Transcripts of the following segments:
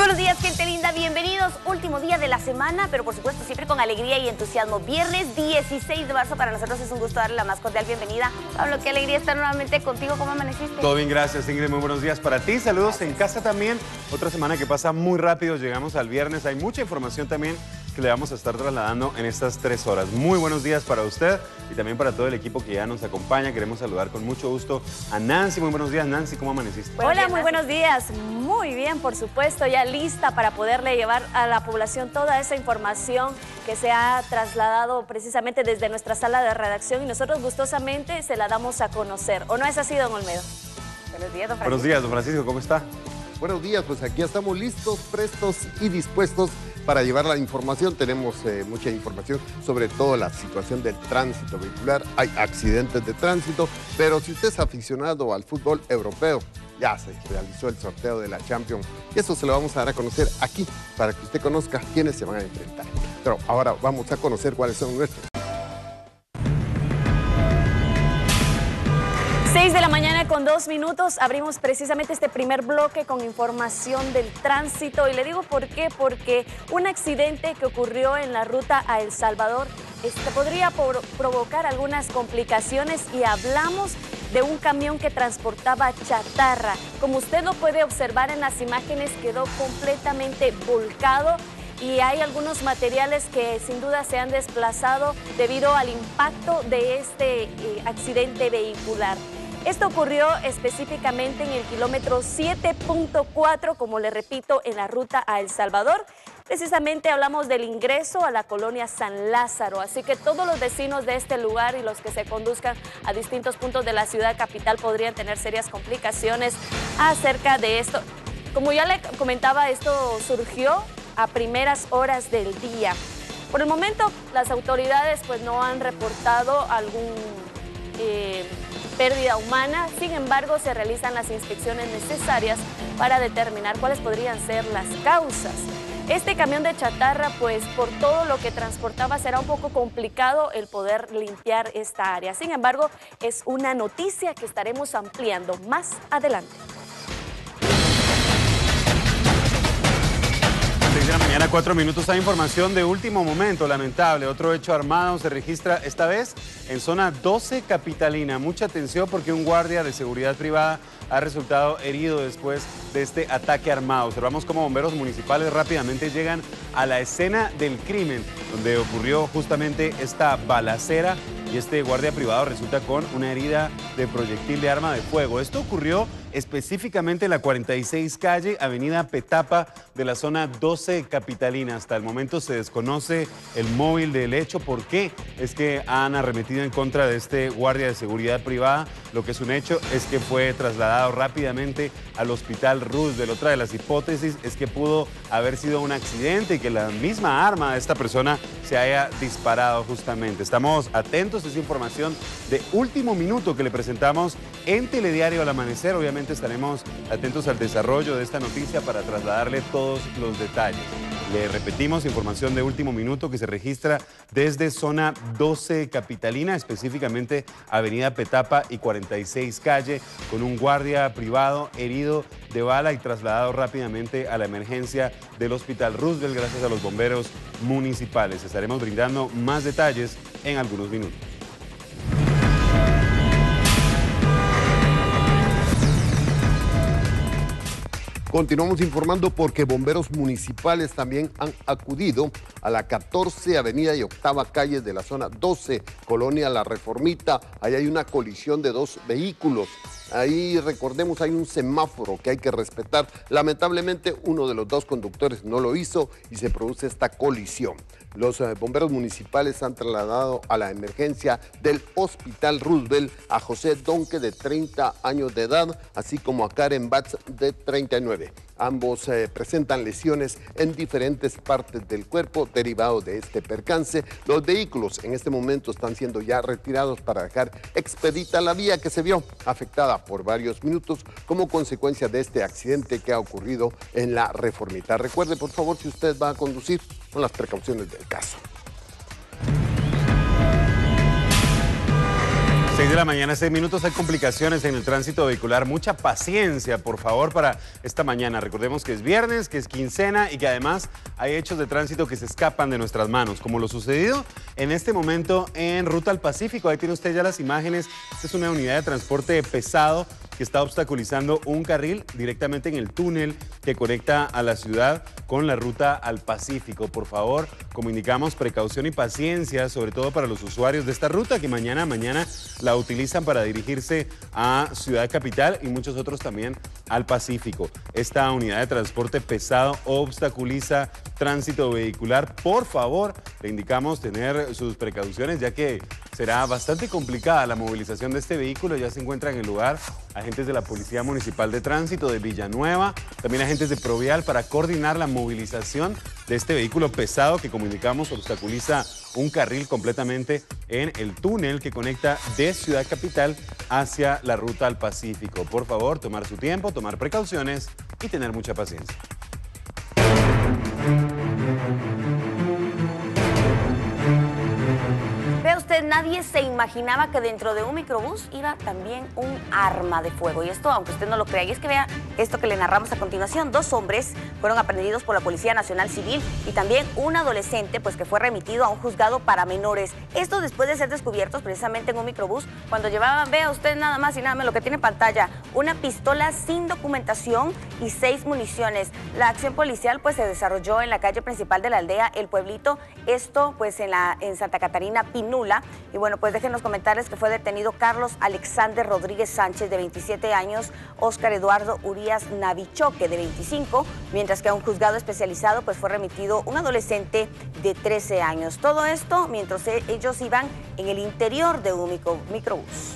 Buenos días, gente linda, bienvenidos. Último día de la semana, pero por supuesto siempre con alegría y entusiasmo. Viernes 16 de marzo, para nosotros es un gusto darle la más cordial bienvenida. Pablo, qué alegría estar nuevamente contigo. ¿Cómo amaneciste? Todo bien, gracias, Ingrid. Muy buenos días para ti. Saludos en casa también. Otra semana que pasa muy rápido. Llegamos al viernes. Hay mucha información también que le vamos a estar trasladando en estas 3 horas. Muy buenos días para usted y también para todo el equipo que ya nos acompaña. Queremos saludar con mucho gusto a Nancy. Muy buenos días, Nancy. ¿Cómo amaneciste? Hola, muy buenos días. Muy bien, por supuesto, ya lista para poderle llevar a la población toda esa información que se ha trasladado precisamente desde nuestra sala de redacción y nosotros gustosamente se la damos a conocer. ¿O no es así, don Olmedo? Buenos días, don Francisco. Buenos días, don Francisco. ¿Cómo está? Buenos días, pues aquí estamos listos, prestos y dispuestos para llevar la información. Tenemos mucha información sobre toda la situación del tránsito vehicular. Hay accidentes de tránsito, pero si usted es aficionado al fútbol europeo, ya se realizó el sorteo de la Champions y eso se lo vamos a dar a conocer aquí para que usted conozca quiénes se van a enfrentar. Pero ahora vamos a conocer cuáles son nuestros. 6 de la mañana con 2 minutos, abrimos precisamente este primer bloque con información del tránsito y le digo por qué, porque un accidente que ocurrió en la ruta a El Salvador podría provocar algunas complicaciones y hablamos de un camión que transportaba chatarra. Como usted lo puede observar en las imágenes, quedó completamente volcado y hay algunos materiales que sin duda se han desplazado debido al impacto de este accidente vehicular. Esto ocurrió específicamente en el kilómetro 7.4, como le repito, en la ruta a El Salvador. Precisamente hablamos del ingreso a la colonia San Lázaro, así que todos los vecinos de este lugar y los que se conduzcan a distintos puntos de la ciudad capital podrían tener serias complicaciones acerca de esto. Como ya le comentaba, esto surgió a primeras horas del día. Por el momento, las autoridades pues no han reportado algún pérdida humana, sin embargo se realizan las inspecciones necesarias para determinar cuáles podrían ser las causas. Este camión de chatarra, pues por todo lo que transportaba será un poco complicado el poder limpiar esta área. Sin embargo, es una noticia que estaremos ampliando más adelante. 6 de la mañana, 4 minutos. Hay información de último momento, lamentable. Otro hecho armado se registra esta vez en zona 12 capitalina. Mucha atención porque un guardia de seguridad privada ha resultado herido después de este ataque armado. Observamos cómo bomberos municipales rápidamente llegan a la escena del crimen, donde ocurrió justamente esta balacera y este guardia privado resulta con una herida de proyectil de arma de fuego. Esto ocurrió específicamente en la 46 calle, avenida Petapa de la zona 12 capitalina. Hasta el momento se desconoce el móvil del hecho. ¿Por qué es que han arremetido en contra de este guardia de seguridad privada? Lo que es un hecho es que fue trasladado rápidamente al hospital Roosevelt. Otra de las hipótesis es que pudo haber sido un accidente y que la misma arma de esta persona se haya disparado justamente. Estamos atentos a esa información de último minuto que le presentamos en Telediario al Amanecer. Obviamente estaremos atentos al desarrollo de esta noticia para trasladarle todos los detalles. Le repetimos, información de último minuto que se registra desde zona 12 capitalina, específicamente avenida Petapa y 46 calle, con un guardia privado herido de bala y trasladado rápidamente a la emergencia del hospital Roosevelt gracias a los bomberos municipales. Estaremos brindando más detalles en algunos minutos. Continuamos informando porque bomberos municipales también han acudido a la 14 Avenida y 8ª calle de la zona 12, Colonia La Reformita. Ahí hay una colisión de 2 vehículos. Ahí, recordemos, hay un semáforo que hay que respetar. Lamentablemente, uno de los 2 conductores no lo hizo y se produce esta colisión. Los bomberos municipales han trasladado a la emergencia del Hospital Roosevelt a José Donque, de 30 años de edad, así como a Karen Batz, de 39. Ambos presentan lesiones en diferentes partes del cuerpo derivado de este percance. Los vehículos en este momento están siendo ya retirados para dejar expedita la vía que se vio afectada por varios minutos como consecuencia de este accidente que ha ocurrido en la Reformita. Recuerde, por favor, si usted va a conducir, con las precauciones del caso. 6 de la mañana, 6 minutos. Hay complicaciones en el tránsito vehicular. Mucha paciencia, por favor, para esta mañana. Recordemos que es viernes, que es quincena y que además hay hechos de tránsito que se escapan de nuestras manos, como lo sucedido en este momento en Ruta al Pacífico. Ahí tiene usted ya las imágenes. Esta es una unidad de transporte pesado que está obstaculizando un carril directamente en el túnel que conecta a la ciudad con la Ruta al Pacífico. Por favor, como indicamos, precaución y paciencia, sobre todo para los usuarios de esta ruta que mañana la utilizan para dirigirse a Ciudad Capital y muchos otros también al Pacífico. Esta unidad de transporte pesado obstaculiza tránsito vehicular. Por favor, le indicamos tener sus precauciones, ya que será bastante complicada la movilización de este vehículo. Ya se encuentran en el lugar agentes de la Policía Municipal de Tránsito de Villanueva, también agentes de Provial para coordinar la movilización de este vehículo pesado que, como indicamos, obstaculiza un carril completamente en el túnel que conecta de Ciudad Capital hacia la Ruta al Pacífico. Por favor, tomar su tiempo, tomar precauciones y tener mucha paciencia. Vea usted, nadie se imaginaba que dentro de un microbús iba también un arma de fuego. Y esto, aunque usted no lo crea, y es que vea esto que le narramos a continuación. 2 hombres fueron aprehendidos por la Policía Nacional Civil y también un adolescente, pues, que fue remitido a un juzgado para menores. Esto después de ser descubiertos precisamente en un microbús cuando llevaban, vea usted nada más y nada menos lo que tiene en pantalla, una pistola sin documentación y 6 municiones. La acción policial, pues, se desarrolló en la calle principal de la aldea El Pueblito, esto, pues, en Santa Catarina Pinula. Y bueno, pues déjenos comentarles que fue detenido Carlos Alexander Rodríguez Sánchez, de 27 años, Óscar Eduardo Urias Navichoque, de 25, mientras que a un juzgado especializado, pues, fue remitido un adolescente de 13 años. Todo esto mientras ellos iban en el interior de un microbús.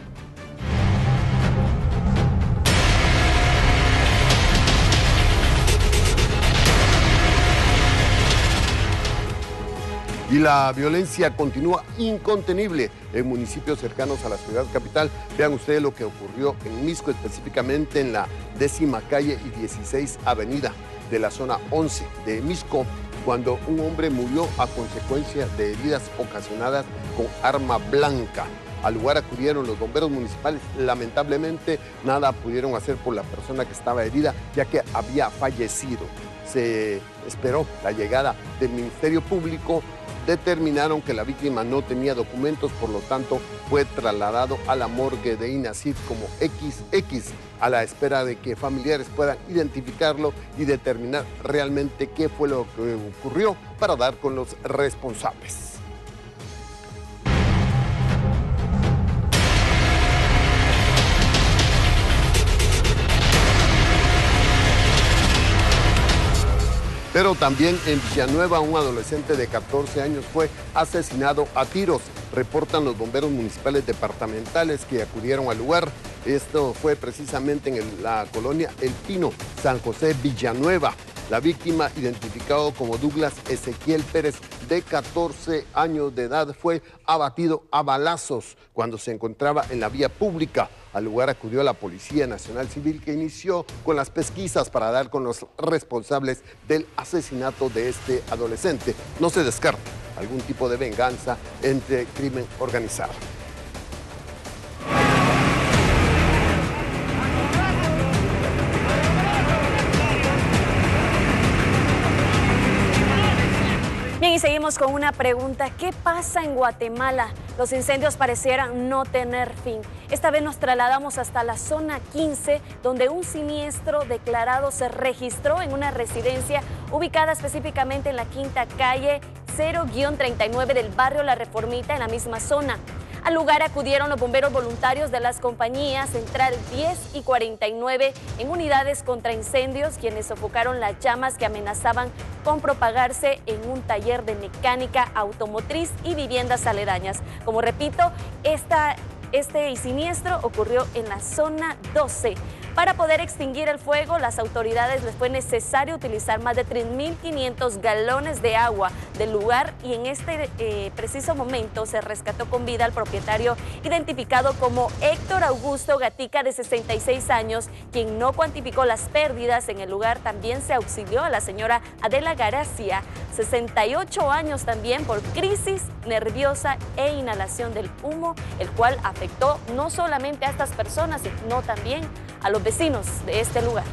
Y la violencia continúa incontenible en municipios cercanos a la ciudad capital. Vean ustedes lo que ocurrió en Misco, específicamente en la 10ª calle y 16 avenida de la zona 11 de Misco, cuando un hombre murió a consecuencia de heridas ocasionadas con arma blanca. Al lugar acudieron los bomberos municipales. Lamentablemente, nada pudieron hacer por la persona que estaba herida, ya que había fallecido. Se esperó la llegada del Ministerio Público. Determinaron que la víctima no tenía documentos, por lo tanto fue trasladado a la morgue de INACID como XX, a la espera de que familiares puedan identificarlo y determinar realmente qué fue lo que ocurrió para dar con los responsables. Pero también en Villanueva, un adolescente de 14 años fue asesinado a tiros. Reportan los bomberos municipales departamentales que acudieron al lugar. Esto fue precisamente en la colonia El Pino, San José, Villanueva. La víctima, identificado como Douglas Ezequiel Pérez, de 14 años de edad, fue abatido a balazos cuando se encontraba en la vía pública. Al lugar acudió la Policía Nacional Civil, que inició con las pesquisas para dar con los responsables del asesinato de este adolescente. No se descarta algún tipo de venganza entre crimen organizado. Bien, y seguimos con una pregunta. ¿Qué pasa en Guatemala? Los incendios parecieran no tener fin. Esta vez nos trasladamos hasta la zona 15, donde un siniestro declarado se registró en una residencia ubicada específicamente en la 5ª calle 0-39 del barrio La Reformita, en la misma zona. Al lugar acudieron los bomberos voluntarios de las compañías Central 10 y 49 en unidades contra incendios, quienes sofocaron las llamas que amenazaban con propagarse en un taller de mecánica automotriz y viviendas aledañas. Como repito, este siniestro ocurrió en la zona 12. Para poder extinguir el fuego, las autoridades les fue necesario utilizar más de 3.500 galones de agua del lugar y en este preciso momento se rescató con vida al propietario identificado como Héctor Augusto Gatica, de 66 años, quien no cuantificó las pérdidas. En el lugar también se auxilió a la señora Adela García, 68 años también, por crisis nerviosa e inhalación del humo, el cual afectó no solamente a estas personas, sino también a los vecinos de este lugar.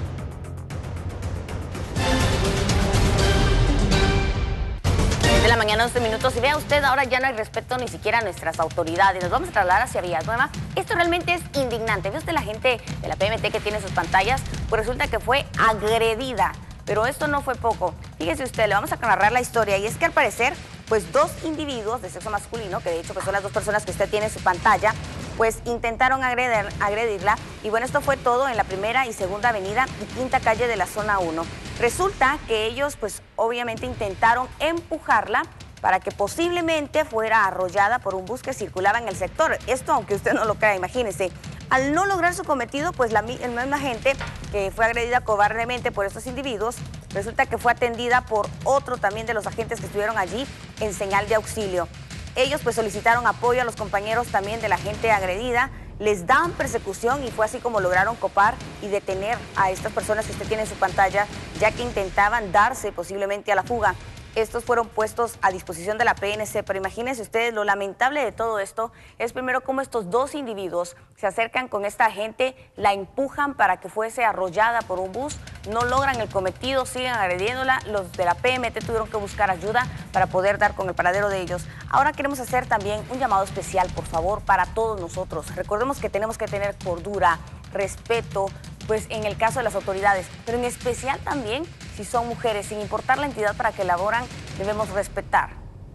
De la mañana, 11 minutos, y vea usted, ahora ya no hay respeto ni siquiera a nuestras autoridades. Nos vamos a trasladar hacia Villanueva. Esto realmente es indignante. Ve usted la gente de la PMT que tiene sus pantallas, pues resulta que fue agredida. Pero esto no fue poco. Fíjese usted, le vamos a narrar la historia, y es que al parecer, pues dos individuos de sexo masculino, que de hecho pues son las dos personas que usted tiene en su pantalla, pues intentaron agredirla, y bueno, esto fue todo en la primera y segunda avenida y quinta calle de la zona 1. Resulta que ellos pues obviamente intentaron empujarla para que posiblemente fuera arrollada por un bus que circulaba en el sector. Esto, aunque usted no lo crea, imagínese. Al no lograr su cometido, pues la misma gente que fue agredida cobardemente por estos individuos, resulta que fue atendida por otro también de los agentes que estuvieron allí en señal de auxilio. Ellos pues solicitaron apoyo a los compañeros también de la gente agredida, les dan persecución y fue así como lograron copar y detener a estas personas que usted tiene en su pantalla, ya que intentaban darse posiblemente a la fuga. Estos fueron puestos a disposición de la PNC, pero imagínense ustedes, lo lamentable de todo esto es primero cómo estos dos individuos se acercan con esta gente, la empujan para que fuese arrollada por un bus, no logran el cometido, siguen agrediéndola. Los de la PMT tuvieron que buscar ayuda para poder dar con el paradero de ellos. Ahora queremos hacer también un llamado especial, por favor, para todos nosotros. Recordemos que tenemos que tener cordura, respeto, pues en el caso de las autoridades, pero en especial también si son mujeres, sin importar la entidad para que laboran, debemos respetar.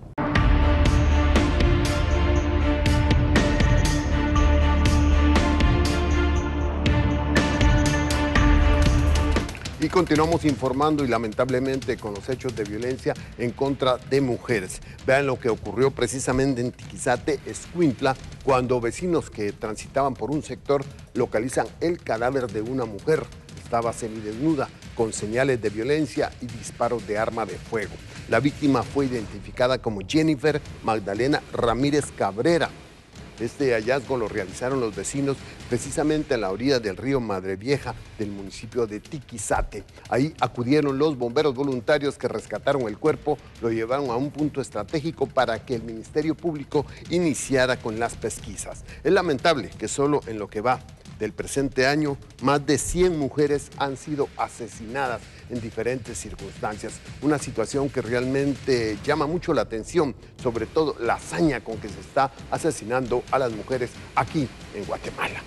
Y continuamos informando y lamentablemente con los hechos de violencia en contra de mujeres. Vean lo que ocurrió precisamente en Tiquizate, Escuintla, cuando vecinos que transitaban por un sector localizan el cadáver de una mujer. Estaba semidesnuda, con señales de violencia y disparos de arma de fuego. La víctima fue identificada como Jennifer Magdalena Ramírez Cabrera. Este hallazgo lo realizaron los vecinos precisamente en la orilla del río Madre Vieja del municipio de Tiquizate. Ahí acudieron los bomberos voluntarios que rescataron el cuerpo, lo llevaron a un punto estratégico para que el Ministerio Público iniciara con las pesquisas. Es lamentable que solo en lo que va del presente año, más de 100 mujeres han sido asesinadas en diferentes circunstancias. Una situación que realmente llama mucho la atención, sobre todo la hazaña con que se está asesinando a las mujeres aquí en Guatemala.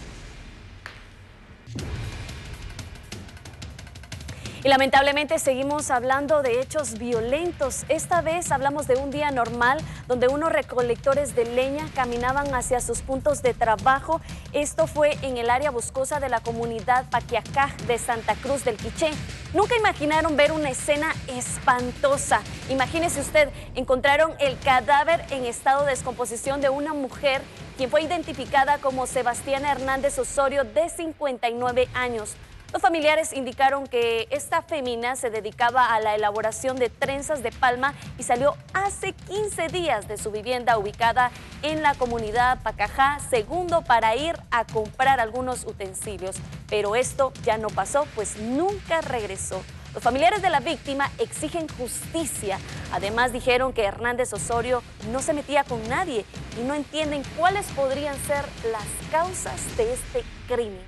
Y lamentablemente seguimos hablando de hechos violentos. Esta vez hablamos de un día normal donde unos recolectores de leña caminaban hacia sus puntos de trabajo. Esto fue en el área boscosa de la comunidad Paquiacaj de Santa Cruz del Quiché. Nunca imaginaron ver una escena espantosa. Imagínese usted, encontraron el cadáver en estado de descomposición de una mujer, quien fue identificada como Sebastiana Hernández Osorio, de 59 años. Los familiares indicaron que esta fémina se dedicaba a la elaboración de trenzas de palma y salió hace 15 días de su vivienda ubicada en la comunidad Pacajá Segundo para ir a comprar algunos utensilios. Pero esto ya no pasó, pues nunca regresó. Los familiares de la víctima exigen justicia. Además dijeron que Hernández Osorio no se metía con nadie y no entienden cuáles podrían ser las causas de este crimen.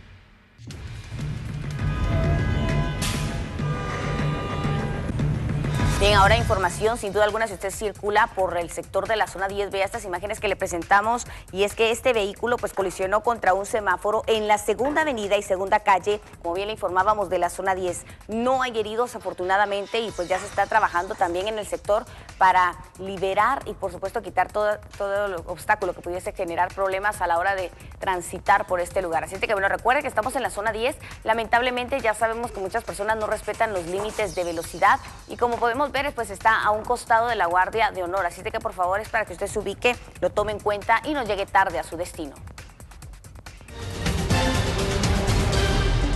Bien, ahora información, sin duda alguna, si usted circula por el sector de la zona 10, vea estas imágenes que le presentamos, y es que este vehículo pues colisionó contra un semáforo en la segunda avenida y segunda calle, como bien le informábamos, de la zona 10. No hay heridos afortunadamente, y pues ya se está trabajando también en el sector para liberar y por supuesto quitar todo el obstáculo que pudiese generar problemas a la hora de transitar por este lugar. Así que bueno, recuerde que estamos en la zona 10, lamentablemente ya sabemos que muchas personas no respetan los límites de velocidad, y como podemos ver, pues está a un costado de la Guardia de Honor, así que por favor es para que usted se ubique, lo tome en cuenta y no llegue tarde a su destino.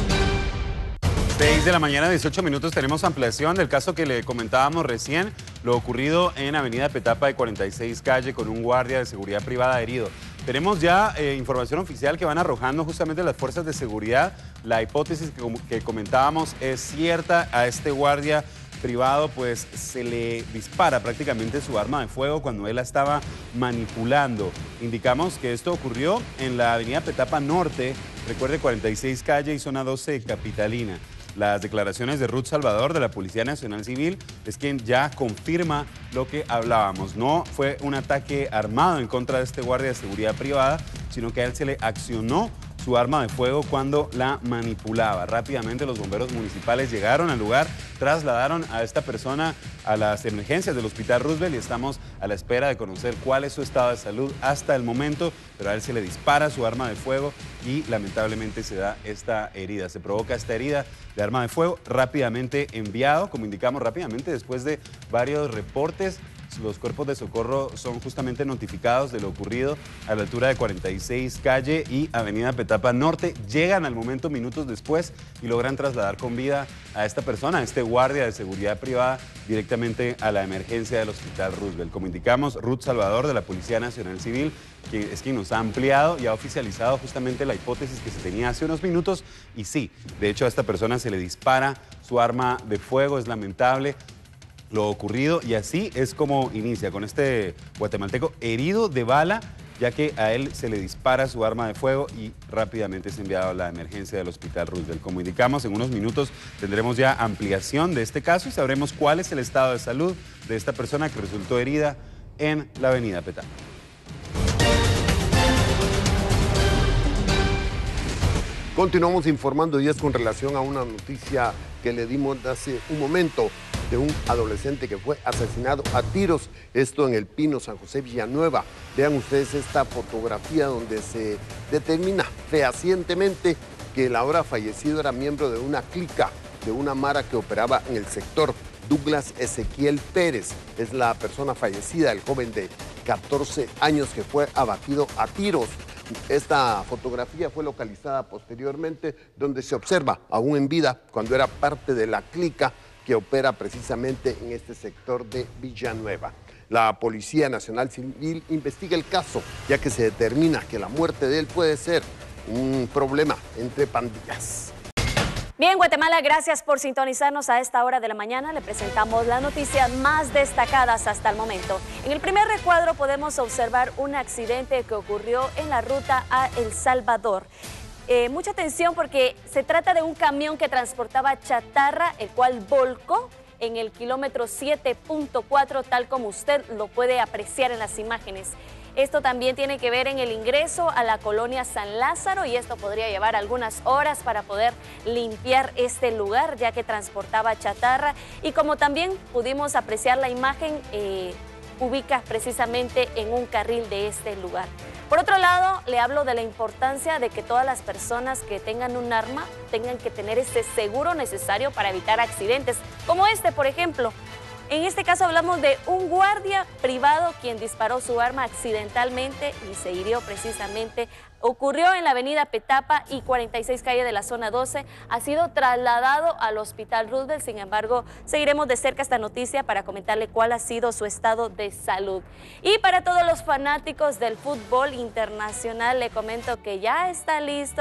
6 de la mañana, 18 minutos, tenemos ampliación del caso que le comentábamos recién, lo ocurrido en Avenida Petapa de 46 calle con un guardia de seguridad privada herido. Tenemos ya información oficial que van arrojando justamente las fuerzas de seguridad. La hipótesis que comentábamos es cierta. A este guardia privado pues se le dispara prácticamente su arma de fuego cuando él la estaba manipulando. Indicamos que esto ocurrió en la Avenida Petapa Norte, recuerde 46 calle y zona 12 capitalina. Las declaraciones de Ruth Salvador de la Policía Nacional Civil es quien ya confirma lo que hablábamos. No fue un ataque armado en contra de este guardia de seguridad privada, sino que a él se le accionó su arma de fuego cuando la manipulaba. Rápidamente los bomberos municipales llegaron al lugar, trasladaron a esta persona a las emergencias del Hospital Roosevelt y estamos a la espera de conocer cuál es su estado de salud hasta el momento, pero a él se le dispara su arma de fuego y lamentablemente se da esta herida. Se provoca esta herida de arma de fuego, rápidamente enviado, como indicamos, rápidamente después de varios reportes. Los cuerpos de socorro son justamente notificados de lo ocurrido a la altura de 46 calle y Avenida Petapa Norte. Llegan al momento minutos después y logran trasladar con vida a esta persona, a este guardia de seguridad privada, directamente a la emergencia del Hospital Roosevelt. Como indicamos, Ruth Salvador de la Policía Nacional Civil, que es quien nos ha ampliado y ha oficializado justamente la hipótesis que se tenía hace unos minutos. Y sí, de hecho a esta persona se le dispara su arma de fuego, es lamentable lo ocurrido y así es como inicia con este guatemalteco herido de bala, ya que a él se le dispara su arma de fuego y rápidamente es enviado a la emergencia del Hospital Roosevelt. Como indicamos, en unos minutos tendremos ya ampliación de este caso y sabremos cuál es el estado de salud de esta persona que resultó herida en la Avenida Petapa. Continuamos informando y es con relación a una noticia que le dimos hace un momento de un adolescente que fue asesinado a tiros, esto en El Pino, San José, Villanueva. Vean ustedes esta fotografía donde se determina fehacientemente que el ahora fallecido era miembro de una clica, de una mara que operaba en el sector. Douglas Ezequiel Pérez es la persona fallecida, el joven de 14 años que fue abatido a tiros. Esta fotografía fue localizada posteriormente donde se observa aún en vida cuando era parte de la clica que opera precisamente en este sector de Villanueva. La Policía Nacional Civil investiga el caso, ya que se determina que la muerte de él puede ser un problema entre pandillas. Bien, Guatemala, gracias por sintonizarnos a esta hora de la mañana. Le presentamos las noticias más destacadas hasta el momento. En el primer recuadro podemos observar un accidente que ocurrió en la ruta a El Salvador. Mucha atención porque se trata de un camión que transportaba chatarra, el cual volcó en el kilómetro 7.4, tal como usted lo puede apreciar en las imágenes. Esto también tiene que ver en el ingreso a la colonia San Lázaro y esto podría llevar algunas horas para poder limpiar este lugar, ya que transportaba chatarra. Y como también pudimos apreciar la imagen, ubica precisamente en un carril de este lugar. Por otro lado, le hablo de la importancia de que todas las personas que tengan un arma tengan que tener ese seguro necesario para evitar accidentes, como este, por ejemplo. En este caso hablamos de un guardia privado quien disparó su arma accidentalmente y se hirió precisamente. Ocurrió en la avenida Petapa y 46 calle de la zona 12. Ha sido trasladado al Hospital Roosevelt. Sin embargo, seguiremos de cerca esta noticia para comentarle cuál ha sido su estado de salud. Y para todos los fanáticos del fútbol internacional, le comento que ya está listo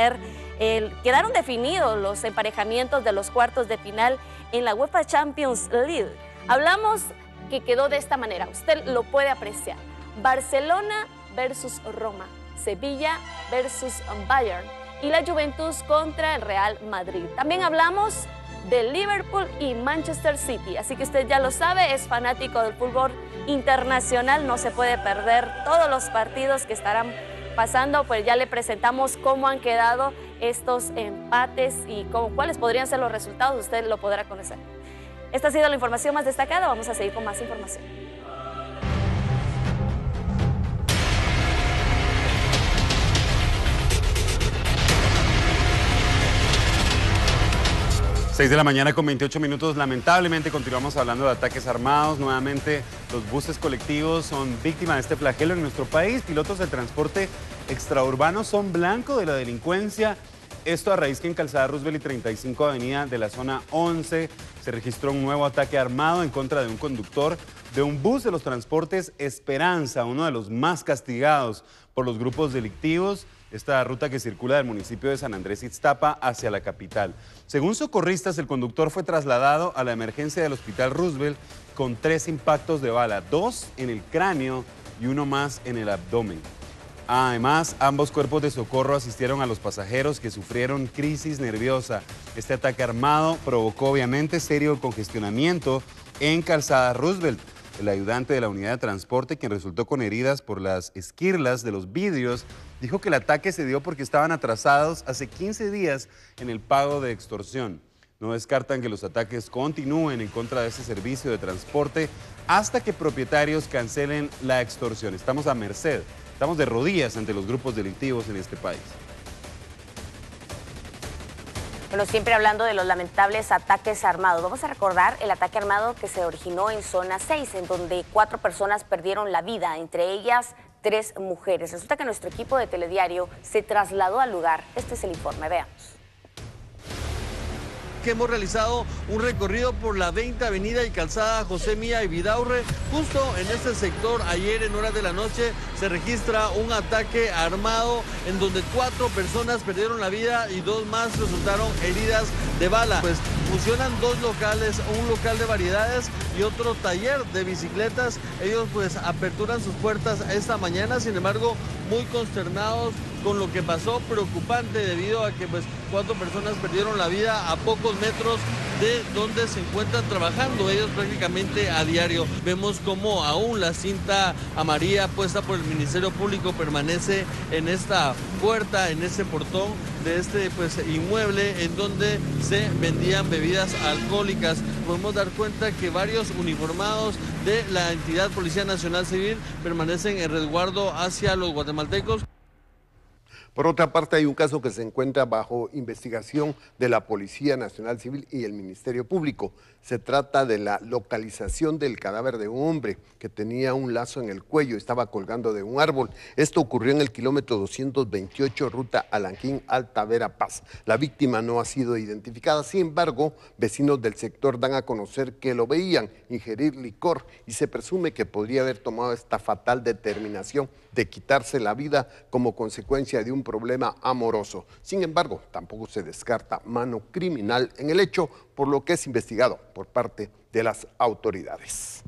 quedaron definidos los emparejamientos de los cuartos de final en la UEFA Champions League. Hablamos que quedó de esta manera, usted lo puede apreciar. Barcelona versus Roma, Sevilla versus Bayern y la Juventus contra el Real Madrid. También hablamos de Liverpool y Manchester City, así que usted ya lo sabe, es fanático del fútbol internacional, no se puede perder todos los partidos que estarán pasando, pues ya le presentamos cómo han quedado estos empates y cuáles podrían ser los resultados, usted lo podrá conocer. Esta ha sido la información más destacada, vamos a seguir con más información. Seis de la mañana con 28 minutos. Lamentablemente continuamos hablando de ataques armados. Nuevamente los buses colectivos son víctimas de este flagelo en nuestro país. Pilotos de transporte extraurbano son blanco de la delincuencia Esto a raíz que en Calzada Roosevelt y 35 Avenida de la zona 11 se registró un nuevo ataque armado en contra de un conductor de un bus de los transportes Esperanza, uno de los más castigados por los grupos delictivos. Esta ruta que circula del municipio de San Andrés Ixtapa hacia la capital. Según socorristas, el conductor fue trasladado a la emergencia del Hospital Roosevelt con 3 impactos de bala, 2 en el cráneo y 1 más en el abdomen. Además, ambos cuerpos de socorro asistieron a los pasajeros que sufrieron crisis nerviosa. Este ataque armado provocó obviamente serio congestionamiento en Calzada Roosevelt. El ayudante de la unidad de transporte, quien resultó con heridas por las esquirlas de los vidrios, dijo que el ataque se dio porque estaban atrasados hace 15 días en el pago de extorsión. No descartan que los ataques continúen en contra de ese servicio de transporte hasta que propietarios cancelen la extorsión. Estamos a merced, estamos de rodillas ante los grupos delictivos en este país. Bueno, siempre hablando de los lamentables ataques armados. Vamos a recordar el ataque armado que se originó en zona 6, en donde 4 personas perdieron la vida, entre ellas 3 mujeres. Resulta que nuestro equipo de Telediario se trasladó al lugar. Este es el informe, veamos. Que hemos realizado un recorrido por la 20 Avenida y Calzada José Milla y Vidaurre. Justo en este sector, ayer en horas de la noche, se registra un ataque armado en donde 4 personas perdieron la vida y 2 más resultaron heridas de bala. Pues funcionan 2 locales, un local de variedades y otro taller de bicicletas. Ellos pues aperturan sus puertas esta mañana, sin embargo, muy consternados con lo que pasó, preocupante debido a que pues 4 personas perdieron la vida a pocos metros de donde se encuentran trabajando ellos prácticamente a diario. Vemos como aún la cinta amarilla puesta por el Ministerio Público permanece en esta puerta, en este portón de este pues inmueble en donde se vendían bebidas alcohólicas. Podemos dar cuenta que varios uniformados de la entidad Policía Nacional Civil permanecen en resguardo hacia los guatemaltecos. Por otra parte, hay un caso que se encuentra bajo investigación de la Policía Nacional Civil y el Ministerio Público. Se trata de la localización del cadáver de un hombre que tenía un lazo en el cuello, estaba colgando de un árbol. Esto ocurrió en el kilómetro 228, ruta Alanquín-Alta Vera Paz. La víctima no ha sido identificada, sin embargo, vecinos del sector dan a conocer que lo veían ingerir licor y se presume que podría haber tomado esta fatal determinación de quitarse la vida como consecuencia de un problema amoroso. Sin embargo, tampoco se descarta mano criminal en el hecho, por lo que es investigado por parte de las autoridades.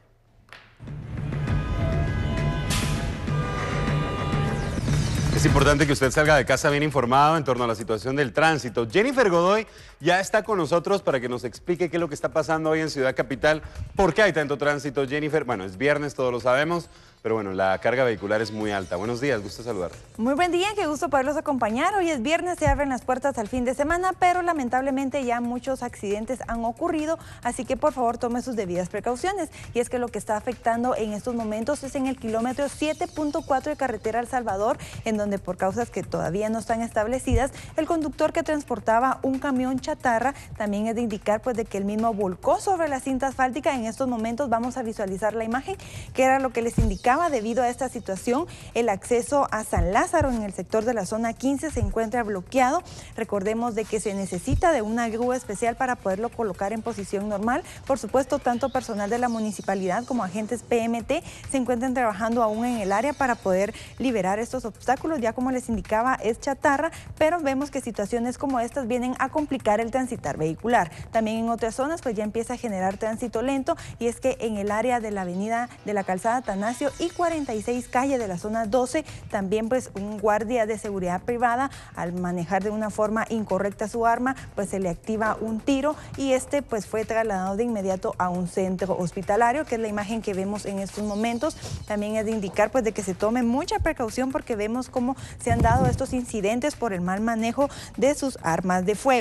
Es importante que usted salga de casa bien informado en torno a la situación del tránsito. Jennifer Godoy ya está con nosotros para que nos explique qué es lo que está pasando hoy en Ciudad Capital. ¿Por qué hay tanto tránsito, Jennifer? Bueno, es viernes, todos lo sabemos, pero bueno, la carga vehicular es muy alta. Buenos días, gusto saludar. Muy buen día, qué gusto poderlos acompañar. Hoy es viernes, se abren las puertas al fin de semana, pero lamentablemente ya muchos accidentes han ocurrido, así que por favor tome sus debidas precauciones. Y es que lo que está afectando en estos momentos es en el kilómetro 7.4 de carretera El Salvador, en donde por causas que todavía no están establecidas, el conductor que transportaba un camión chatarra, también es de indicar pues de que el mismo volcó sobre la cinta asfáltica. En estos momentos vamos a visualizar la imagen, que era lo que les indicaba. Debido a esta situación, el acceso a San Lázaro en el sector de la zona 15 se encuentra bloqueado. Recordemos de que se necesita de una grúa especial para poderlo colocar en posición normal. Por supuesto, tanto personal de la municipalidad como agentes PMT se encuentran trabajando aún en el área para poder liberar estos obstáculos. Ya como les indicaba, es chatarra, pero vemos que situaciones como estas vienen a complicar el transitar vehicular. También en otras zonas pues ya empieza a generar tránsito lento, y es que en el área de la avenida de la calzada Atanasio y 46 calle de la zona 12, también pues un guardia de seguridad privada, al manejar de una forma incorrecta su arma, pues se le activa un tiro y este pues fue trasladado de inmediato a un centro hospitalario, que es la imagen que vemos en estos momentos. También es de indicar pues de que se tome mucha precaución, porque vemos cómo se han dado estos incidentes por el mal manejo de sus armas de fuego. También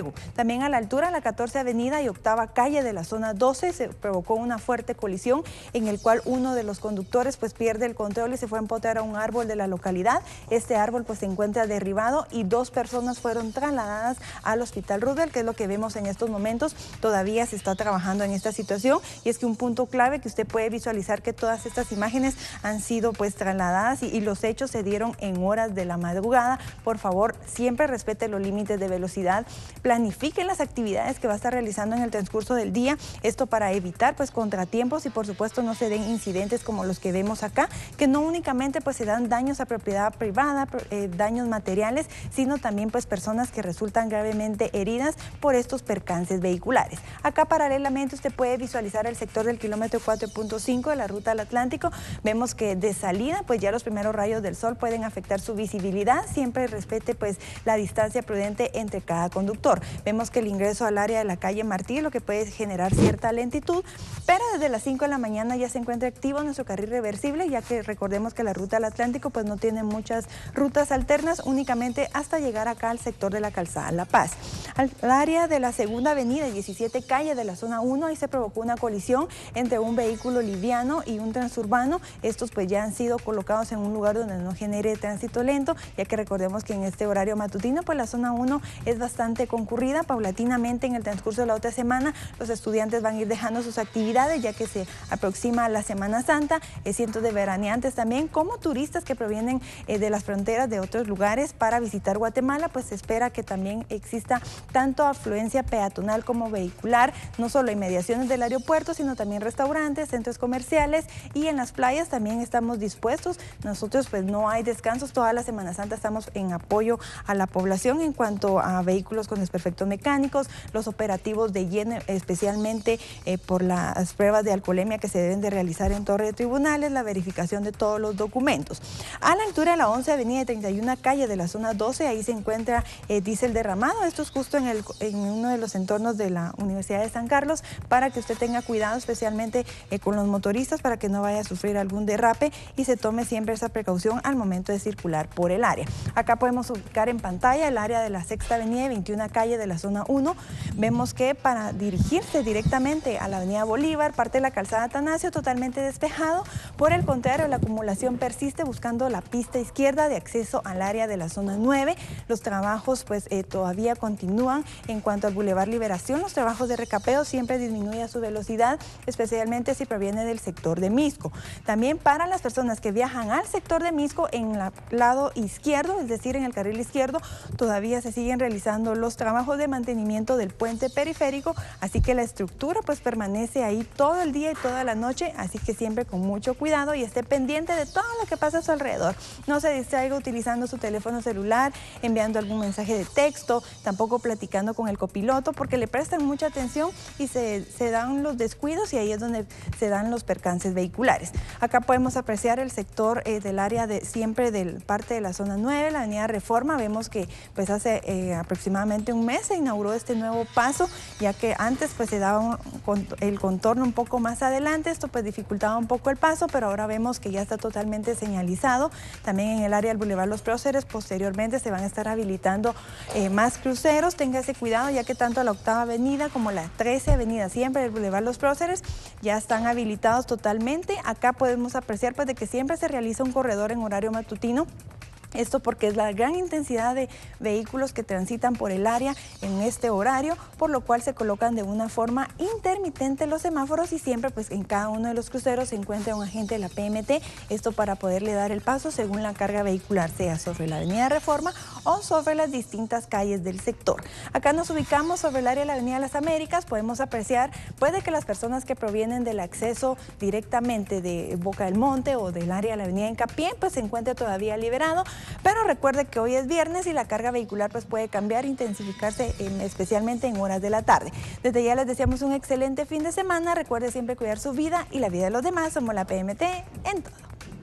También a la altura de la 14 Avenida y octava calle de la zona 12 se provocó una fuerte colisión en el cual uno de los conductores pues pierde el control y se fue a empotar a un árbol de la localidad. Este árbol pues se encuentra derribado y 2 personas fueron trasladadas al Hospital Roosevelt, que es lo que vemos en estos momentos. Todavía se está trabajando en esta situación y es que un punto clave que usted puede visualizar que todas estas imágenes han sido pues trasladadas y los hechos se dieron en horas de la madrugada. Por favor, siempre respete los límites de velocidad, planifiquen las actividades que va a estar realizando en el transcurso del día, esto para evitar pues contratiempos y por supuesto no se den incidentes como los que vemos acá, que no únicamente pues se dan daños a propiedad privada, daños materiales, sino también pues personas que resultan gravemente heridas por estos percances vehiculares. Acá paralelamente usted puede visualizar el sector del kilómetro 4.5 de la ruta al Atlántico. Vemos que de salida pues ya los primeros rayos del sol pueden afectar su visibilidad. Siempre respete pues la distancia prudente entre cada conductor. Vemos que el ingreso al área de la calle Martí lo que puede generar cierta lentitud, pero desde las 5 de la mañana ya se encuentra activo nuestro carril reversible, ya que recordemos que la ruta al Atlántico pues no tiene muchas rutas alternas, únicamente hasta llegar acá al sector de la calzada La Paz. Al área de la segunda avenida y 17 calle de la zona 1, ahí se provocó una colisión entre un vehículo liviano y un transurbano. Estos pues ya han sido colocados en un lugar donde no genere tránsito lento, ya que recordemos que en este horario matutino pues la zona 1 es bastante concurrida. Paulatinamente en el transcurso de la otra semana los estudiantes van a ir dejando sus actividades, ya que se aproxima la Semana Santa. Cientos de veraneantes también como turistas que provienen de las fronteras de otros lugares para visitar Guatemala, pues se espera que también exista tanto afluencia peatonal como vehicular, no solo en inmediaciones del aeropuerto, sino también restaurantes, centros comerciales y en las playas también estamos dispuestos. Nosotros pues no hay descansos, toda la Semana Santa estamos en apoyo a la población en cuanto a vehículos con desperfectos mecánicos, los operativos de lleno, especialmente por las pruebas de alcoholemia que se deben de realizar en torre de tribunales, la verificación de todos los documentos. A la altura de la 11 Avenida y 31 calle de la zona 12, ahí se encuentra diésel derramado. Esto es justo en uno de los entornos de la Universidad de San Carlos, para que usted tenga cuidado especialmente con los motoristas para que no vaya a sufrir algún derrape y se tome siempre esa precaución al momento de circular por el área. Acá podemos ubicar en pantalla el área de la Sexta Avenida y 21 calle de la zona 1. Vemos que para dirigirse directamente a la Avenida Bolívar, parte de la calzada Atanasio totalmente despejado. Por el contrario, la acumulación persiste buscando la pista izquierda de acceso al área de la zona 9. Los trabajos pues todavía continúan. En cuanto al Boulevard Liberación, los trabajos de recapeo siempre disminuye su velocidad, especialmente si proviene del sector de Misco. También para las personas que viajan al sector de Misco, en el lado izquierdo, es decir, en el carril izquierdo, todavía se siguen realizando los trabajos de mantenimiento del puente periférico, así que la estructura pues permanece ahí todo el día y toda la noche, así que siempre con mucho cuidado y esté pendiente de todo lo que pasa a su alrededor. No se distraiga utilizando su teléfono celular, enviando algún mensaje de texto, tampoco platicando con el copiloto, porque le prestan mucha atención y se dan los descuidos y ahí es donde se dan los percances vehiculares. Acá podemos apreciar el sector del área de siempre del parte de la zona 9, la avenida Reforma. Vemos que pues hace aproximadamente un mes se inauguró este nuevo paso, ya que antes pues se daba el contorno un poco más adelante, esto pues dificultaba un poco el paso, pero ahora vemos que ya está totalmente señalizado. También en el área del Boulevard Los Próceres posteriormente se van a estar habilitando más cruceros. Tenga ese cuidado, ya que tanto la octava avenida como la 13 avenida siempre del Boulevard Los Próceres ya están habilitados totalmente. Acá podemos apreciar pues de que siempre se realiza un corredor en horario matutino. Esto porque es la gran intensidad de vehículos que transitan por el área en este horario, por lo cual se colocan de una forma intermitente los semáforos y siempre pues en cada uno de los cruceros se encuentra un agente de la PMT, esto para poderle dar el paso según la carga vehicular, sea sobre la avenida Reforma o sobre las distintas calles del sector. Acá nos ubicamos sobre el área de la avenida Las Américas, podemos apreciar puede que las personas que provienen del acceso directamente de Boca del Monte o del área de la avenida Hincapié pues se encuentre todavía liberado. Pero recuerde que hoy es viernes y la carga vehicular pues puede cambiar, intensificarse especialmente en horas de la tarde. Desde ya les deseamos un excelente fin de semana. Recuerde siempre cuidar su vida y la vida de los demás. Somos la PMT en todo.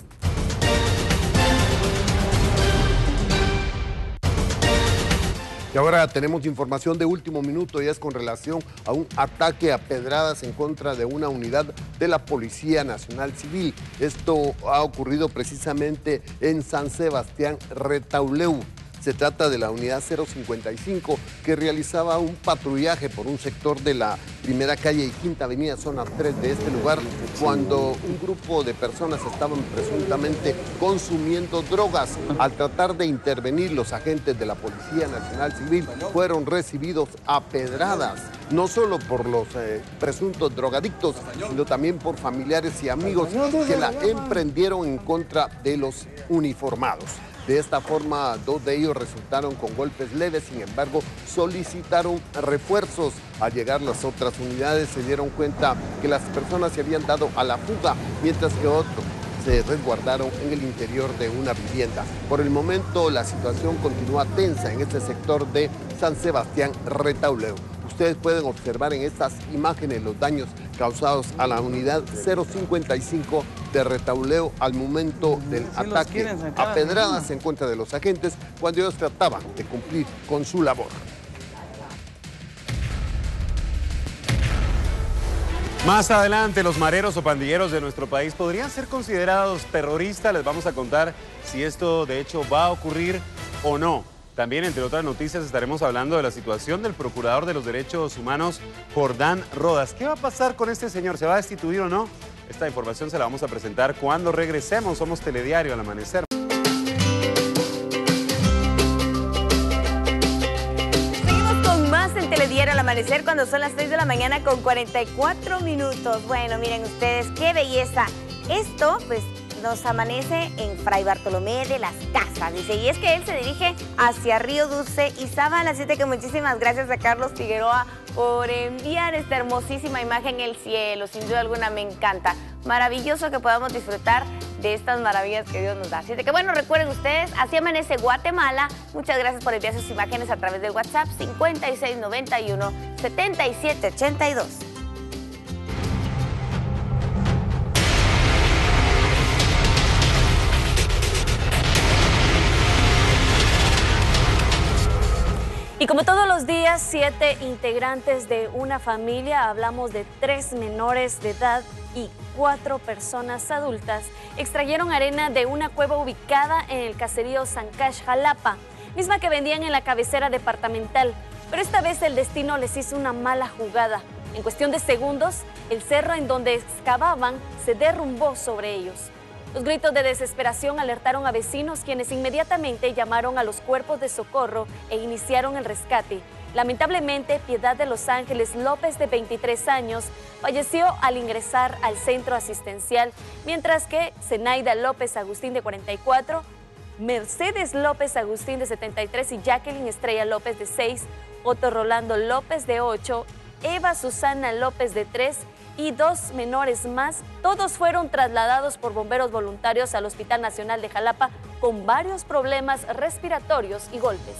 Y ahora tenemos información de último minuto y es con relación a un ataque a pedradas en contra de una unidad de la Policía Nacional Civil. Esto ha ocurrido precisamente en San Sebastián Retauleu. Se trata de la unidad 055 que realizaba un patrullaje por un sector de la Primera Calle y Quinta Avenida, zona 3 de este lugar, cuando un grupo de personas estaban presuntamente consumiendo drogas. Al tratar de intervenir, los agentes de la Policía Nacional Civil fueron recibidos a pedradas, no solo por los presuntos drogadictos, sino también por familiares y amigos que la emprendieron en contra de los uniformados. De esta forma, 2 de ellos resultaron con golpes leves, sin embargo, solicitaron refuerzos. Al llegar las otras unidades se dieron cuenta que las personas se habían dado a la fuga, mientras que otros se resguardaron en el interior de una vivienda. Por el momento, la situación continúa tensa en este sector de San Sebastián, Retauleu. Ustedes pueden observar en estas imágenes los daños causados a la unidad 055 de Retauleu al momento del ataque a pedradas en contra de los agentes cuando ellos trataban de cumplir con su labor. Más adelante, los mareros o pandilleros de nuestro país podrían ser considerados terroristas. Les vamos a contar si esto de hecho va a ocurrir o no. También, entre otras noticias, estaremos hablando de la situación del Procurador de los Derechos Humanos, Jordán Rodas. ¿Qué va a pasar con este señor? ¿Se va a destituir o no? Esta información se la vamos a presentar cuando regresemos. Somos Telediario al amanecer. Seguimos con más en Telediario al amanecer cuando son las 6 de la mañana con 44 minutos. Bueno, miren ustedes, qué belleza. Esto, pues, nos amanece en Fray Bartolomé de las Casas, dice, y es que él se dirige hacia Río Dulce y Zabala, así que muchísimas gracias a Carlos Figueroa por enviar esta hermosísima imagen en el cielo, sin duda alguna me encanta, maravilloso que podamos disfrutar de estas maravillas que Dios nos da, así que bueno, recuerden ustedes, así amanece Guatemala, muchas gracias por enviar sus imágenes a través del WhatsApp 5691-7782. Y como todos los días, 7 integrantes de una familia, hablamos de 3 menores de edad y 4 personas adultas, extrayeron arena de una cueva ubicada en el caserío San Cash, Jalapa, misma que vendían en la cabecera departamental. Pero esta vez el destino les hizo una mala jugada. En cuestión de segundos, el cerro en donde excavaban se derrumbó sobre ellos. Los gritos de desesperación alertaron a vecinos, quienes inmediatamente llamaron a los cuerpos de socorro e iniciaron el rescate. Lamentablemente, Piedad de los Ángeles López, de 23 años, falleció al ingresar al centro asistencial, mientras que Zenaida López Agustín, de 44, Mercedes López Agustín, de 73, y Jacqueline Estrella López, de 6, Otto Rolando López, de 8, Eva Susana López, de 3, y 2 menores más, todos fueron trasladados por bomberos voluntarios al Hospital Nacional de Jalapa con varios problemas respiratorios y golpes.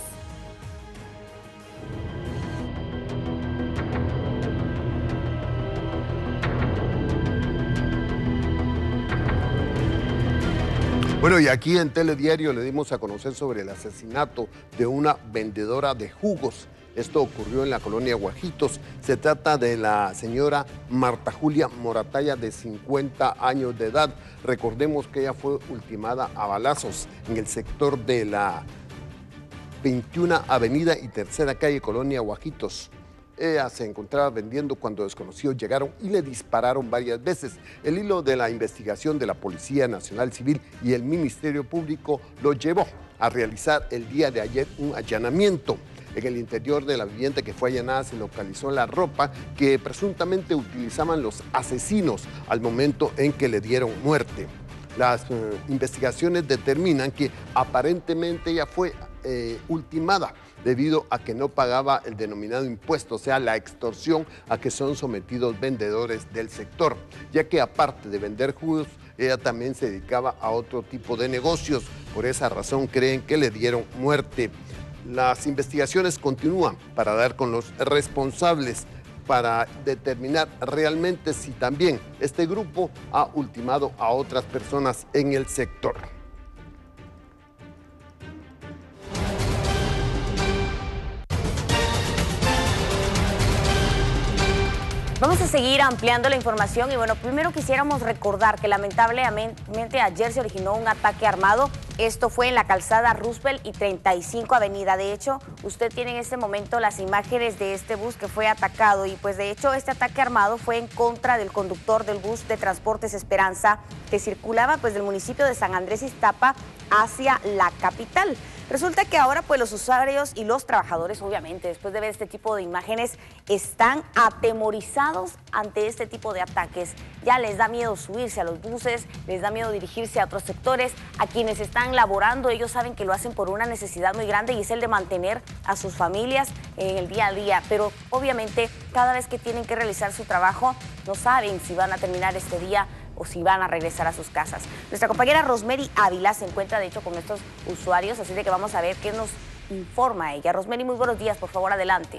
Bueno, y aquí en Telediario le dimos a conocer sobre el asesinato de una vendedora de jugos. Esto ocurrió en la colonia Guajitos. Se trata de la señora Marta Julia Moratalla, de 50 años de edad. Recordemos que ella fue ultimada a balazos en el sector de la 21 Avenida y Tercera Calle, colonia Guajitos. Ella se encontraba vendiendo cuando desconocidos llegaron y le dispararon varias veces. El hilo de la investigación de la Policía Nacional Civil y el Ministerio Público lo llevó a realizar el día de ayer un allanamiento. En el interior de la vivienda que fue allanada se localizó la ropa que presuntamente utilizaban los asesinos al momento en que le dieron muerte. Las investigaciones determinan que aparentemente ella fue ultimada debido a que no pagaba el denominado impuesto, o sea, la extorsión a que son sometidos vendedores del sector, ya que aparte de vender jugos, ella también se dedicaba a otro tipo de negocios. Por esa razón creen que le dieron muerte. Las investigaciones continúan para dar con los responsables, para determinar realmente si también este grupo ha ultimado a otras personas en el sector. Vamos a seguir ampliando la información y bueno, primero quisiéramos recordar que lamentablemente ayer se originó un ataque armado. Esto fue en la calzada Roosevelt y 35 Avenida. De hecho, usted tiene en este momento las imágenes de este bus que fue atacado y pues de hecho este ataque armado fue en contra del conductor del bus de Transportes Esperanza que circulaba pues del municipio de San Andrés Iztapa hacia la capital. Resulta que ahora pues los usuarios y los trabajadores obviamente después de ver este tipo de imágenes están atemorizados ante este tipo de ataques. Ya les da miedo subirse a los buses, les da miedo dirigirse a otros sectores. A quienes están laborando, ellos saben que lo hacen por una necesidad muy grande y es el de mantener a sus familias en el día a día. Pero obviamente cada vez que tienen que realizar su trabajo no saben si van a terminar este día o si van a regresar a sus casas. Nuestra compañera Rosemary Ávila se encuentra de hecho con estos usuarios, así de que vamos a ver qué nos informa ella. Rosemary, muy buenos días, por favor, adelante.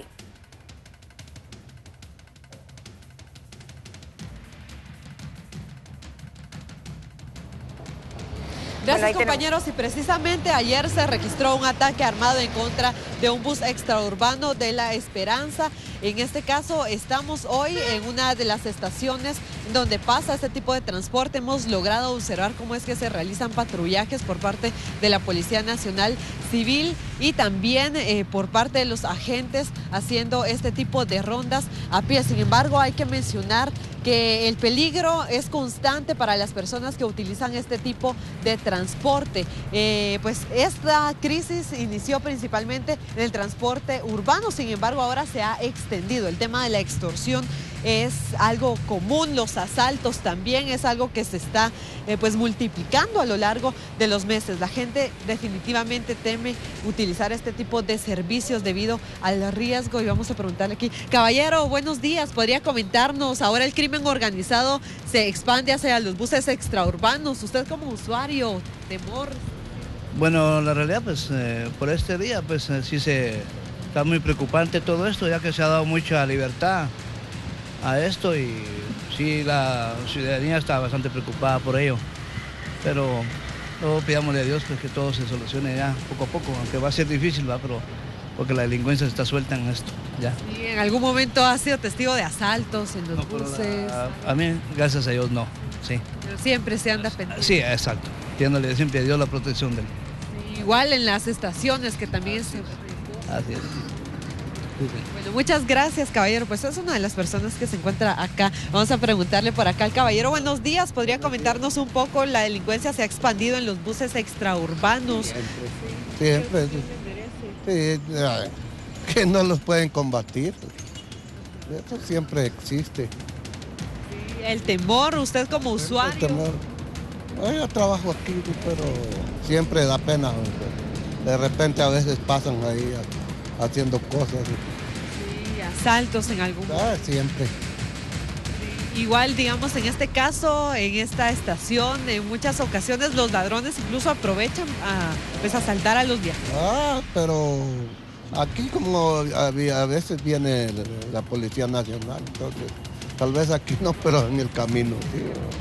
Gracias, compañeros. Y precisamente ayer se registró un ataque armado en contra de un bus extraurbano de La Esperanza. En este caso estamos hoy en una de las estaciones donde pasa este tipo de transporte. Hemos logrado observar cómo es que se realizan patrullajes por parte de la Policía Nacional Civil y también por parte de los agentes haciendo este tipo de rondas a pie. Sin embargo, hay que mencionar que el peligro es constante para las personas que utilizan este tipo de transporte. Pues esta crisis inició principalmente en el transporte urbano, sin embargo ahora se ha extendido. El tema de la extorsión es algo común, los asaltos también es algo que se está pues multiplicando a lo largo de los meses. La gente definitivamente teme utilizar este tipo de servicios debido al riesgo y vamos a preguntarle aquí. Caballero, buenos días, ¿podría comentarnos? Ahora el crimen organizado se expande hacia los buses extraurbanos. Usted como usuario, temor. Bueno, la realidad pues por este día pues sí se está muy preocupante todo esto, ya que se ha dado mucha libertad a esto y sí la ciudadanía está bastante preocupada por ello, pero luego pidámosle a Dios pues, que todo se solucione ya poco a poco, aunque va a ser difícil, ¿va? Pero porque la delincuencia está suelta en esto ya. ¿Y en algún momento ha sido testigo de asaltos en los buses? A mí, gracias a Dios, no, sí. Pero siempre se anda pendiente. Sí, exacto, pidiéndole siempre a Dios la protección de él. Sí, igual en las estaciones que también es... Así es. Bueno, muchas gracias, caballero. Pues es una de las personas que se encuentra acá. Vamos a preguntarle por acá al caballero. Buenos días, ¿podría comentarnos un poco? La delincuencia se ha expandido en los buses extraurbanos. Siempre. Sí, que no los pueden combatir. Eso siempre existe. Sí, el temor, usted como usuario. El temor. Yo trabajo aquí, pero siempre da pena. De repente a veces pasan ahí haciendo cosas. Sí, asaltos en algún momento. Siempre. Sí, igual, digamos, en este caso, en esta estación, en muchas ocasiones los ladrones incluso aprovechan pues, asaltar a los viajeros. Pero aquí como a veces viene la Policía Nacional, entonces tal vez aquí no, pero en el camino, sí.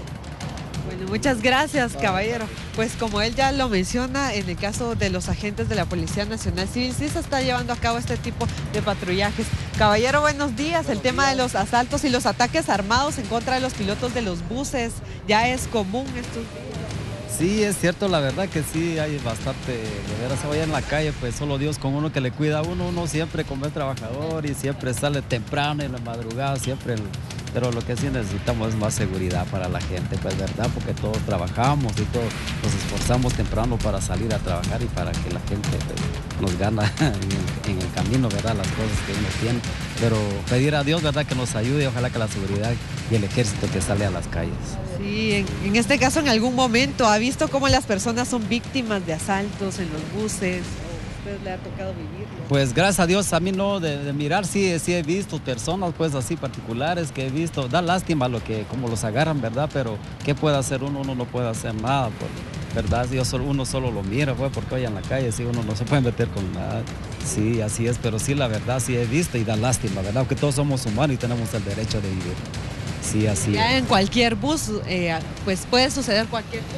Bueno, muchas gracias, caballero. Pues como él ya lo menciona, en el caso de los agentes de la Policía Nacional Civil, sí se está llevando a cabo este tipo de patrullajes. Caballero, buenos días. El tema de los asaltos y los ataques armados en contra de los pilotos de los buses ya es común estos días. Sí, es cierto, la verdad que sí hay bastante, de veras se vaya en la calle, pues solo Dios con uno que le cuida a uno, uno siempre como es trabajador y siempre sale temprano en la madrugada, siempre, pero lo que sí necesitamos es más seguridad para la gente, pues verdad, porque todos trabajamos y todos nos esforzamos temprano para salir a trabajar y para que la gente pues, nos gana en el camino, verdad, las cosas que uno tiene, pero pedir a Dios, verdad, que nos ayude, ojalá que la seguridad y el ejército que sale a las calles. Sí, en este caso en algún momento ha visto cómo las personas son víctimas de asaltos en los buses, o a usted le ha tocado vivirlo. Pues gracias a Dios a mí no, de mirar sí he visto personas pues así particulares que he visto, da lástima como los agarran, ¿verdad? Pero ¿qué puede hacer uno? Uno no puede hacer nada, ¿verdad? Uno solo lo mira, pues, porque hoy en la calle sí uno no se puede meter con nada. Sí, así es, pero sí la verdad sí he visto y da lástima, ¿verdad? Porque todos somos humanos y tenemos el derecho de vivir. Sí, así ya es. En cualquier bus, pues puede suceder cualquier cosa.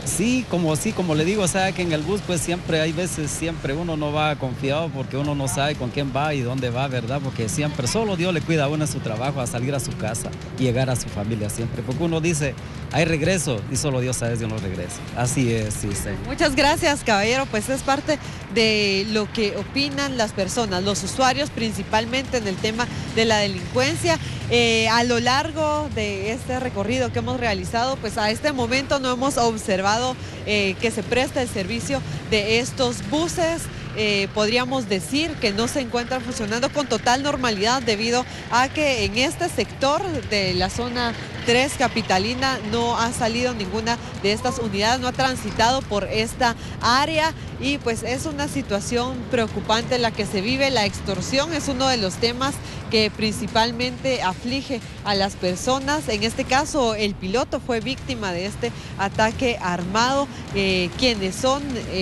Sí, como le digo, o sea, que en el bus pues siempre, hay veces, siempre uno no va confiado porque uno no sabe con quién va y dónde va, ¿verdad? Porque siempre solo Dios le cuida a uno en su trabajo, a salir a su casa, llegar a su familia siempre. Porque uno dice, hay regreso y solo Dios sabe si uno regresa. Así es, sí, sí. Muchas gracias, caballero. Pues es parte de lo que opinan las personas, los usuarios, principalmente en el tema de la delincuencia. A lo largo de este recorrido que hemos realizado, pues a este momento no hemos observado que se presta el servicio de estos buses. Podríamos decir que no se encuentran funcionando con total normalidad debido a que en este sector de la zona 3 capitalina no ha salido ninguna de estas unidades, no ha transitado por esta área y pues es una situación preocupante la que se vive. La extorsión es uno de los temas que principalmente aflige a las personas. En este caso, el piloto fue víctima de este ataque armado, quienes son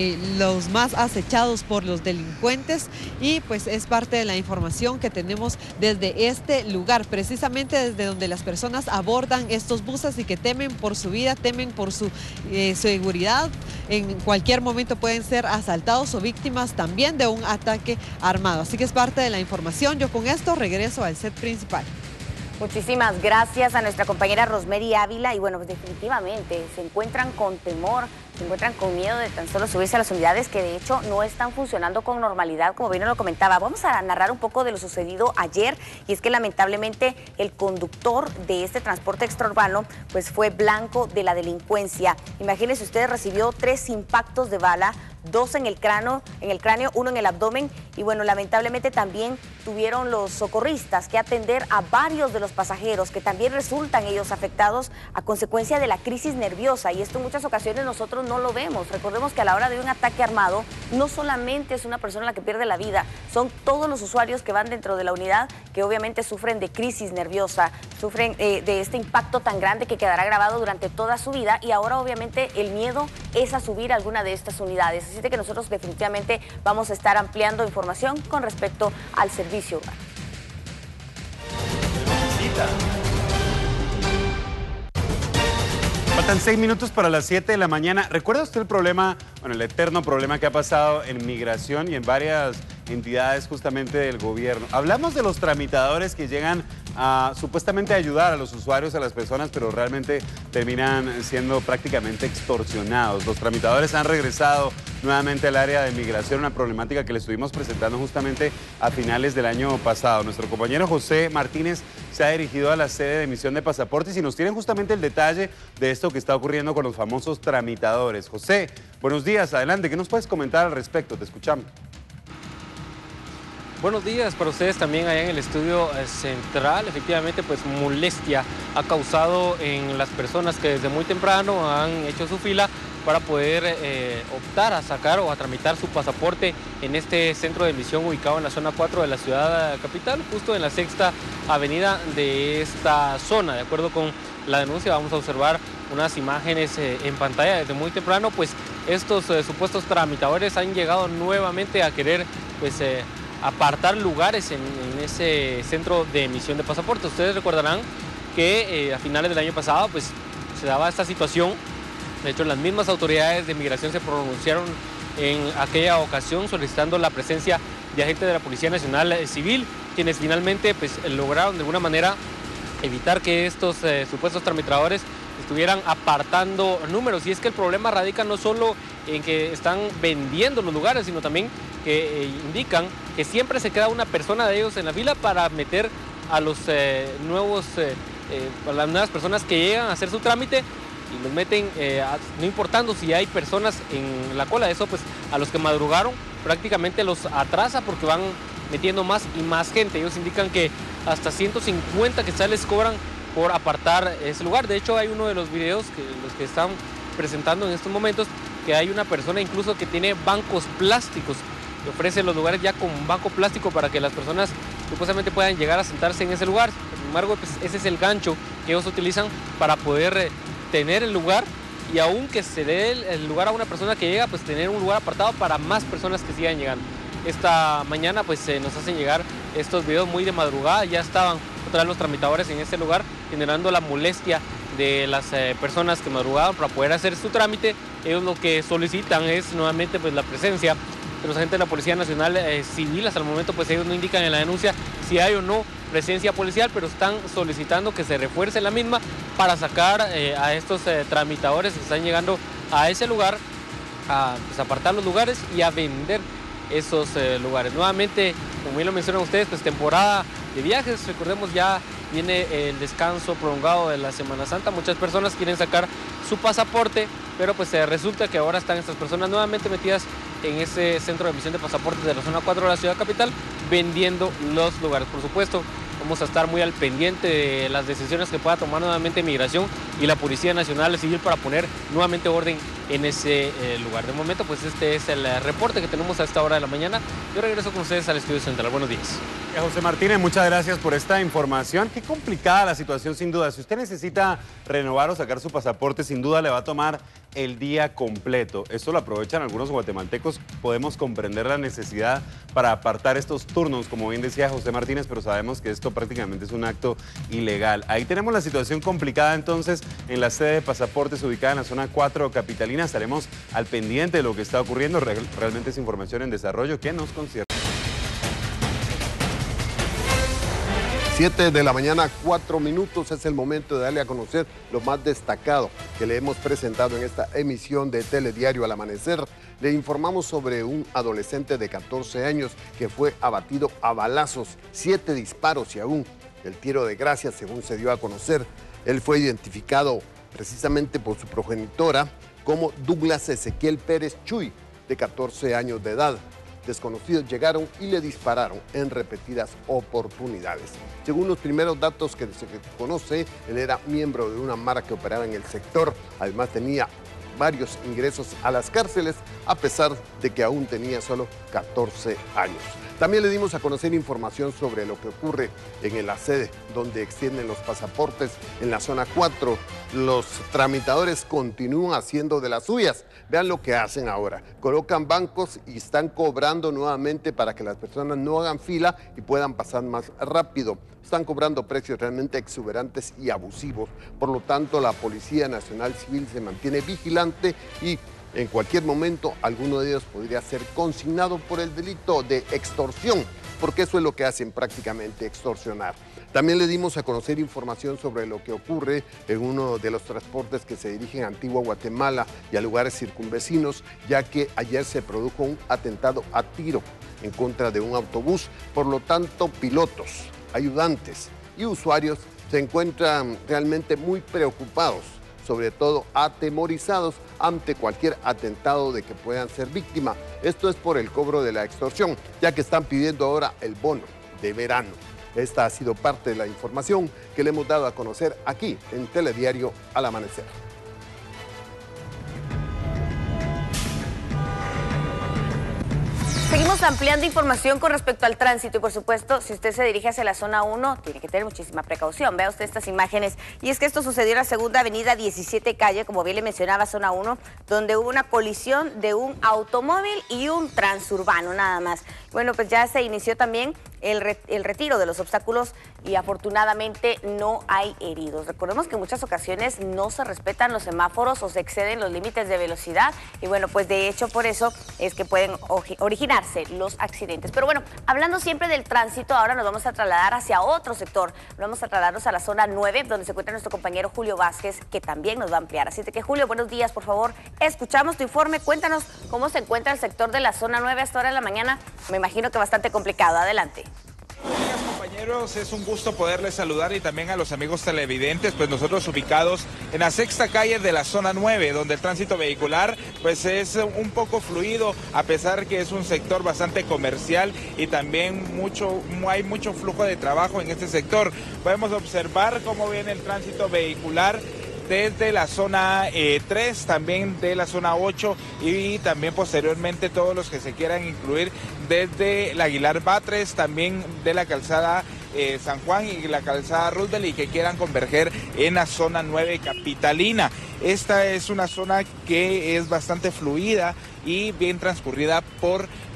los más acechados por los delincuentes, y pues es parte de la información que tenemos desde este lugar, precisamente desde donde las personas abordan estos buses y que temen por su vida, temen por su seguridad. En cualquier momento pueden ser asaltados o víctimas también de un ataque armado. Así que es parte de la información. Yo con esto regreso al set principal. Muchísimas gracias a nuestra compañera Rosemary Ávila. Y bueno, pues definitivamente se encuentran con temor, se encuentran con miedo de tan solo subirse a las unidades que de hecho no están funcionando con normalidad, como bien lo comentaba. Vamos a narrar un poco de lo sucedido ayer, y es que lamentablemente el conductor de este transporte extraurbano pues fue blanco de la delincuencia. Imagínense ustedes, recibió 3 impactos de bala, 2 en el cráneo, 1 en el abdomen, y bueno, lamentablemente también tuvieron los socorristas que atender a varios de los pasajeros que también resultan ellos afectados a consecuencia de la crisis nerviosa, y esto en muchas ocasiones nosotros no lo vemos. Recordemos que a la hora de un ataque armado no solamente es una persona la que pierde la vida, son todos los usuarios que van dentro de la unidad que obviamente sufren de crisis nerviosa, sufren de este impacto tan grande que quedará grabado durante toda su vida, y ahora obviamente el miedo es a subir a alguna de estas unidades. Así que nosotros definitivamente vamos a estar ampliando información con respecto al servicio urbano. Faltan 6 minutos para las 7 de la mañana. ¿Recuerda usted el problema, el eterno problema que ha pasado en migración y en varias entidades justamente del gobierno? Hablamos de los tramitadores que llegan a supuestamente ayudar a los usuarios, a las personas, pero realmente terminan siendo prácticamente extorsionados. Los tramitadores han regresado nuevamente al área de migración, una problemática que le estuvimos presentando justamente a finales del año pasado. Nuestro compañero José Martínez se ha dirigido a la sede de emisión de pasaportes y nos tienen justamente el detalle de esto que está ocurriendo con los famosos tramitadores. José, buenos días, adelante, ¿qué nos puedes comentar al respecto? Te escuchamos. Buenos días para ustedes también allá en el estudio central. Efectivamente, pues molestia ha causado en las personas que desde muy temprano han hecho su fila para poder optar a sacar o a tramitar su pasaporte en este centro de emisión ubicado en la zona 4 de la ciudad capital, justo en la 6ª avenida de esta zona. De acuerdo con la denuncia, vamos a observar unas imágenes en pantalla. Desde muy temprano, pues estos supuestos tramitadores han llegado nuevamente a querer pues apartar lugares en ese centro de emisión de pasaportes. Ustedes recordarán que a finales del año pasado pues se daba esta situación. De hecho, las mismas autoridades de migración se pronunciaron en aquella ocasión solicitando la presencia de agentes de la Policía Nacional Civil, quienes finalmente pues lograron de alguna manera evitar que estos supuestos tramitadores estuvieran apartando números. Y es que el problema radica no solo en que están vendiendo los lugares, sino también que indican que siempre se queda una persona de ellos en la fila para meter a los a las nuevas personas que llegan a hacer su trámite, y los meten, no importando si hay personas en la cola. Eso pues a los que madrugaron prácticamente los atrasa porque van metiendo más y más gente. Ellos indican que hasta 150 quetzales cobran por apartar ese lugar. De hecho, hay uno de los videos los que están presentando en estos momentos, que hay una persona incluso que tiene bancos plásticos, que ofrece los lugares ya con banco plástico para que las personas supuestamente puedan llegar a sentarse en ese lugar. Sin embargo, pues ese es el gancho que ellos utilizan para poder tener el lugar, y aunque se dé el lugar a una persona que llega, pues tener un lugar apartado para más personas que sigan llegando. Esta mañana pues nos hacen llegar estos videos muy de madrugada. Ya estaban otra vez los tramitadores en este lugar, generando la molestia de las personas que madrugaban para poder hacer su trámite, ellos lo que solicitan es nuevamente pues la presencia de los agentes de la Policía Nacional Civil. Hasta el momento pues ellos no indican en la denuncia si hay o no presencia policial, pero están solicitando que se refuerce la misma para sacar a estos tramitadores que están llegando a ese lugar, a pues, apartar los lugares y a vender esos lugares. Nuevamente, como bien lo mencionan ustedes, pues temporada de viajes, recordemos ya viene el descanso prolongado de la Semana Santa, muchas personas quieren sacar su pasaporte, pero pues resulta que ahora están estas personas nuevamente metidas en ese centro de emisión de pasaportes de la zona 4 de la ciudad capital, vendiendo los lugares. Por supuesto, vamos a estar muy al pendiente de las decisiones que pueda tomar nuevamente Migración y la Policía Nacional Civil para poner nuevamente orden en ese lugar. De momento, pues este es el reporte que tenemos a esta hora de la mañana. Yo regreso con ustedes al estudio central. Buenos días. José Martínez, muchas gracias por esta información. Qué complicada la situación, sin duda. Si usted necesita renovar o sacar su pasaporte, sin duda le va a tomar el día completo. Esto lo aprovechan algunos guatemaltecos. Podemos comprender la necesidad para apartar estos turnos, como bien decía José Martínez, pero sabemos que esto prácticamente es un acto ilegal. Ahí tenemos la situación complicada entonces en la sede de pasaportes ubicada en la zona 4 capitalina. Estaremos al pendiente de lo que está ocurriendo. Realmente es información en desarrollo que nos concierne. 7 de la mañana, 4 minutos, es el momento de darle a conocer lo más destacado que le hemos presentado en esta emisión de Telediario al Amanecer. Le informamos sobre un adolescente de 14 años que fue abatido a balazos, 7 disparos y aún el tiro de gracia, según se dio a conocer. Él fue identificado precisamente por su progenitora como Douglas Ezequiel Pérez Chuy, de 14 años de edad. Desconocidos llegaron y le dispararon en repetidas oportunidades. Según los primeros datos que se conoce, él era miembro de una mara que operaba en el sector. Además tenía varios ingresos a las cárceles, a pesar de que aún tenía solo 14 años. También le dimos a conocer información sobre lo que ocurre en la sede donde extienden los pasaportes en la zona 4. Los tramitadores continúan haciendo de las suyas. Vean lo que hacen ahora. Colocan bancos y están cobrando nuevamente para que las personas no hagan fila y puedan pasar más rápido. Están cobrando precios realmente exuberantes y abusivos. Por lo tanto, la Policía Nacional Civil se mantiene vigilante y en cualquier momento alguno de ellos podría ser consignado por el delito de extorsión, porque eso es lo que hacen prácticamente, extorsionar. También le dimos a conocer información sobre lo que ocurre en uno de los transportes que se dirigen a Antigua Guatemala y a lugares circunvecinos, ya que ayer se produjo un atentado a tiro en contra de un autobús. Por lo tanto, pilotos, ayudantes y usuarios se encuentran realmente muy preocupados, sobre todo atemorizados ante cualquier atentado de que puedan ser víctimas. Esto es por el cobro de la extorsión, ya que están pidiendo ahora el bono de verano. Esta ha sido parte de la información que le hemos dado a conocer aquí en Telediario al Amanecer. Seguimos ampliando información con respecto al tránsito y por supuesto, si usted se dirige hacia la zona 1, tiene que tener muchísima precaución. Vea usted estas imágenes y es que esto sucedió en la segunda avenida 17 calle, como bien le mencionaba, zona 1, donde hubo una colisión de un automóvil y un transurbano, nada más. Bueno, pues ya se inició también el retiro de los obstáculos y afortunadamente no hay heridos. Recordemos que en muchas ocasiones no se respetan los semáforos o se exceden los límites de velocidad y bueno, pues de hecho por eso es que pueden originarse los accidentes. Pero bueno, hablando siempre del tránsito, ahora nos vamos a trasladar hacia otro sector. Vamos a trasladarnos a la zona 9, donde se encuentra nuestro compañero Julio Vázquez, que también nos va a ampliar. Así que Julio, buenos días, por favor. Escuchamos tu informe. Cuéntanos cómo se encuentra el sector de la zona 9 a esta hora de la mañana. Me imagino que bastante complicado. Adelante. Buenos días, compañeros, es un gusto poderles saludar y también a los amigos televidentes, pues nosotros ubicados en la sexta calle de la zona 9, donde el tránsito vehicular pues es un poco fluido, a pesar que es un sector bastante comercial y también hay mucho flujo de trabajo en este sector. Podemos observar cómo viene el tránsito vehicular desde la zona 3, también de la zona 8 y también posteriormente todos los que se quieran incluir desde la Aguilar Batres, también de la calzada San Juan y la calzada Roosevelt y que quieran converger en la zona 9 capitalina. Esta es una zona que es bastante fluida y bien transcurrida por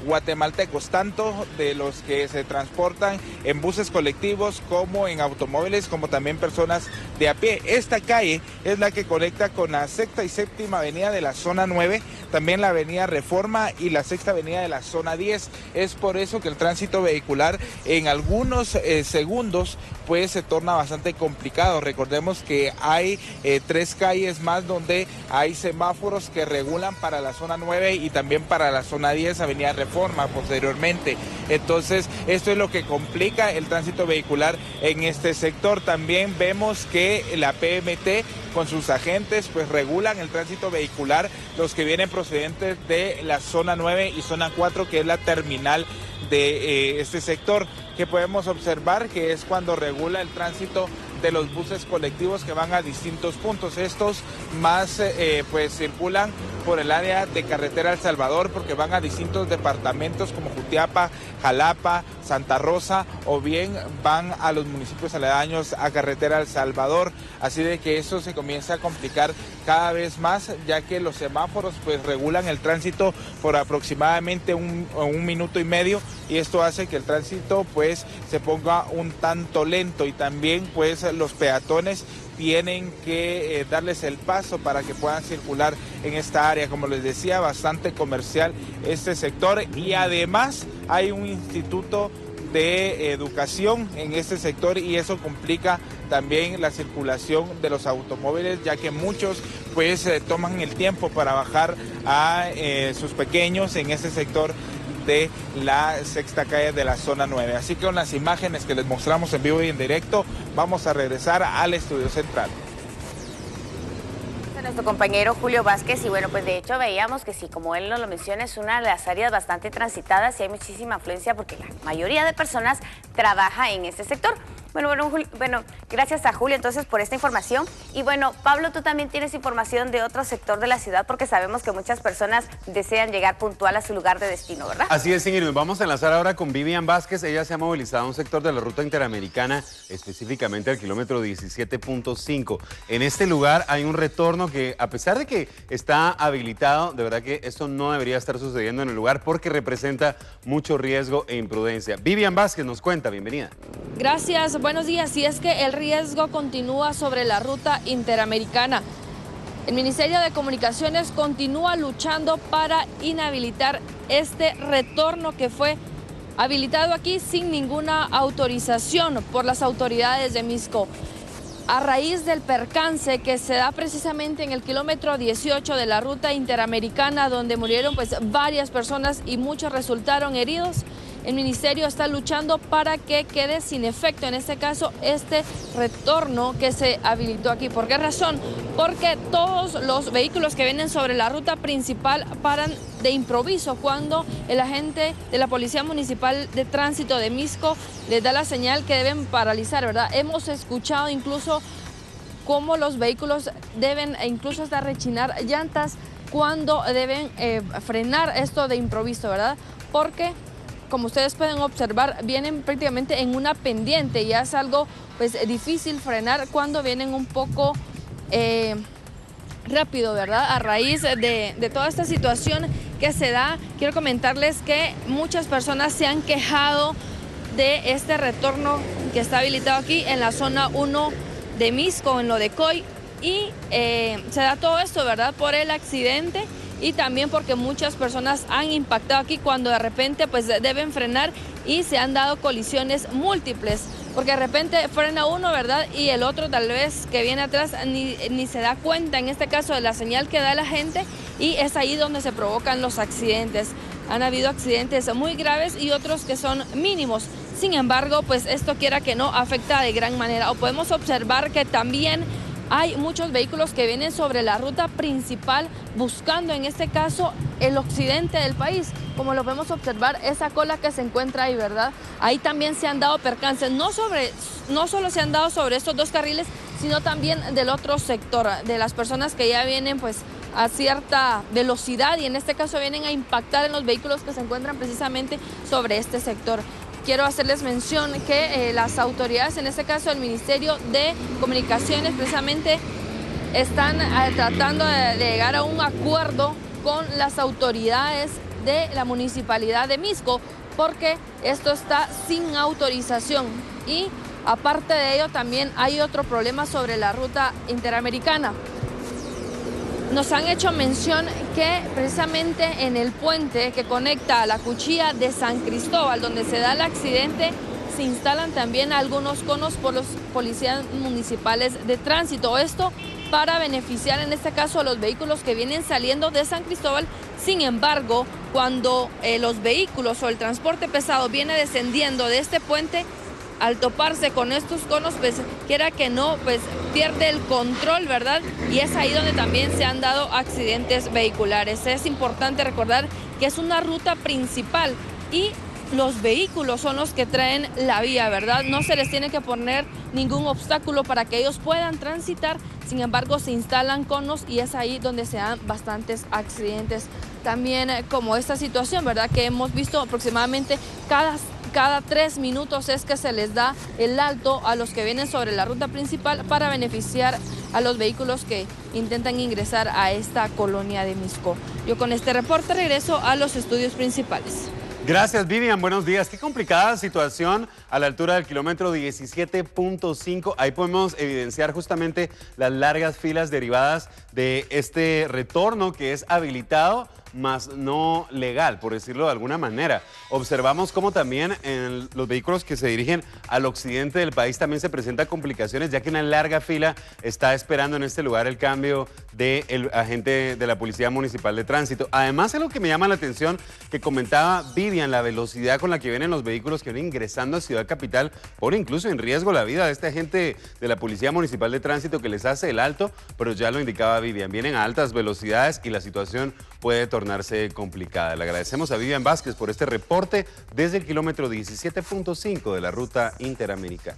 guatemaltecos, tanto de los que se transportan en buses colectivos como en automóviles, como también personas de a pie. Esta calle es la que conecta con la sexta y séptima avenida de la zona 9, también la avenida Reforma y la sexta avenida de la zona 10. Es por eso que el tránsito vehicular en algunos segundos pues se torna bastante complicado. Recordemos que hay 3 calles más donde hay semáforos que regulan para la zona 9 y también para la zona 10, avenida Reforma posteriormente. Entonces esto es lo que complica el tránsito vehicular en este sector. También vemos que la PMT con sus agentes pues regulan el tránsito vehicular, los que vienen procedentes de la zona 9 y zona 4, que es la terminal de este sector, que podemos observar que es cuando regula el tránsito de los buses colectivos que van a distintos puntos. Estos más pues circulan por el área de carretera El Salvador, porque van a distintos departamentos como Jutiapa, Jalapa, Santa Rosa, o bien van a los municipios aledaños a carretera El Salvador. Así de que eso se comienza a complicar cada vez más, ya que los semáforos pues regulan el tránsito por aproximadamente un minuto y medio, y esto hace que el tránsito pues se ponga un tanto lento, y también pues los peatones tienen que darles el paso para que puedan circular en esta área. Como les decía, bastante comercial este sector, y además hay un instituto de educación en este sector, y eso complica también la circulación de los automóviles, ya que muchos pues toman el tiempo para bajar a sus pequeños en este sector de la sexta calle de la zona 9. Así que con las imágenes que les mostramos en vivo y en directo, vamos a regresar al estudio central. Nuestro compañero Julio Vázquez, y bueno, pues de hecho veíamos que sí, como él nos lo menciona, es una de las áreas bastante transitadas y hay muchísima afluencia porque la mayoría de personas trabaja en este sector. Bueno, gracias a Julio entonces por esta información. Y bueno, Pablo, tú también tienes información de otro sector de la ciudad, porque sabemos que muchas personas desean llegar puntual a su lugar de destino, ¿verdad? Así es, Ingrid. Nos vamos a enlazar ahora con Vivian Vázquez. Ella se ha movilizado a un sector de la ruta interamericana, específicamente al kilómetro 17.5. En este lugar hay un retorno que, a pesar de que está habilitado, de verdad que esto no debería estar sucediendo en el lugar porque representa mucho riesgo e imprudencia. Vivian Vázquez nos cuenta, bienvenida. Gracias, buenos días. Y es que el riesgo continúa sobre la ruta interamericana. El Ministerio de Comunicaciones continúa luchando para inhabilitar este retorno que fue habilitado aquí sin ninguna autorización por las autoridades de Misco. A raíz del percance que se da precisamente en el kilómetro 18 de la ruta interamericana, donde murieron pues varias personas y muchos resultaron heridos, el ministerio está luchando para que quede sin efecto, en este caso, este retorno que se habilitó aquí. ¿Por qué razón? Porque todos los vehículos que vienen sobre la ruta principal paran de improviso cuando el agente de la Policía Municipal de Tránsito de Misco les da la señal que deben paralizar, ¿verdad? Hemos escuchado incluso cómo los vehículos deben incluso hasta rechinar llantas cuando deben frenar esto de improviso, ¿verdad? Porque, como ustedes pueden observar, vienen prácticamente en una pendiente y es algo pues difícil frenar cuando vienen un poco rápido, ¿verdad? A raíz de toda esta situación que se da, quiero comentarles que muchas personas se han quejado de este retorno que está habilitado aquí en la zona 1 de Misco, en lo de Coy, y se da todo esto, ¿verdad? Por el accidente y también porque muchas personas han impactado aquí cuando de repente pues deben frenar y se han dado colisiones múltiples, porque de repente frena uno, ¿verdad? Y el otro tal vez que viene atrás ni se da cuenta, en este caso, de la señal que da la gente, y es ahí donde se provocan los accidentes. Han habido accidentes muy graves y otros que son mínimos. Sin embargo, pues esto quiera que no afecta de gran manera. O podemos observar que también hay muchos vehículos que vienen sobre la ruta principal buscando, en este caso, el occidente del país. Como lo podemos observar, esa cola que se encuentra ahí, ¿verdad? Ahí también se han dado percances, no solo se han dado sobre estos dos carriles, sino también del otro sector, de las personas que ya vienen pues a cierta velocidad y en este caso vienen a impactar en los vehículos que se encuentran precisamente sobre este sector. Quiero hacerles mención que las autoridades, en este caso el Ministerio de Comunicaciones, precisamente están tratando de llegar a un acuerdo con las autoridades de la Municipalidad de Misco, porque esto está sin autorización. Y aparte de ello, también hay otro problema sobre la ruta interamericana. Nos han hecho mención que precisamente en el puente que conecta a la Cuchilla de San Cristóbal, donde se da el accidente, se instalan también algunos conos por los policías municipales de tránsito. Esto para beneficiar en este caso a los vehículos que vienen saliendo de San Cristóbal. Sin embargo, cuando los vehículos o el transporte pesado viene descendiendo de este puente, al toparse con estos conos, pues quiera que no, pues pierde el control, ¿verdad? Y es ahí donde también se han dado accidentes vehiculares. Es importante recordar que es una ruta principal y los vehículos son los que traen la vía, ¿verdad? No se les tiene que poner ningún obstáculo para que ellos puedan transitar. Sin embargo, se instalan conos y es ahí donde se dan bastantes accidentes. También como esta situación, ¿verdad? Que hemos visto aproximadamente cada 3 minutos es que se les da el alto a los que vienen sobre la ruta principal para beneficiar a los vehículos que intentan ingresar a esta colonia de Misco. Yo con este reporte regreso a los estudios principales. Gracias, Vivian. Buenos días. Qué complicada situación a la altura del kilómetro 17.5. Ahí podemos evidenciar justamente las largas filas derivadas de este retorno que es habilitado, más no legal, por decirlo de alguna manera. Observamos cómo también en los vehículos que se dirigen al occidente del país también se presentan complicaciones, ya que una larga fila está esperando en este lugar el cambio del agente de la Policía Municipal de Tránsito. Además, algo que me llama la atención, que comentaba Vivian, la velocidad con la que vienen los vehículos que vienen ingresando a Ciudad Capital, pone incluso en riesgo la vida de este agente de la Policía Municipal de Tránsito que les hace el alto, pero ya lo indicaba Vivian, vienen a altas velocidades y la situación puede tornarse complicada. Le agradecemos a Vivian Vázquez por este reporte desde el kilómetro 17.5 de la ruta interamericana.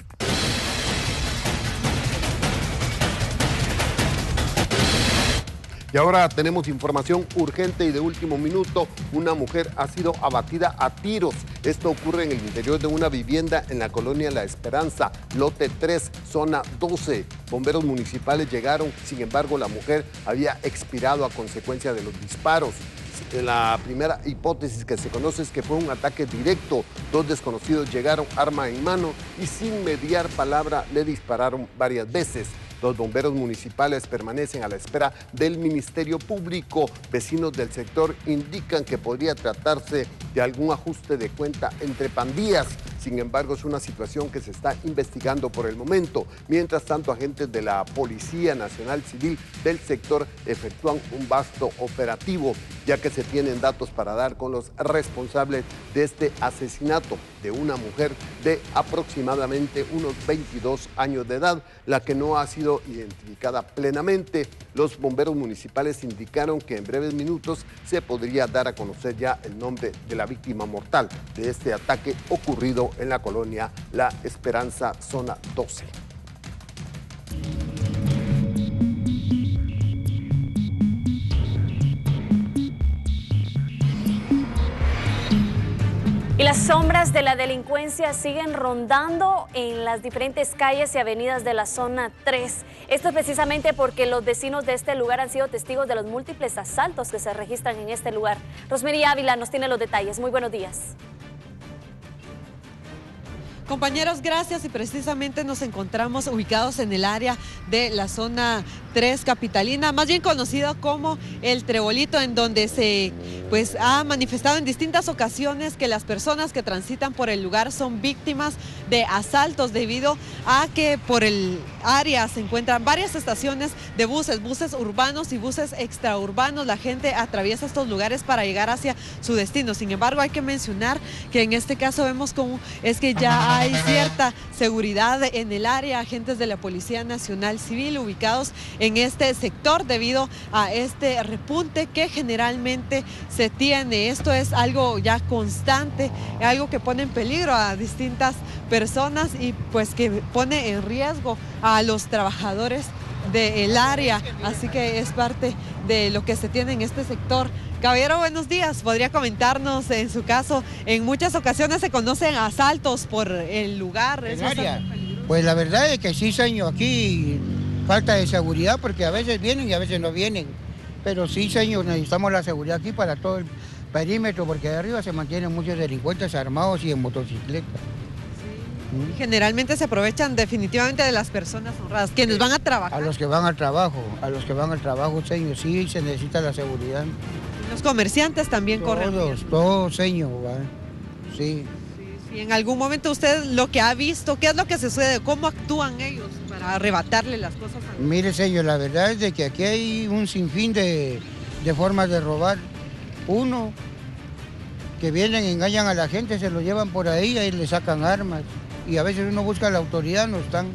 Y ahora tenemos información urgente y de último minuto. Una mujer ha sido abatida a tiros. Esto ocurre en el interior de una vivienda en la colonia La Esperanza, lote 3, zona 12. Bomberos municipales llegaron, sin embargo, la mujer había expirado a consecuencia de los disparos. La primera hipótesis que se conoce es que fue un ataque directo. 2 desconocidos llegaron arma en mano y sin mediar palabra le dispararon varias veces. Los bomberos municipales permanecen a la espera del Ministerio Público. Vecinos del sector indican que podría tratarse de algún ajuste de cuenta entre pandillas. Sin embargo, es una situación que se está investigando por el momento. Mientras tanto, agentes de la Policía Nacional Civil del sector efectúan un vasto operativo, ya que se tienen datos para dar con los responsables de este asesinato de una mujer de aproximadamente unos 22 años de edad, la que no ha sido identificada plenamente. Los bomberos municipales indicaron que en breves minutos se podría dar a conocer ya el nombre de la víctima mortal de este ataque ocurrido en la colonia La Esperanza, zona 12. Y las sombras de la delincuencia siguen rondando en las diferentes calles y avenidas de la zona 3. Esto es precisamente porque los vecinos de este lugar han sido testigos de los múltiples asaltos que se registran en este lugar. Rosmery Ávila nos tiene los detalles. Muy buenos días. Compañeros, gracias, y precisamente nos encontramos ubicados en el área de la zona 3 capitalina, más bien conocido como el Trebolito, en donde se ha manifestado en distintas ocasiones que las personas que transitan por el lugar son víctimas de asaltos debido a que por el área se encuentran varias estaciones de buses urbanos y buses extraurbanos. La gente atraviesa estos lugares para llegar hacia su destino. Sin embargo, hay que mencionar que en este caso vemos cómo es que ya hay cierta seguridad en el área, agentes de la Policía Nacional Civil ubicados en este sector debido a este repunte que generalmente se tiene. Esto es algo ya constante, algo que pone en peligro a distintas personas y pues que pone en riesgo a los trabajadores del área, así que es parte de lo que se tiene en este sector. Caballero, buenos días. ¿Podría comentarnos, en su caso, en muchas ocasiones se conocen asaltos por el lugar? ¿El área? Pues la verdad es que sí, señor, aquí falta de seguridad porque a veces vienen y a veces no vienen. Pero sí, señor, necesitamos la seguridad aquí para perímetro, porque de arriba se mantienen muchos delincuentes armados y en motocicleta. Y generalmente se aprovechan definitivamente de las personas honradas, quienes van a trabajar. A los que van al trabajo, señor, sí, se necesita la seguridad. Los comerciantes también corren. Todos, señor, ¿va? Sí. Y en algún momento usted lo que ha visto, ¿qué es lo que se sucede? ¿Cómo actúan ellos para arrebatarle las cosas a los... Mire, señor, la verdad es de que aquí hay un sinfín de formas de robar. Uno, que vienen, engañan a la gente, se lo llevan por ahí le sacan armas. Y a veces uno busca a la autoridad, no están.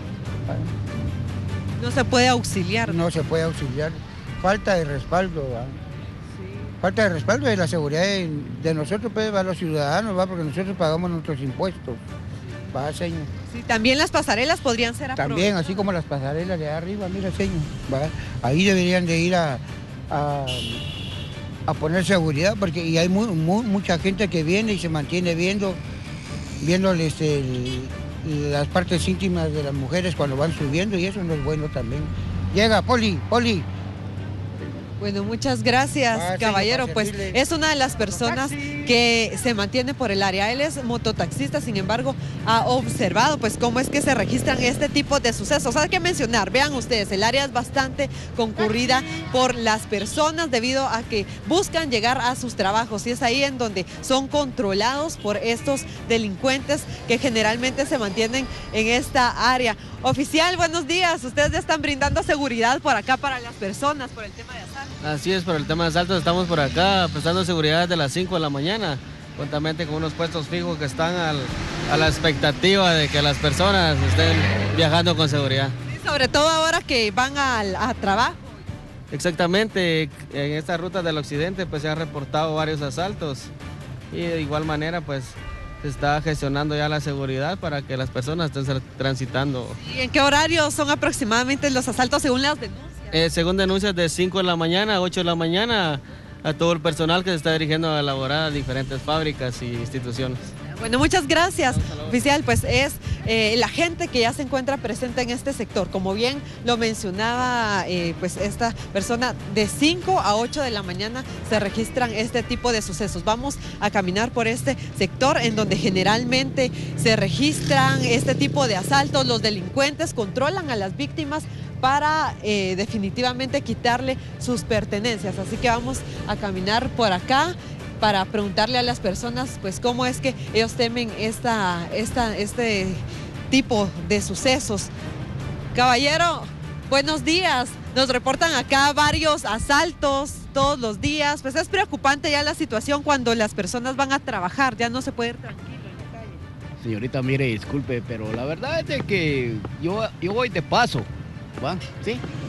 No se puede auxiliar. No se puede auxiliar. Falta de respaldo, ¿va? Falta de respaldo de la seguridad de nosotros, pues, va, los ciudadanos, ¿va? Porque nosotros pagamos nuestros impuestos, ¿va, señor? Sí, también las pasarelas podrían ser aprovechadas. También, así como las pasarelas de arriba, mira, señor, ¿va? Ahí deberían de ir a poner seguridad, porque y hay mucha gente que viene y se mantiene viendo las partes íntimas de las mujeres cuando van subiendo, y eso no es bueno también. Llega, Poli. Bueno, muchas gracias, caballero. Pues es una de las personas que se mantiene por el área. Él es mototaxista, sin embargo, ha observado pues cómo es que se registran este tipo de sucesos. Hay que mencionar, vean ustedes, el área es bastante concurrida por las personas debido a que buscan llegar a sus trabajos, y es ahí en donde son controlados por estos delincuentes que generalmente se mantienen en esta área. Oficial, buenos días. Ustedes ya están brindando seguridad por acá para las personas por el tema de asalto. Así es, por el tema de asaltos estamos por acá prestando seguridad desde las 5 de la mañana, juntamente con unos puestos fijos que están a la expectativa de que las personas estén viajando con seguridad. Sí, sobre todo ahora que van a trabajo. Exactamente, en esta ruta del occidente pues se han reportado varios asaltos, y de igual manera pues se está gestionando ya la seguridad para que las personas estén transitando. ¿Y en qué horario son aproximadamente los asaltos según las denuncias? Según denuncias, de 5 de la mañana a 8 de la mañana, a todo el personal que se está dirigiendo a elaborar diferentes fábricas y instituciones. Bueno, muchas gracias, oficial. Pues es la gente que ya se encuentra presente en este sector. Como bien lo mencionaba pues esta persona, de 5 a 8 de la mañana se registran este tipo de sucesos. Vamos a caminar por este sector en donde generalmente se registran este tipo de asaltos. Los delincuentes controlan a las víctimas para definitivamente quitarle sus pertenencias. Así que vamos a caminar por acá para preguntarle a las personas pues cómo es que ellos temen este tipo de sucesos. Caballero, buenos días. Nos reportan acá varios asaltos todos los días. Pues es preocupante ya la situación cuando las personas van a trabajar, ya no se puede ir tranquilo en la calle. Señorita, mire, disculpe, pero la verdad es de que yo voy de paso, ¿va? Sí.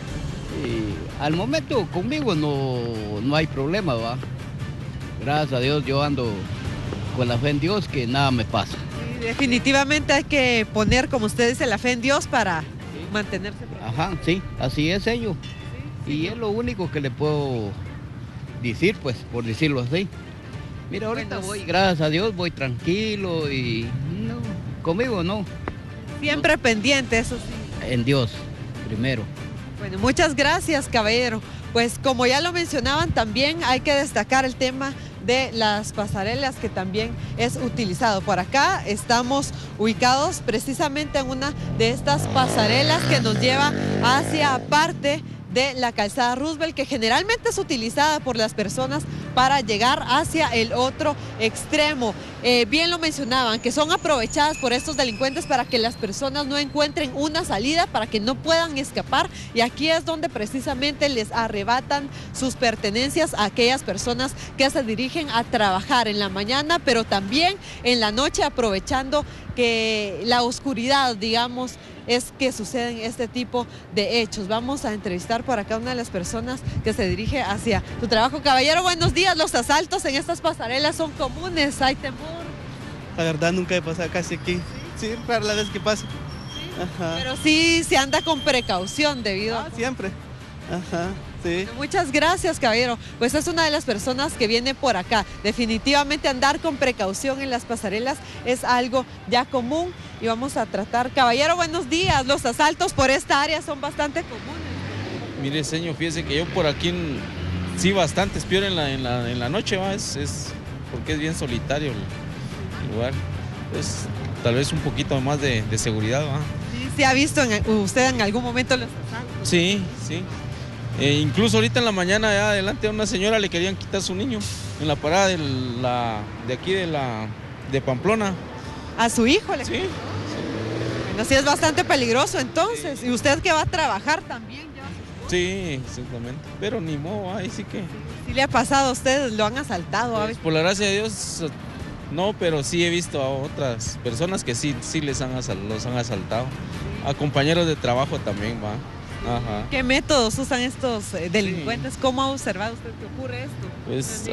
Y al momento conmigo no hay problema, ¿va? Gracias a Dios yo ando con la fe en Dios, que nada me pasa. Sí, definitivamente hay que poner, como usted dice, la fe en Dios para mantenerse. Ajá, sí, así es ello. Sí. Y es lo único que le puedo decir, pues, por decirlo así. Mira, ahorita voy, gracias a Dios, voy tranquilo y no, conmigo no. Siempre pendiente, eso sí. En Dios, primero. Bueno, muchas gracias, caballero. Pues como ya lo mencionaban, también hay que destacar el tema de las pasarelas, que también es utilizado. Por acá estamos ubicados precisamente en una de estas pasarelas que nos lleva hacia parte de la calzada Roosevelt, que generalmente es utilizada por las personas para llegar hacia el otro extremo. Bien lo mencionaban, que son aprovechadas por estos delincuentes para que las personas no encuentren una salida, para que no puedan escapar, y aquí es donde precisamente les arrebatan sus pertenencias a aquellas personas que se dirigen a trabajar en la mañana, pero también en la noche, aprovechando que la oscuridad, digamos, es que suceden este tipo de hechos. Vamos a entrevistar por acá a una de las personas que se dirige hacia tu trabajo. Caballero, buenos días. Los asaltos en estas pasarelas son comunes, ¿hay temor? La verdad nunca he pasado casi aquí. Sí, rara la vez que pasa. ¿Sí? Ajá. Pero sí se anda con precaución debido a... Siempre. Ajá. Sí. Muchas gracias, caballero. Pues es una de las personas que viene por acá. Definitivamente andar con precaución en las pasarelas es algo ya común y vamos a tratar. Caballero, buenos días. Los asaltos por esta área son bastante comunes. Mire, señor, fíjese que yo por aquí Sí, bastante, es peor en la noche, ¿va? Es porque es bien solitario el lugar. Pues tal vez un poquito más de seguridad, ¿va? ¿Sí se ha visto usted en algún momento los asaltos? Sí, sí. Incluso ahorita en la mañana allá adelante a una señora le querían quitar su niño en la parada de aquí de Pamplona. ¿A su hijo le Sí. Bueno, sí es bastante peligroso entonces. Sí. ¿Y usted que va a trabajar también? Sí, exactamente. Pero ni modo, ahí sí que... ¿Sí le ha pasado a usted? ¿Lo han asaltado? Pues, por la gracia de Dios, no, pero sí he visto a otras personas que sí los han asaltado. A compañeros de trabajo también, va. Ajá. ¿Qué métodos usan estos delincuentes? Sí. ¿Cómo ha observado usted que ocurre esto? Pues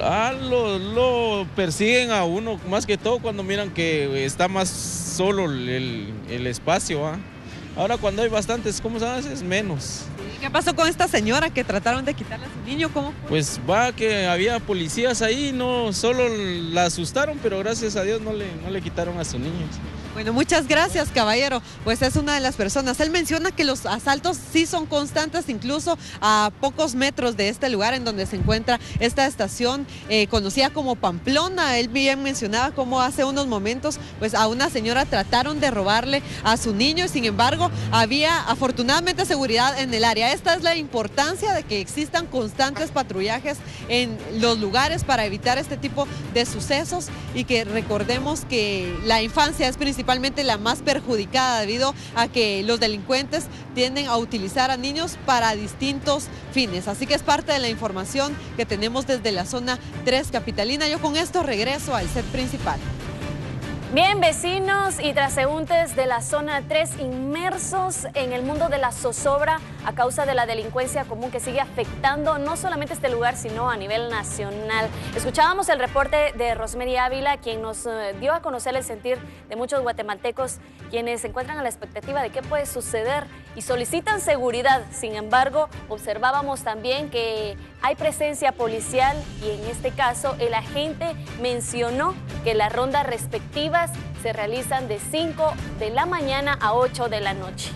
lo persiguen a uno, más que todo cuando miran que está más solo el espacio, ¿va? Ahora cuando hay bastantes, ¿cómo sabes? Es menos. ¿Qué pasó con esta señora que trataron de quitarle a su niño? ¿Cómo fue? Pues va que había policías ahí, no solo la asustaron, pero gracias a Dios no le quitaron a su niño. Bueno, muchas gracias, caballero. Pues es una de las personas. Él menciona que los asaltos sí son constantes, incluso a pocos metros de este lugar en donde se encuentra esta estación conocida como Pamplona. Él bien mencionaba cómo hace unos momentos pues a una señora trataron de robarle a su niño y sin embargo había afortunadamente seguridad en el área. Esta es la importancia de que existan constantes patrullajes en los lugares para evitar este tipo de sucesos y que recordemos que la infancia es principalmente la más perjudicada debido a que los delincuentes tienden a utilizar a niños para distintos fines. Así que es parte de la información que tenemos desde la zona 3 capitalina. Yo con esto regreso al set principal. Bien, vecinos y transeúntes de la zona 3 inmersos en el mundo de la zozobra a causa de la delincuencia común que sigue afectando no solamente este lugar, sino a nivel nacional. Escuchábamos el reporte de Rosemary Ávila, quien nos dio a conocer el sentir de muchos guatemaltecos, quienes se encuentran a la expectativa de qué puede suceder y solicitan seguridad. Sin embargo, observábamos también que hay presencia policial y en este caso el agente mencionó que las rondas respectivas se realizan de 5 de la mañana a 8 de la noche.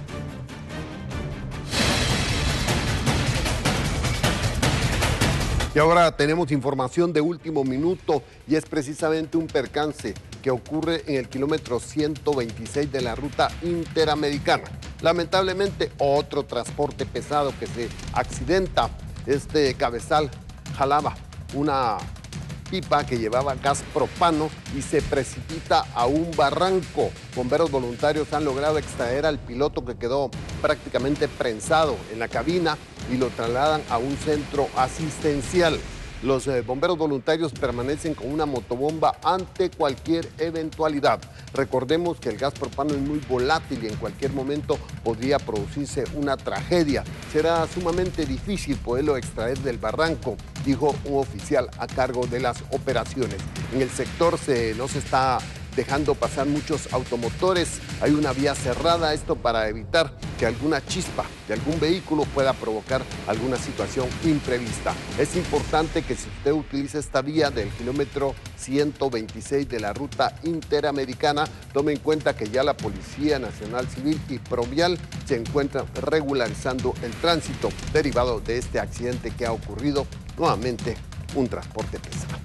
Y ahora tenemos información de último minuto y es precisamente un percance que ocurre en el kilómetro 126 de la ruta interamericana. Lamentablemente, otro transporte pesado que se accidenta. Este cabezal jalaba una pipa que llevaba gas propano y se precipita a un barranco. Bomberos voluntarios han logrado extraer al piloto que quedó prácticamente prensado en la cabina y lo trasladan a un centro asistencial. Los bomberos voluntarios permanecen con una motobomba ante cualquier eventualidad. Recordemos que el gas propano es muy volátil y en cualquier momento podría producirse una tragedia. Será sumamente difícil poderlo extraer del barranco, dijo un oficial a cargo de las operaciones. En el sector no se está dejando pasar muchos automotores. Hay una vía cerrada, esto para evitar que alguna chispa de algún vehículo pueda provocar alguna situación imprevista. Es importante que si usted utiliza esta vía del kilómetro 126 de la ruta interamericana, tome en cuenta que ya la Policía Nacional Civil y Provial se encuentran regularizando el tránsito derivado de este accidente que ha ocurrido, nuevamente un transporte pesado.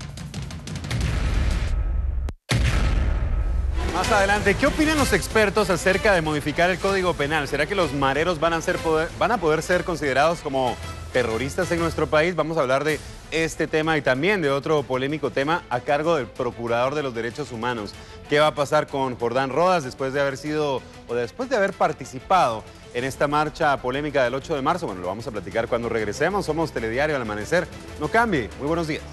Más adelante, ¿qué opinan los expertos acerca de modificar el Código Penal? ¿Será que los mareros van a poder ser considerados como terroristas en nuestro país? Vamos a hablar de este tema y también de otro polémico tema a cargo del Procurador de los Derechos Humanos. ¿Qué va a pasar con Jordán Rodas después de haber participado en esta marcha polémica del 8 de marzo? Bueno, lo vamos a platicar cuando regresemos. Somos Telediario al Amanecer. No cambie. Muy buenos días.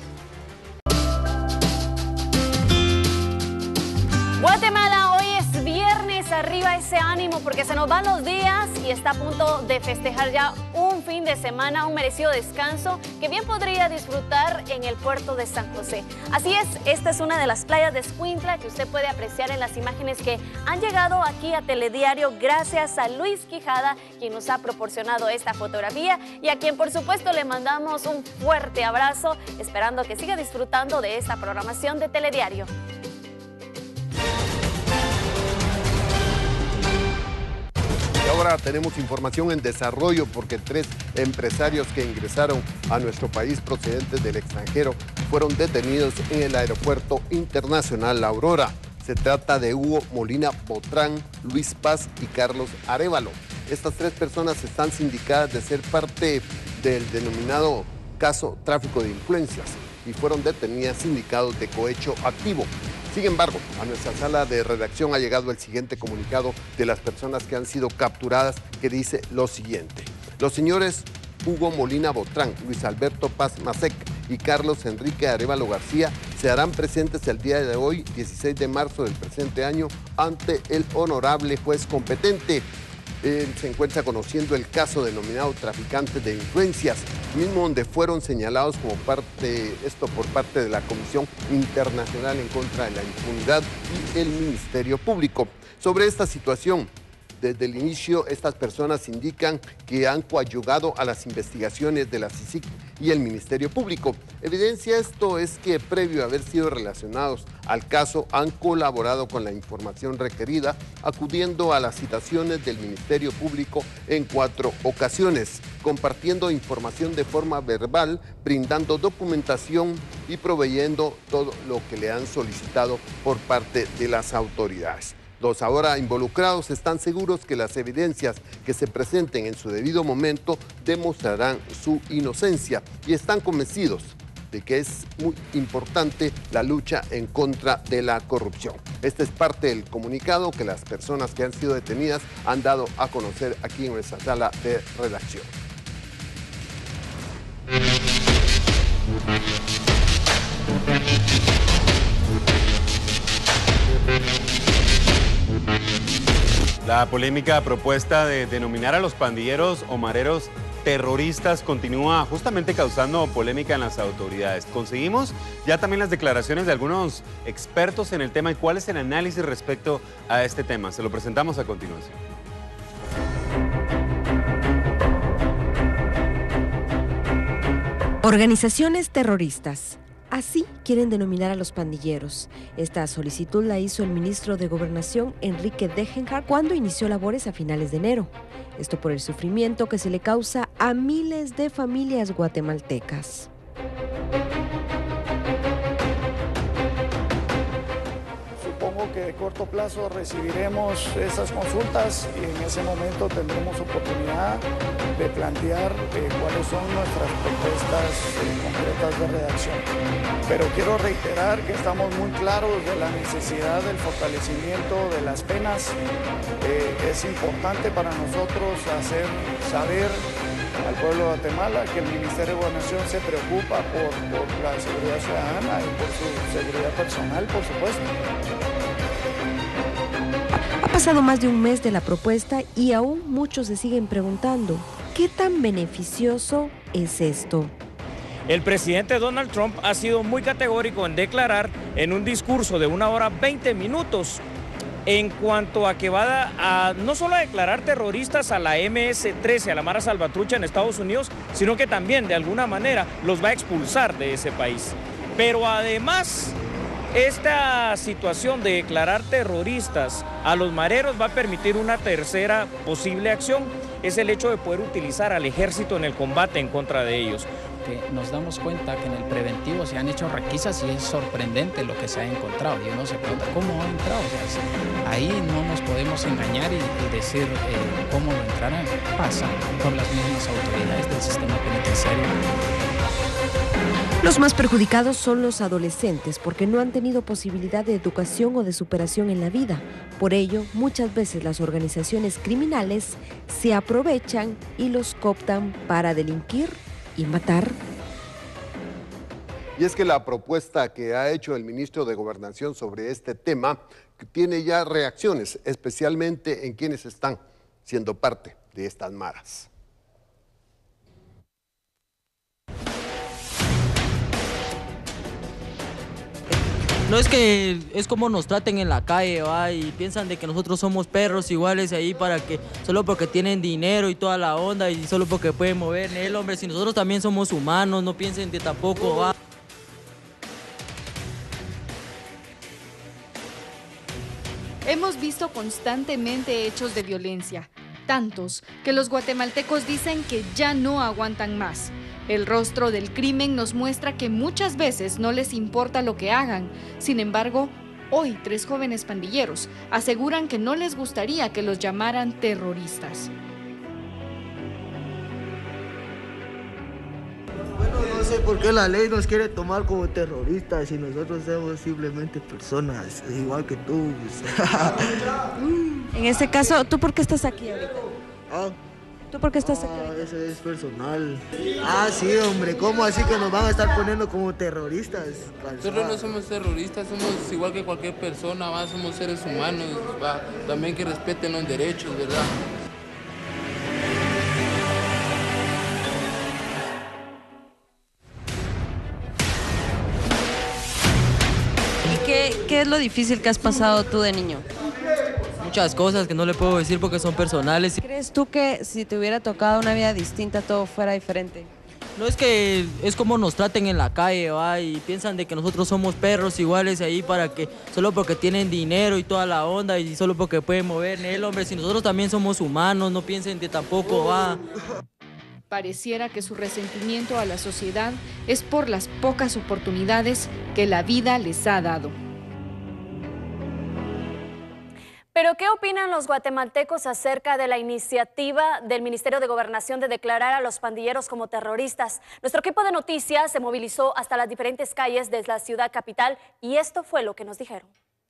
Guatemala, hoy es viernes, arriba ese ánimo porque se nos van los días y está a punto de festejar ya un fin de semana, un merecido descanso que bien podría disfrutar en el puerto de San José. Así es, esta es una de las playas de Escuintla que usted puede apreciar en las imágenes que han llegado aquí a Telediario gracias a Luis Quijada, quien nos ha proporcionado esta fotografía y a quien por supuesto le mandamos un fuerte abrazo, esperando que siga disfrutando de esta programación de Telediario. Y ahora ahora tenemos información en desarrollo porque 3 empresarios que ingresaron a nuestro país procedentes del extranjero fueron detenidos en el Aeropuerto Internacional La Aurora. Se trata de Hugo Molina Botrán, Luis Paz y Carlos Arévalo. Estas 3 personas están sindicadas de ser parte del denominado caso tráfico de influencias y fueron detenidas sindicados de cohecho activo. Sin embargo, a nuestra sala de redacción ha llegado el siguiente comunicado de las personas que han sido capturadas, que dice lo siguiente. Los señores Hugo Molina Botrán, Luis Alberto Paz Masek y Carlos Enrique Arévalo García se harán presentes el día de hoy, 16 de marzo del presente año, ante el honorable juez competente. Se encuentra conociendo el caso denominado traficantes de influencias, mismo donde fueron señalados como por parte de la Comisión Internacional en contra de la Impunidad y el Ministerio Público. Sobre esta situación, desde el inicio, estas personas indican que han coadyuvado a las investigaciones de la CICIG y el Ministerio Público. Evidencia esto es que, previo a haber sido relacionados al caso, han colaborado con la información requerida, acudiendo a las citaciones del Ministerio Público en 4 ocasiones, compartiendo información de forma verbal, brindando documentación y proveyendo todo lo que le han solicitado por parte de las autoridades. Los ahora involucrados están seguros que las evidencias que se presenten en su debido momento demostrarán su inocencia y están convencidos de que es muy importante la lucha en contra de la corrupción. Este es parte del comunicado que las personas que han sido detenidas han dado a conocer aquí en nuestra sala de redacción. La polémica propuesta de denominar a los pandilleros o mareros terroristas continúa justamente causando polémica en las autoridades. Conseguimos ya también las declaraciones de algunos expertos en el tema y cuál es el análisis respecto a este tema. Se lo presentamos a continuación. Organizaciones terroristas. Así quieren denominar a los pandilleros. Esta solicitud la hizo el ministro de Gobernación, Enrique Degenhardt, cuando inició labores a finales de enero. Esto por el sufrimiento que se le causa a miles de familias guatemaltecas. Supongo que de corto plazo recibiremos esas consultas y en ese momento tendremos oportunidad de plantear cuáles son nuestras propuestas concretas de redacción. Pero quiero reiterar que estamos muy claros de la necesidad del fortalecimiento de las penas. Es importante para nosotros hacer saber al pueblo de Guatemala que el Ministerio de Gobernación se preocupa por la seguridad ciudadana y por su seguridad personal, por supuesto. Ha pasado más de un mes de la propuesta y aún muchos se siguen preguntando, ¿qué tan beneficioso es esto? El presidente Donald Trump ha sido muy categórico en declarar en un discurso de 1 hora 20 minutos en cuanto a que va a no solo a declarar terroristas a la MS-13, a la Mara Salvatrucha en Estados Unidos, sino que también de alguna manera los va a expulsar de ese país. Pero además, esta situación de declarar terroristas a los mareros va a permitir una tercera posible acción, es el hecho de poder utilizar al ejército en el combate en contra de ellos. Nos damos cuenta que en el preventivo se han hecho requisas y es sorprendente lo que se ha encontrado. Y uno se pregunta, ¿cómo ha entrado? O sea, ahí no nos podemos engañar y decir cómo lo entrarán. Pasa por las mismas autoridades del sistema penitenciario. Los más perjudicados son los adolescentes porque no han tenido posibilidad de educación o de superación en la vida. Por ello, muchas veces las organizaciones criminales se aprovechan y los cooptan para delinquir y matar. Y es que la propuesta que ha hecho el ministro de Gobernación sobre este tema tiene ya reacciones, especialmente en quienes están siendo parte de estas maras. No es que es como nos traten en la calle, ¿va? Y piensan de que nosotros somos perros iguales ahí para que solo porque tienen dinero y toda la onda y solo porque pueden mover en él, hombre, si nosotros también somos humanos, no piensen que tampoco va. Hemos visto constantemente hechos de violencia. tantos que los guatemaltecos dicen que ya no aguantan más. El rostro del crimen nos muestra que muchas veces no les importa lo que hagan. Sin embargo, hoy 3 jóvenes pandilleros aseguran que no les gustaría que los llamaran terroristas. Bueno, no sé por qué la ley nos quiere tomar como terroristas y nosotros somos simplemente personas, igual que tú. En este caso, ¿tú por qué estás aquí ahorita? ¿Tú por qué estás aquí? Eso es personal. Sí, hombre, ¿cómo así que nos van a estar poniendo como terroristas? Nosotros no somos terroristas, somos igual que cualquier persona, somos seres humanos, también que respeten los derechos, ¿verdad? ¿Qué es lo difícil que has pasado tú de niño? Muchas cosas que no le puedo decir porque son personales. ¿Crees tú que si te hubiera tocado una vida distinta todo fuera diferente? No, es que es como nos traten en la calle, y piensan de que nosotros somos perros iguales ahí para que, solo porque tienen dinero y toda la onda y solo porque pueden mover el hombre, si nosotros también somos humanos, no piensen que tampoco Pareciera que su resentimiento a la sociedad es por las pocas oportunidades que la vida les ha dado. ¿Pero qué opinan los guatemaltecos acerca de la iniciativa del Ministerio de Gobernación de declarar a los pandilleros como terroristas? Nuestro equipo de noticias se movilizó hasta las diferentes calles de la ciudad capital y esto fue lo que nos dijeron.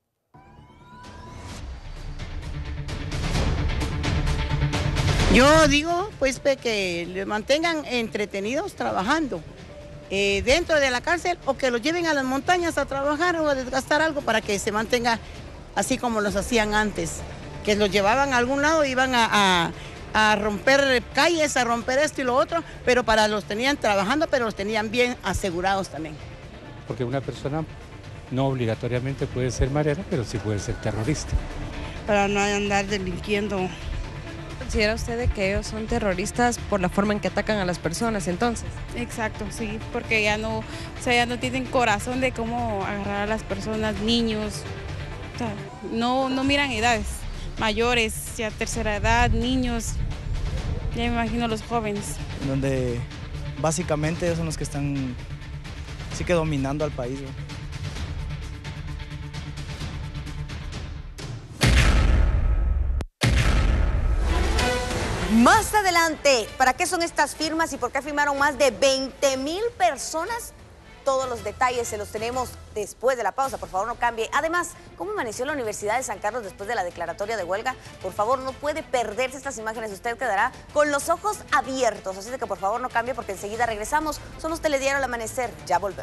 Yo digo, pues, que les mantengan entretenidos trabajando dentro de la cárcel o que los lleven a las montañas a trabajar o a desgastar algo para que se mantenga así como los hacían antes, que los llevaban a algún lado, iban a romper calles, a romper esto y lo otro, pero los tenían trabajando, pero los tenían bien asegurados también. Porque una persona no obligatoriamente puede ser marera, pero sí puede ser terrorista. Para no andar delinquiendo. ¿Considera usted de que ellos son terroristas por la forma en que atacan a las personas entonces? Exacto, sí, porque ya no tienen corazón de cómo agarrar a las personas, niños, no miran edades, mayores, ya tercera edad, niños, ya me imagino los jóvenes. Donde básicamente ellos son los que están sí que dominando al país, ¿no? Más adelante, ¿para qué son estas firmas y por qué firmaron más de 20,000 personas? Todos los detalles se los tenemos después de la pausa, por favor no cambie. Además, ¿cómo amaneció la Universidad de San Carlos después de la declaratoria de huelga? Por favor, no puede perderse estas imágenes, usted quedará con los ojos abiertos. Así de que por favor no cambie porque enseguida regresamos. Somos Telediario al Amanecer, ya volvemos.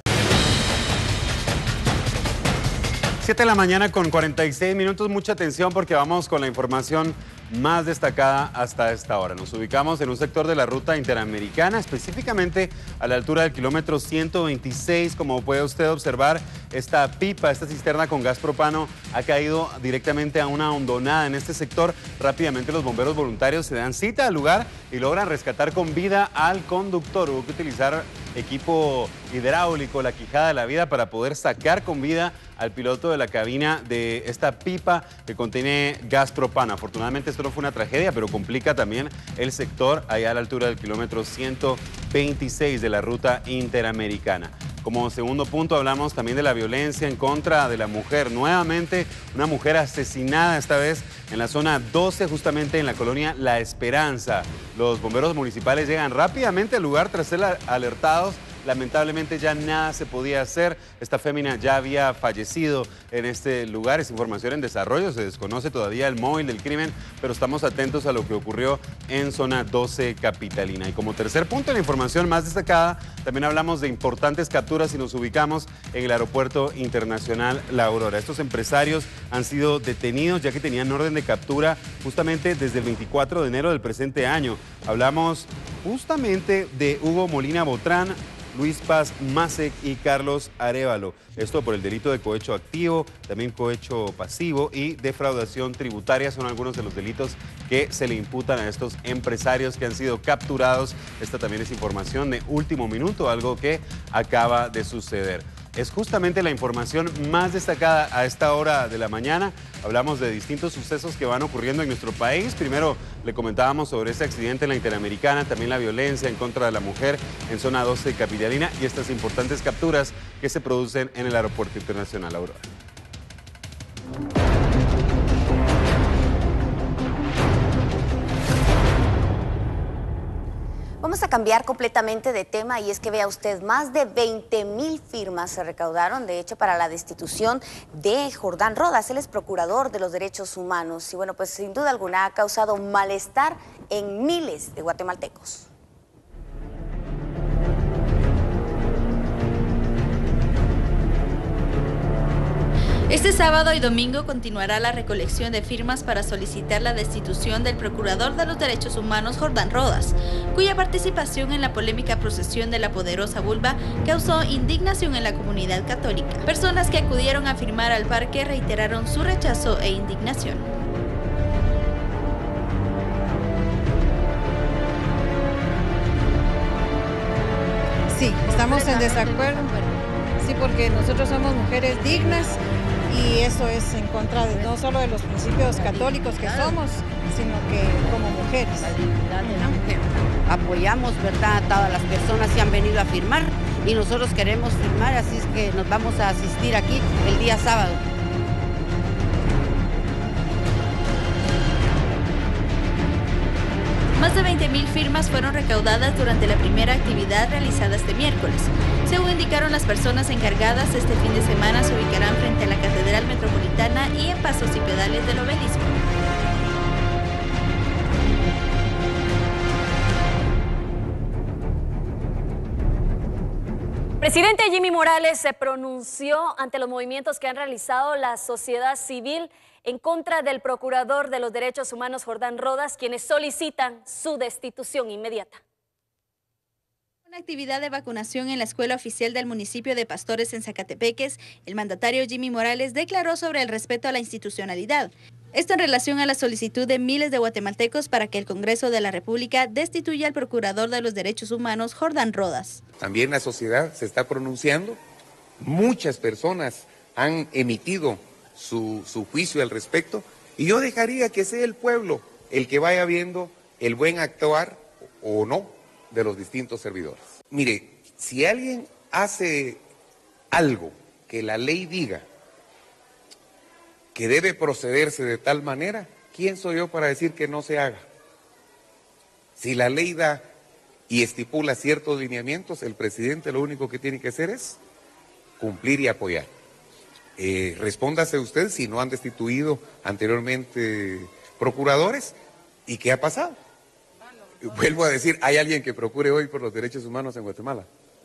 7 de la mañana con 46 minutos, mucha atención porque vamos con la información más destacada hasta esta hora. Nos ubicamos en un sector de la ruta interamericana, específicamente a la altura del kilómetro 126. Como puede usted observar, esta pipa, esta cisterna con gas propano ha caído directamente a una hondonada en este sector. Rápidamente los bomberos voluntarios se dan cita al lugar y logran rescatar con vida al conductor. Hubo que utilizar equipo hidráulico, la quijada de la vida, para poder sacar con vida al piloto de la cabina de esta pipa que contiene gas propano. Afortunadamente esto no fue una tragedia, pero complica también el sector allá a la altura del kilómetro 126 de la ruta interamericana. Como segundo punto hablamos también de la violencia en contra de la mujer. Nuevamente una mujer asesinada, esta vez en la zona 12, justamente en la colonia La Esperanza. Los bomberos municipales llegan rápidamente al lugar tras ser alertados. Lamentablemente ya nada se podía hacer. Esta fémina ya había fallecido en este lugar. Es información en desarrollo. Se desconoce todavía el móvil del crimen, pero estamos atentos a lo que ocurrió en zona 12 capitalina. Y como tercer punto, la información más destacada, también hablamos de importantes capturas y nos ubicamos en el Aeropuerto Internacional La Aurora. Estos empresarios han sido detenidos ya que tenían orden de captura justamente desde el 24 de enero del presente año. Hablamos justamente de Hugo Molina Botrán, Luis Paz Masek y Carlos Arévalo. Esto por el delito de cohecho activo, también cohecho pasivo y defraudación tributaria. Son algunos de los delitos que se le imputan a estos empresarios que han sido capturados. Esta también es información de último minuto, algo que acaba de suceder. es justamente la información más destacada a esta hora de la mañana. Hablamos de distintos sucesos que van ocurriendo en nuestro país. Primero le comentábamos sobre ese accidente en la Interamericana, también la violencia en contra de la mujer en zona 12 capitalina y estas importantes capturas que se producen en el Aeropuerto Internacional Aurora. Vamos a cambiar completamente de tema y es que vea usted, más de 20,000 firmas se recaudaron, de hecho, para la destitución de Jordán Rodas. Él es procurador de los derechos humanos y bueno, pues sin duda alguna ha causado malestar en miles de guatemaltecos. Este sábado y domingo continuará la recolección de firmas para solicitar la destitución del Procurador de los Derechos Humanos Jordán Rodas, cuya participación en la polémica procesión de la poderosa vulva causó indignación en la comunidad católica. Personas que acudieron a firmar al parque reiteraron su rechazo e indignación. Sí, estamos en desacuerdo. Sí, porque nosotros somos mujeres dignas y eso es en contra de no solo de los principios católicos que somos, sino que como mujeres. Apoyamos, ¿verdad?, a todas las personas que han venido a firmar y nosotros queremos firmar, así es que nos vamos a asistir aquí el día sábado. Más de 20,000 firmas fueron recaudadas durante la primera actividad realizada este miércoles. Según indicaron las personas encargadas, este fin de semana se ubicarán frente a la Catedral Metropolitana y en pasos y pedales del Obelisco. Presidente Jimmy Morales se pronunció ante los movimientos que han realizado la sociedad civil en contra del Procurador de los Derechos Humanos Jordán Rodas, quienes solicitan su destitución inmediata. Una actividad de vacunación en la escuela oficial del municipio de Pastores en Zacatepeques, el mandatario Jimmy Morales declaró sobre el respeto a la institucionalidad. Esto en relación a la solicitud de miles de guatemaltecos para que el Congreso de la República destituya al Procurador de los Derechos Humanos Jordán Rodas. También la sociedad se está pronunciando, muchas personas han emitido su juicio al respecto y yo dejaría que sea el pueblo el que vaya viendo el buen actuar o no de los distintos servidores. Mire, si alguien hace algo que la ley diga que debe procederse de tal manera, ¿quién soy yo para decir que no se haga? Si la ley da y estipula ciertos lineamientos, el presidente lo único que tiene que hacer es cumplir y apoyar. Respóndase usted si no han destituido anteriormente procuradores y qué ha pasado. Vuelvo a decir, ¿hay alguien que procure hoy por los derechos humanos en Guatemala?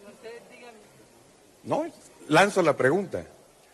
No, lanzo la pregunta.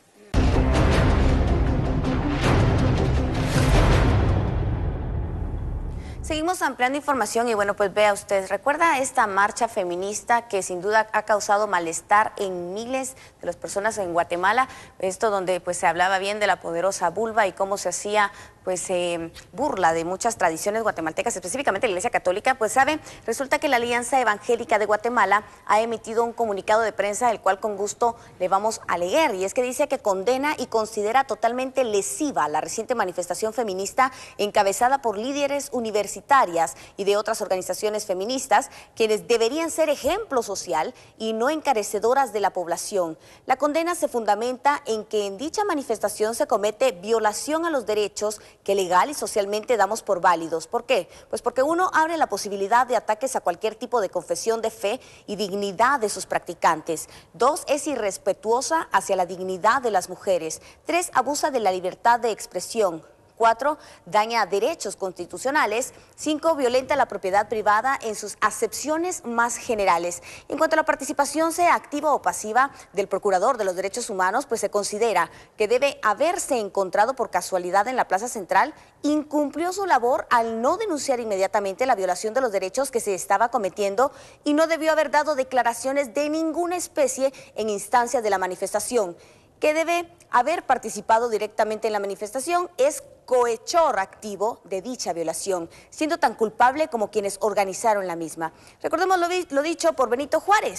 Seguimos ampliando información y bueno, pues vea usted, ¿recuerda esta marcha feminista que sin duda ha causado malestar en miles de las personas en Guatemala? Esto donde pues se hablaba bien de la poderosa vulva y cómo se hacía pues burla de muchas tradiciones guatemaltecas, específicamente la Iglesia Católica. Pues sabe, resulta que la Alianza Evangélica de Guatemala ha emitido un comunicado de prensa, el cual con gusto le vamos a leer, y es que dice que condena y considera totalmente lesiva la reciente manifestación feminista encabezada por líderes universitarias y de otras organizaciones feministas, quienes deberían ser ejemplo social y no encarecedoras de la población. La condena se fundamenta en que en dicha manifestación se comete violación a los derechos que legal y socialmente damos por válidos. ¿Por qué? Pues porque uno abre la posibilidad de ataques a cualquier tipo de confesión de fe y dignidad de sus practicantes. 2, es irrespetuosa hacia la dignidad de las mujeres. 3, abusa de la libertad de expresión. 4, daña derechos constitucionales. 5, violenta la propiedad privada en sus acepciones más generales. En cuanto a la participación, sea activa o pasiva, del Procurador de los Derechos Humanos, pues se considera que debe haberse encontrado por casualidad en la Plaza Central, incumplió su labor al no denunciar inmediatamente la violación de los derechos que se estaba cometiendo y no debió haber dado declaraciones de ninguna especie en instancias de la manifestación. Que debe haber participado directamente en la manifestación, es cohechor activo de dicha violación, siendo tan culpable como quienes organizaron la misma. Recordemos lo dicho por Benito Juárez: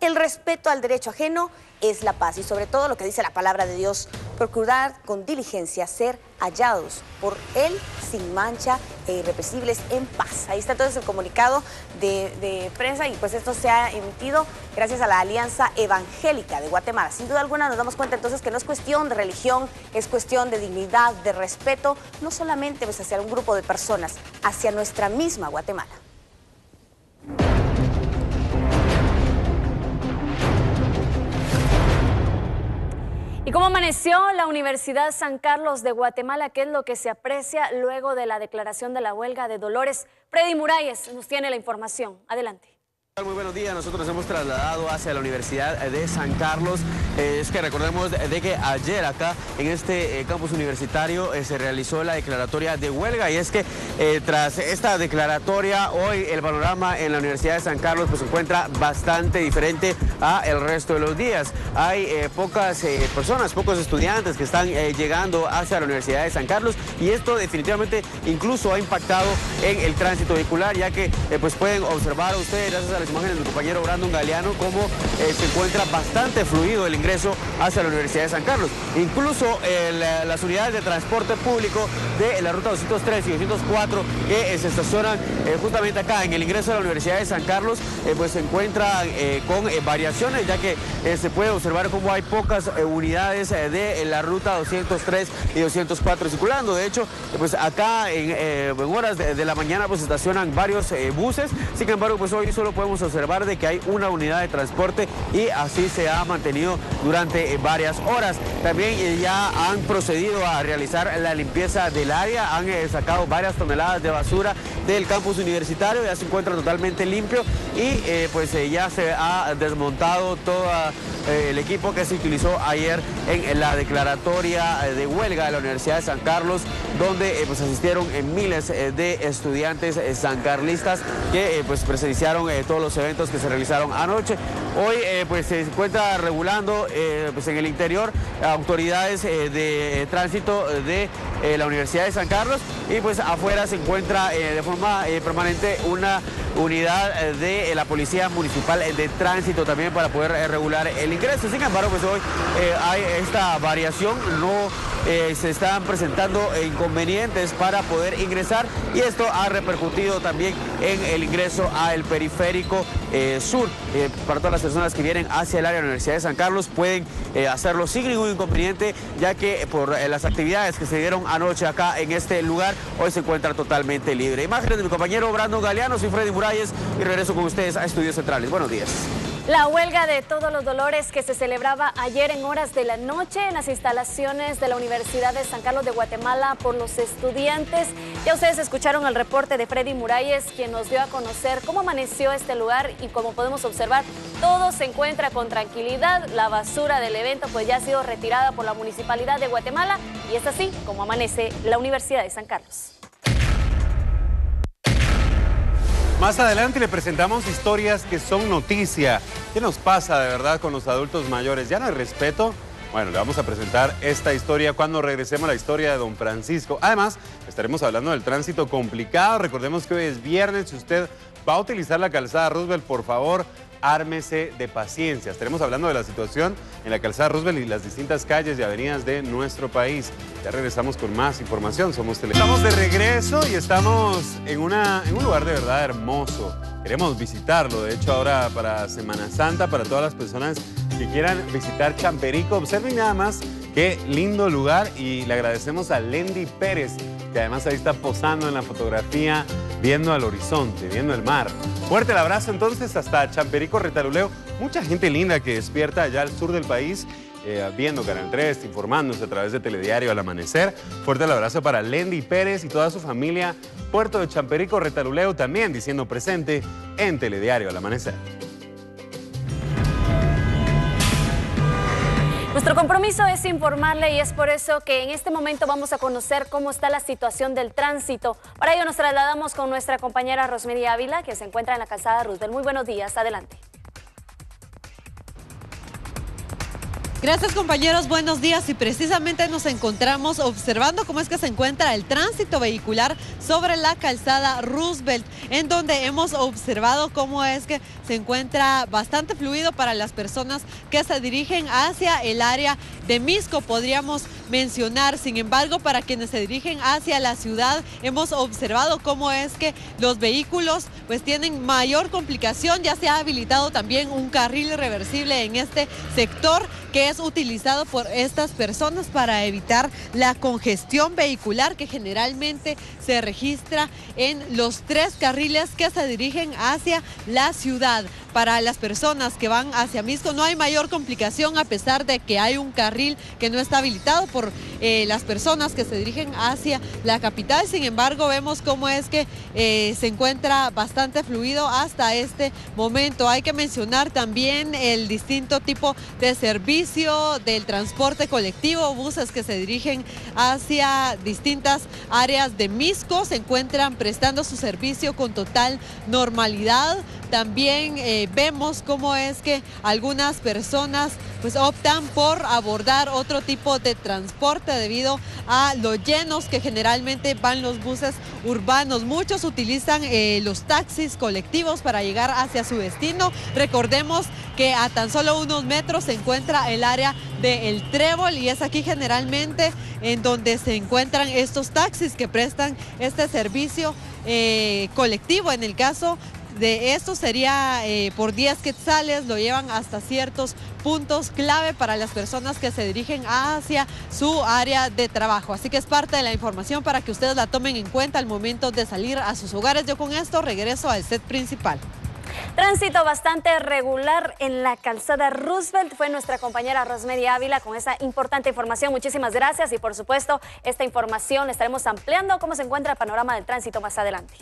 El respeto al derecho ajeno es la paz y sobre todo lo que dice la palabra de Dios, procurar con diligencia ser hallados por Él sin mancha e irrepresibles en paz. Ahí está entonces el comunicado de prensa y pues esto se ha emitido gracias a la Alianza Evangélica de Guatemala. Sin duda alguna nos damos cuenta entonces que no es cuestión de religión, es cuestión de dignidad, de respeto, no solamente pues hacia un grupo de personas, hacia nuestra misma Guatemala. ¿Y cómo amaneció la Universidad San Carlos de Guatemala? ¿Qué es lo que se aprecia luego de la declaración de la huelga de Dolores? Freddy Muralles nos tiene la información. Adelante. Muy buenos días, nosotros nos hemos trasladado hacia la Universidad de San Carlos. Es que recordemos de que ayer acá en este campus universitario se realizó la declaratoria de huelga y es que tras esta declaratoria hoy el panorama en la Universidad de San Carlos pues se encuentra bastante diferente a el resto de los días. Hay pocas personas, pocos estudiantes que están llegando hacia la Universidad de San Carlos y esto definitivamente incluso ha impactado en el tránsito vehicular, ya que pues pueden observar ustedes gracias a las imágenes del compañero Brandon Galeano cómo se encuentra bastante fluido el ingreso hacia la Universidad de San Carlos. Incluso las unidades de transporte público de la ruta 203 y 204 que se estacionan justamente acá en el ingreso a la Universidad de San Carlos pues se encuentran con variaciones, ya que se puede observar cómo hay pocas unidades de la ruta 203 y 204 circulando. De hecho, pues acá en horas de la mañana pues estacionan varios buses. Sin embargo, pues hoy solo podemos observar de que hay una unidad de transporte y así se ha mantenido durante varias horas. También ya han procedido a realizar la limpieza del área, han sacado varias toneladas de basura del campus universitario, ya se encuentra totalmente limpio y pues ya se ha desmontado todo el equipo que se utilizó ayer en la declaratoria de huelga de la Universidad de San Carlos, donde pues asistieron miles de estudiantes sancarlistas que pues presenciaron todos los eventos que se realizaron anoche. Hoy pues se encuentra regulando pues en el interior autoridades de tránsito de la Universidad de San Carlos y pues afuera se encuentra de forma permanente una unidad de la Policía Municipal de Tránsito también para poder regular el ingreso. Sin embargo, pues hoy hay esta variación, no se están presentando inconvenientes para poder ingresar y esto ha repercutido también en el ingreso al periférico sur. Para todas las personas que vienen hacia el área de la Universidad de San Carlos pueden hacerlo sin ningún inconveniente, ya que por las actividades que se dieron anoche acá en este lugar, hoy se encuentra totalmente libre. Imágenes de mi compañero Brandon Galeano, soy Freddy Muralles y regreso con ustedes a Estudios Centrales. Buenos días. La huelga de todos los dolores que se celebraba ayer en horas de la noche en las instalaciones de la Universidad de San Carlos de Guatemala por los estudiantes. Ya ustedes escucharon el reporte de Freddy Muralles, quien nos dio a conocer cómo amaneció este lugar y como podemos observar, todo se encuentra con tranquilidad. La basura del evento pues ya ha sido retirada por la Municipalidad de Guatemala y es así como amanece la Universidad de San Carlos. Más adelante le presentamos historias que son noticia. ¿Qué nos pasa de verdad con los adultos mayores? ¿Ya no hay respeto? Bueno, le vamos a presentar esta historia cuando regresemos a la historia de don Francisco. Además, estaremos hablando del tránsito complicado. Recordemos que hoy es viernes. Si usted va a utilizar la calzada Roosevelt, por favor, ármese de paciencia. Estaremos hablando de la situación en la calzada Roosevelt y las distintas calles y avenidas de nuestro país. Ya regresamos con más información. Somos Tele. Estamos de regreso y estamos en un lugar de verdad hermoso. Queremos visitarlo. De hecho, ahora para Semana Santa, para todas las personas que quieran visitar Champerico, observen nada más qué lindo lugar y le agradecemos a Lendy Pérez, que además ahí está posando en la fotografía, viendo al horizonte, viendo el mar. Fuerte el abrazo entonces hasta Champerico, Retaluleu. Mucha gente linda que despierta allá al sur del país, viendo Canal 3, informándose a través de Telediario al amanecer. Fuerte el abrazo para Lendy Pérez y toda su familia. Puerto de Champerico, Retaluleu también diciendo presente en Telediario al amanecer. Nuestro compromiso es informarle y es por eso que en este momento vamos a conocer cómo está la situación del tránsito. Para ello nos trasladamos con nuestra compañera Rosmery Ávila, que se encuentra en la calzada Roosevelt. Muy buenos días, adelante. Gracias, compañeros, buenos días, y precisamente nos encontramos observando cómo es que se encuentra el tránsito vehicular sobre la calzada Roosevelt, en donde hemos observado cómo es que se encuentra bastante fluido para las personas que se dirigen hacia el área de Misco, podríamos mencionar. Sin embargo, para quienes se dirigen hacia la ciudad, hemos observado cómo es que los vehículos pues tienen mayor complicación. Ya se ha habilitado también un carril reversible en este sector, que es utilizado por estas personas para evitar la congestión vehicular que generalmente se registra en los 3 carriles que se dirigen hacia la ciudad. Para las personas que van hacia Misco no hay mayor complicación, a pesar de que hay un carril que no está habilitado por las personas que se dirigen hacia la capital. Sin embargo, vemos cómo es que se encuentra bastante fluido hasta este momento. Hay que mencionar también el distinto tipo de servicio del transporte colectivo. Buses que se dirigen hacia distintas áreas de Misco se encuentran prestando su servicio con total normalidad. También vemos cómo es que algunas personas pues optan por abordar otro tipo de transporte debido a lo llenos que generalmente van los buses urbanos. Muchos utilizan los taxis colectivos para llegar hacia su destino. Recordemos que a tan solo unos metros se encuentra el área del Trébol, y es aquí generalmente en donde se encuentran estos taxis que prestan este servicio colectivo. En el caso de esto sería por 10 quetzales, lo llevan hasta ciertos puntos clave para las personas que se dirigen hacia su área de trabajo. Así que es parte de la información para que ustedes la tomen en cuenta al momento de salir a sus hogares. Yo con esto regreso al set principal. Tránsito bastante regular en la calzada Roosevelt. Fue nuestra compañera Rosemary Ávila con esa importante información. Muchísimas gracias, y por supuesto esta información la estaremos ampliando cómo se encuentra el panorama del tránsito más adelante.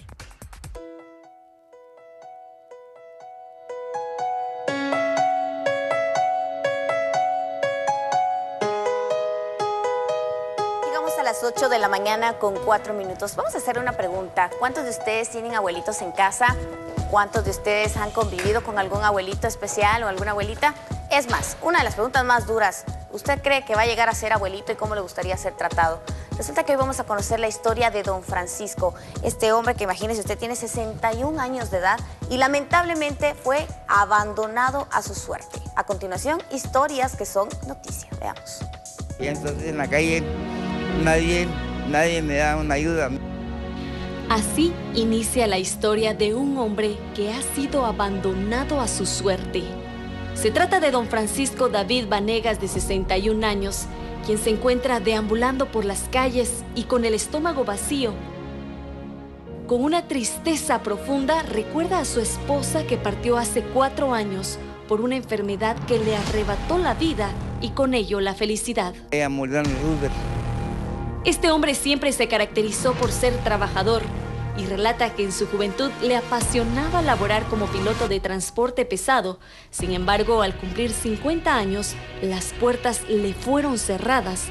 A las 8 de la mañana con 4 minutos. Vamos a hacer una pregunta. ¿Cuántos de ustedes tienen abuelitos en casa? ¿Cuántos de ustedes han convivido con algún abuelito especial o alguna abuelita? Es más, una de las preguntas más duras. ¿Usted cree que va a llegar a ser abuelito y cómo le gustaría ser tratado? Resulta que hoy vamos a conocer la historia de don Francisco. Este hombre que, imagínese usted, tiene 61 años de edad y lamentablemente fue abandonado a su suerte. A continuación, historias que son noticia. Veamos. Y entonces en la calle nadie me da una ayuda. Así inicia la historia de un hombre que ha sido abandonado a su suerte. Se trata de don Francisco David Vanegas, de 61 años, quien se encuentra deambulando por las calles y con el estómago vacío. Con una tristeza profunda, recuerda a su esposa que partió hace 4 años por una enfermedad que le arrebató la vida y con ello la felicidad. Ella murió en Roosevelt. Este hombre siempre se caracterizó por ser trabajador y relata que en su juventud le apasionaba laborar como piloto de transporte pesado. Sin embargo, al cumplir 50 años, las puertas le fueron cerradas.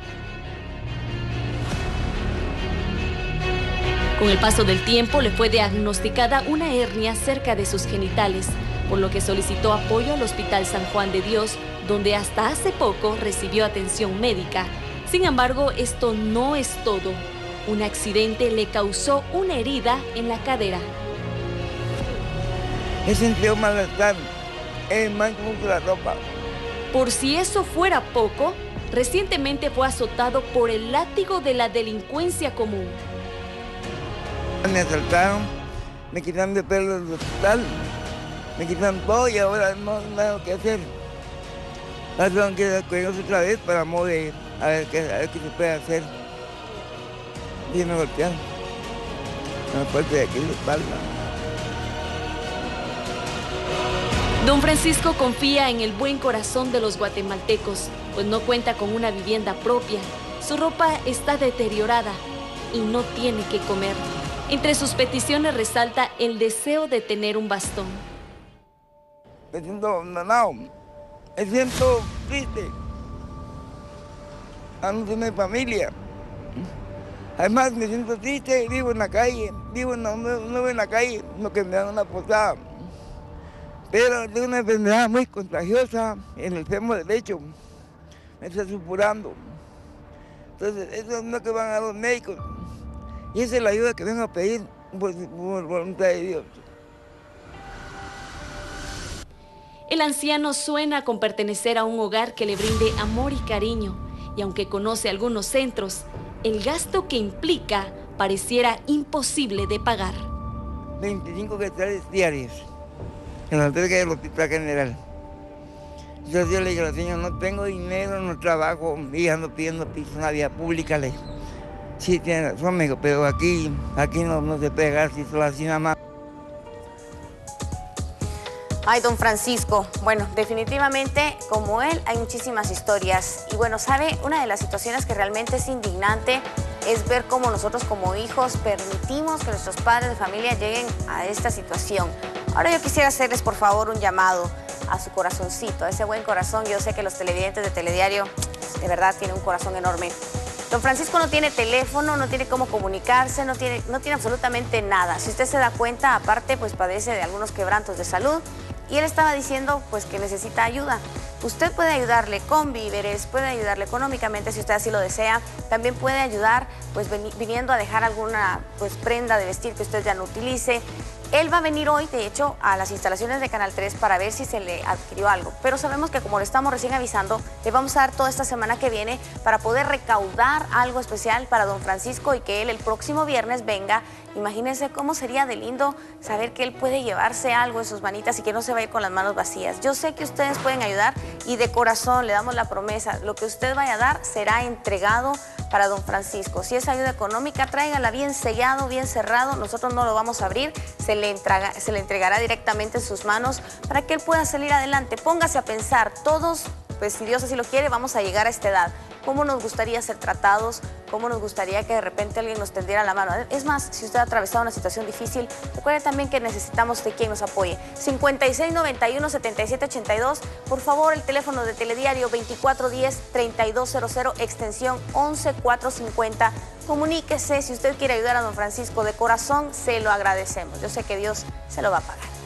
Con el paso del tiempo, le fue diagnosticada una hernia cerca de sus genitales, por lo que solicitó apoyo al Hospital San Juan de Dios, donde hasta hace poco recibió atención médica. Sin embargo, esto no es todo. Un accidente le causó una herida en la cadera. He sentido malestar, mancho mucho la ropa. Por si eso fuera poco, recientemente fue azotado por el látigo de la delincuencia común. Me asaltaron, me quitan de pelo del hospital, me quitan todo y ahora no hay nada que hacer. Ahora tengo que ir otra vez para mover. A ver qué se puede hacer. Y me golpearon. En la parte de aquí de la espalda. Don Francisco confía en el buen corazón de los guatemaltecos, pues no cuenta con una vivienda propia. Su ropa está deteriorada y no tiene que comer. Entre sus peticiones resalta el deseo de tener un bastón. Me siento abandonado. Me siento triste. No tiene familia. Además me siento triste, vivo en la calle, no vivo en la calle, lo que me dan una posada. Pero tengo una enfermedad muy contagiosa en el fémur derecho. me está supurando. Entonces, eso es lo que van a los médicos. Y esa es la ayuda que vengo a pedir por voluntad de Dios. El anciano suena con pertenecer a un hogar que le brinde amor y cariño, y aunque conoce algunos centros, el gasto que implica pareciera imposible de pagar. 25 quetzales diarios en la entrega del Hospital General. Entonces yo le digo al señor, no tengo dinero, no trabajo, y ando pidiendo piso en la vía pública. Le digo, sí, tiene razón, amigo, pero aquí no se puede gastar si solo así nada más. Ay, don Francisco, bueno, definitivamente como él hay muchísimas historias. Y bueno, sabe, una de las situaciones que realmente es indignante es ver cómo nosotros como hijos permitimos que nuestros padres de familia lleguen a esta situación. Ahora yo quisiera hacerles por favor un llamado a su corazoncito, a ese buen corazón. Yo sé que los televidentes de Telediario de verdad tienen un corazón enorme. Don Francisco no tiene teléfono, no tiene cómo comunicarse, no tiene absolutamente nada. Si usted se da cuenta, aparte pues padece de algunos quebrantos de salud. Y él estaba diciendo pues que necesita ayuda. Usted puede ayudarle con víveres, puede ayudarle económicamente si usted así lo desea. También puede ayudar pues viniendo a dejar alguna pues prenda de vestir que usted ya no utilice. Él va a venir hoy, de hecho, a las instalaciones de Canal 3 para ver si se le adquirió algo. Pero sabemos que como le estamos recién avisando, le vamos a dar toda esta semana que viene para poder recaudar algo especial para don Francisco y que él el próximo viernes venga. Imagínense cómo sería de lindo saber que él puede llevarse algo en sus manitas y que no se vaya con las manos vacías. Yo sé que ustedes pueden ayudar y de corazón le damos la promesa. Lo que usted vaya a dar será entregado para don Francisco. Si es ayuda económica, tráigala bien sellado, bien cerrado. Nosotros no lo vamos a abrir. Se le entregará directamente en sus manos para que él pueda salir adelante. Póngase a pensar, todos, pues si Dios así lo quiere, vamos a llegar a esta edad. ¿Cómo nos gustaría ser tratados? ¿Cómo nos gustaría que de repente alguien nos tendiera la mano? Es más, si usted ha atravesado una situación difícil, recuerde también que necesitamos de quien nos apoye. 5691-7782, por favor, el teléfono de Telediario 2410-3200, extensión 11450. Comuníquese si usted quiere ayudar a don Francisco. De corazón, se lo agradecemos. Yo sé que Dios se lo va a pagar.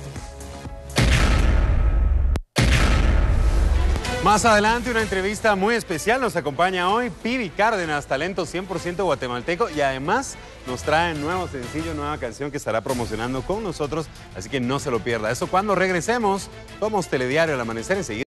Más adelante una entrevista muy especial. Nos acompaña hoy Pibi Cárdenas, talento 100% guatemalteco, y además nos trae nuevo sencillo, nueva canción que estará promocionando con nosotros, así que no se lo pierda. Eso cuando regresemos. Somos Telediario al amanecer enseguida.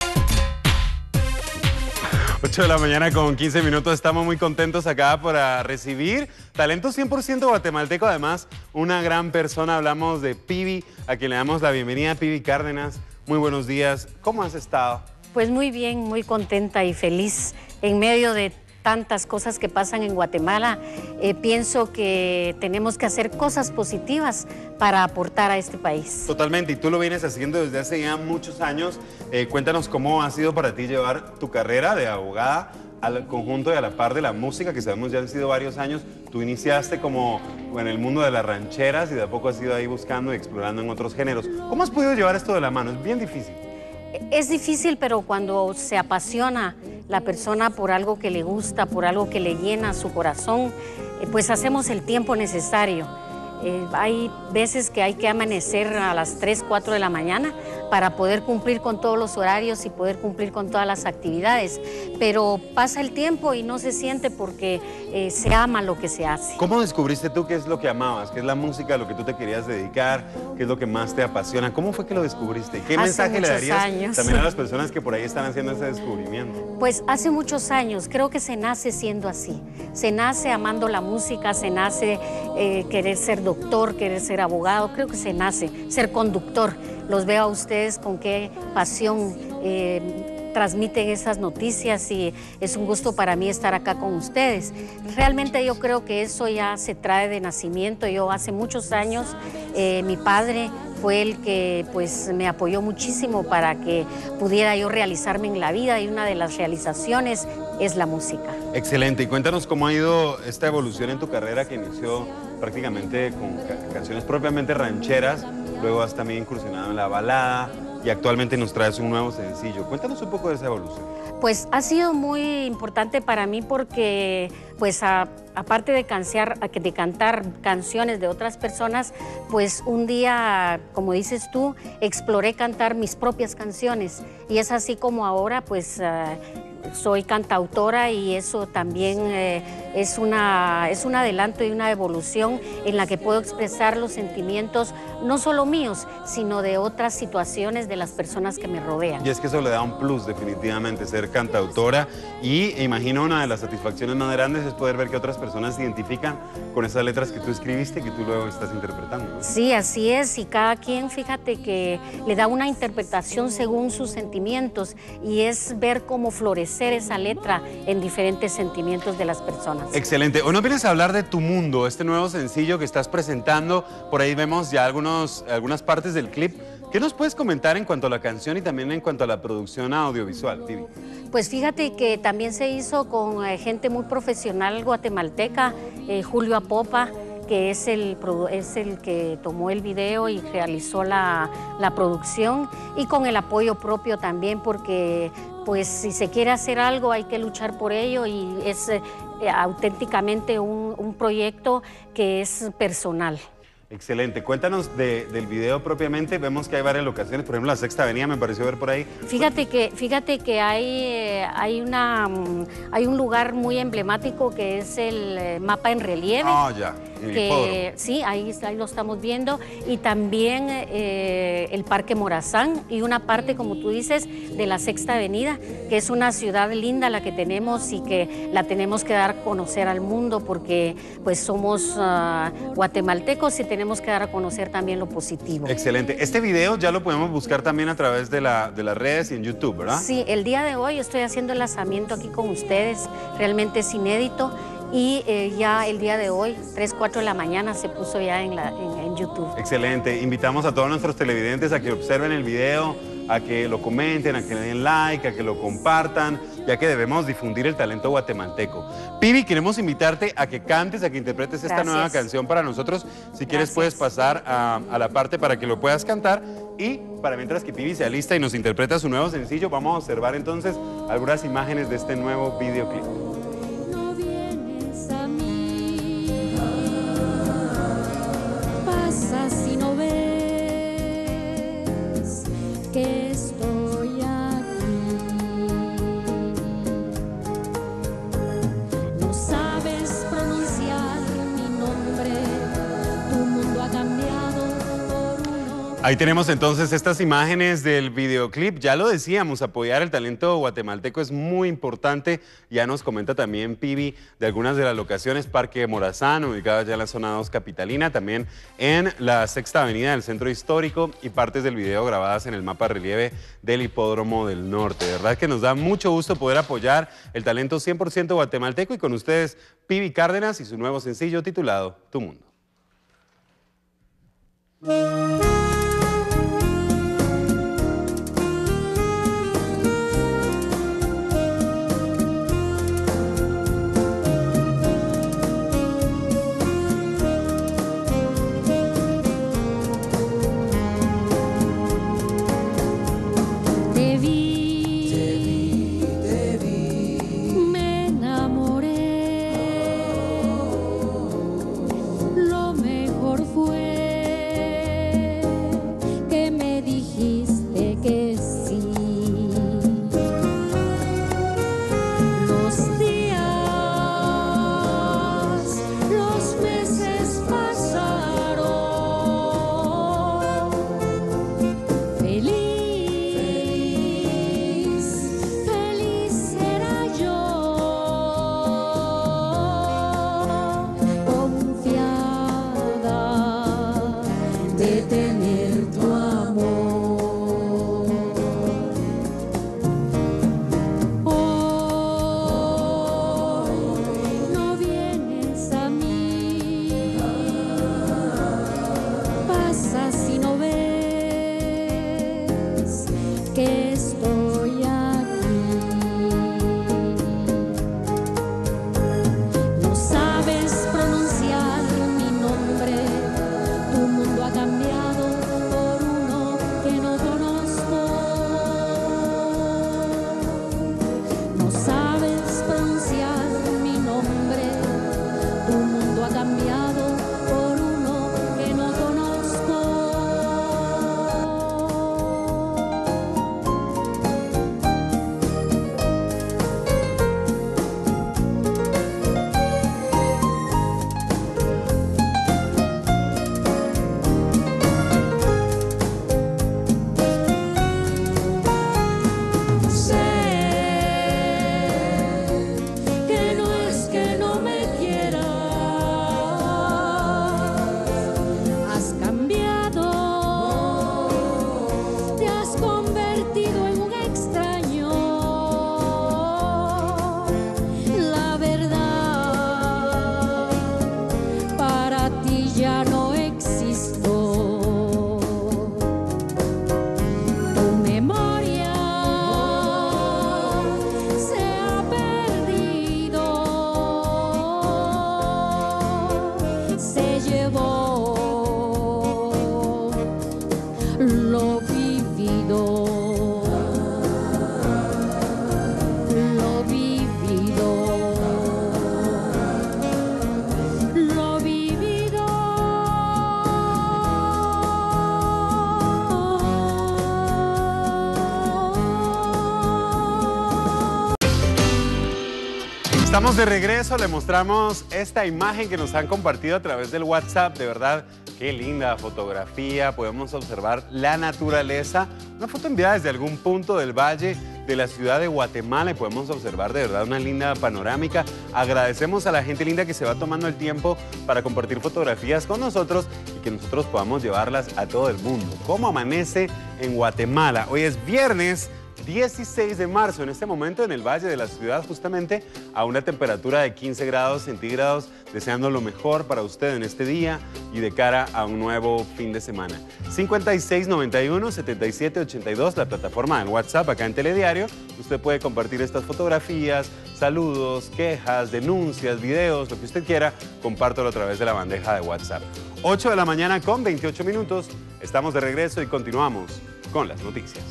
8 de la mañana con 15 minutos. Estamos muy contentos acá para recibir talento 100% guatemalteco. Además, una gran persona. Hablamos de Pibi, a quien le damos la bienvenida. Pibi Cárdenas, muy buenos días. ¿Cómo has estado? Pues muy bien, muy contenta y feliz en medio de tantas cosas que pasan en Guatemala. Pienso que tenemos que hacer cosas positivas para aportar a este país. Totalmente, y tú lo vienes haciendo desde hace ya muchos años. Cuéntanos cómo ha sido para ti llevar tu carrera de abogada al conjunto y a la par de la música, que sabemos ya han sido varios años. Tú iniciaste como en el mundo de las rancheras y de a poco has ido ahí buscando y explorando en otros géneros. ¿Cómo has podido llevar esto de la mano? Es bien difícil. Es difícil, pero cuando se apasiona la persona por algo que le gusta, por algo que le llena su corazón, pues hacemos el tiempo necesario. Hay veces que hay que amanecer a las 3, 4 de la mañana para poder cumplir con todos los horarios y poder cumplir con todas las actividades. Pero pasa el tiempo y no se siente porque se ama lo que se hace. ¿Cómo descubriste tú qué es lo que amabas? ¿Qué es la música, lo que tú te querías dedicar? ¿Qué es lo que más te apasiona? ¿Cómo fue que lo descubriste? ¿Qué mensaje le darías también a las personas que por ahí están haciendo ese descubrimiento? Pues hace muchos años, creo que se nace siendo así. Se nace amando la música, se nace querer ser doctor, querer ser abogado, creo que se nace ser conductor. Los veo a ustedes con qué pasión transmiten esas noticias y es un gusto para mí estar acá con ustedes. Realmente yo creo que eso ya se trae de nacimiento. Yo hace muchos años, mi padre fue el que pues me apoyó muchísimo para que pudiera yo realizarme en la vida, y una de las realizaciones es la música. Excelente, y cuéntanos cómo ha ido esta evolución en tu carrera, que inició prácticamente con canciones propiamente rancheras, luego has también incursionado en la balada y actualmente nos traes un nuevo sencillo. Cuéntanos un poco de esa evolución. Pues ha sido muy importante para mí porque, pues aparte de cantar canciones de otras personas, pues un día, como dices tú, exploré cantar mis propias canciones, y es así como ahora pues soy cantautora y eso también es un adelanto y una evolución en la que puedo expresar los sentimientos no solo míos, sino de otras situaciones de las personas que me rodean. Y es que eso le da un plus definitivamente, ser cantautora, y imagino una de las satisfacciones más grandes es poder ver que otras personas se identifican con esas letras que tú escribiste y que tú luego estás interpretando, ¿no? Sí, así es, y cada quien, fíjate que le da una interpretación según sus sentimientos y es ver cómo florecer esa letra en diferentes sentimientos de las personas. Excelente. Hoy nos vienes a hablar de Tu Mundo, este nuevo sencillo que estás presentando. Por ahí vemos ya algunas partes del clip. ¿Qué nos puedes comentar en cuanto a la canción y también en cuanto a la producción audiovisual, Vivi? Pues fíjate que también se hizo con gente muy profesional guatemalteca, Julio Apopa, que es el que tomó el video y realizó la producción, y con el apoyo propio también, porque pues si se quiere hacer algo hay que luchar por ello y es auténticamente un proyecto que es personal. Excelente. Cuéntanos del video propiamente. Vemos que hay varias locaciones, por ejemplo la Sexta Avenida me pareció ver por ahí. Fíjate que hay un lugar muy emblemático que es el mapa en relieve. Ah, ya. Que, sí, ahí lo estamos viendo, y también el Parque Morazán y una parte, como tú dices, de la Sexta Avenida, que es una ciudad linda la que tenemos y que la tenemos que dar a conocer al mundo porque pues somos guatemaltecos y tenemos que dar a conocer también lo positivo. Excelente. Este video ya lo podemos buscar también a través de las redes y en YouTube, ¿verdad? Sí, el día de hoy estoy haciendo el lanzamiento aquí con ustedes, realmente es inédito. Y ya el día de hoy, 3, 4 de la mañana, se puso ya en YouTube. Excelente. Invitamos a todos nuestros televidentes a que observen el video, a que lo comenten, a que le den like, a que lo compartan, ya que debemos difundir el talento guatemalteco. Pibi, queremos invitarte a que cantes, a que interpretes esta nueva canción para nosotros. Si quieres puedes pasar a la parte para que lo puedas cantar. Y para mientras que Pibi sea lista y nos interpreta su nuevo sencillo, vamos a observar entonces algunas imágenes de este nuevo videoclip. Si no ves que estoy aquí, no sabes pronunciar mi nombre, tu mundo ha cambiado por uno. Ahí tenemos entonces estas imágenes del videoclip. Ya lo decíamos, apoyar el talento guatemalteco es muy importante. Ya nos comenta también Pibi de algunas de las locaciones: Parque Morazán, ubicado ya en la zona 2 capitalina, también en la Sexta Avenida del Centro Histórico, y partes del video grabadas en el mapa relieve del Hipódromo del Norte. De verdad que nos da mucho gusto poder apoyar el talento 100% guatemalteco, y con ustedes Pibi Cárdenas y su nuevo sencillo titulado Tu Mundo. Me enamoré, lo mejor fue que me dijiste que sí. Los días, los meses pasaron, feliz era yo, confiada de tener tu amor. Hoy no vienes a mí, pasas y no ves que estoy aquí. No sabes pronunciar mi nombre, tu mundo ha cambiado por uno que no conozco. No sabes pronunciar mi nombre, tu mundo ha cambiado por uno que no conozco. lo vivido, lo vivido, lo vivido. Estamos de regreso, le mostramos esta imagen que nos han compartido a través del WhatsApp. De verdad, qué linda fotografía, podemos observar la naturaleza. Una foto enviada desde algún punto del valle de la ciudad de Guatemala y podemos observar de verdad una linda panorámica. Agradecemos a la gente linda que se va tomando el tiempo para compartir fotografías con nosotros y que nosotros podamos llevarlas a todo el mundo. ¿Cómo amanece en Guatemala? Hoy es viernes 16 de marzo, en este momento en el valle de la ciudad, justamente a una temperatura de 15 grados centígrados, deseando lo mejor para usted en este día y de cara a un nuevo fin de semana. 5691-7782, la plataforma del WhatsApp acá en Telediario. Usted puede compartir estas fotografías, saludos, quejas, denuncias, videos, lo que usted quiera, compártelo a través de la bandeja de WhatsApp. 8 de la mañana con 28 minutos, estamos de regreso y continuamos con las noticias.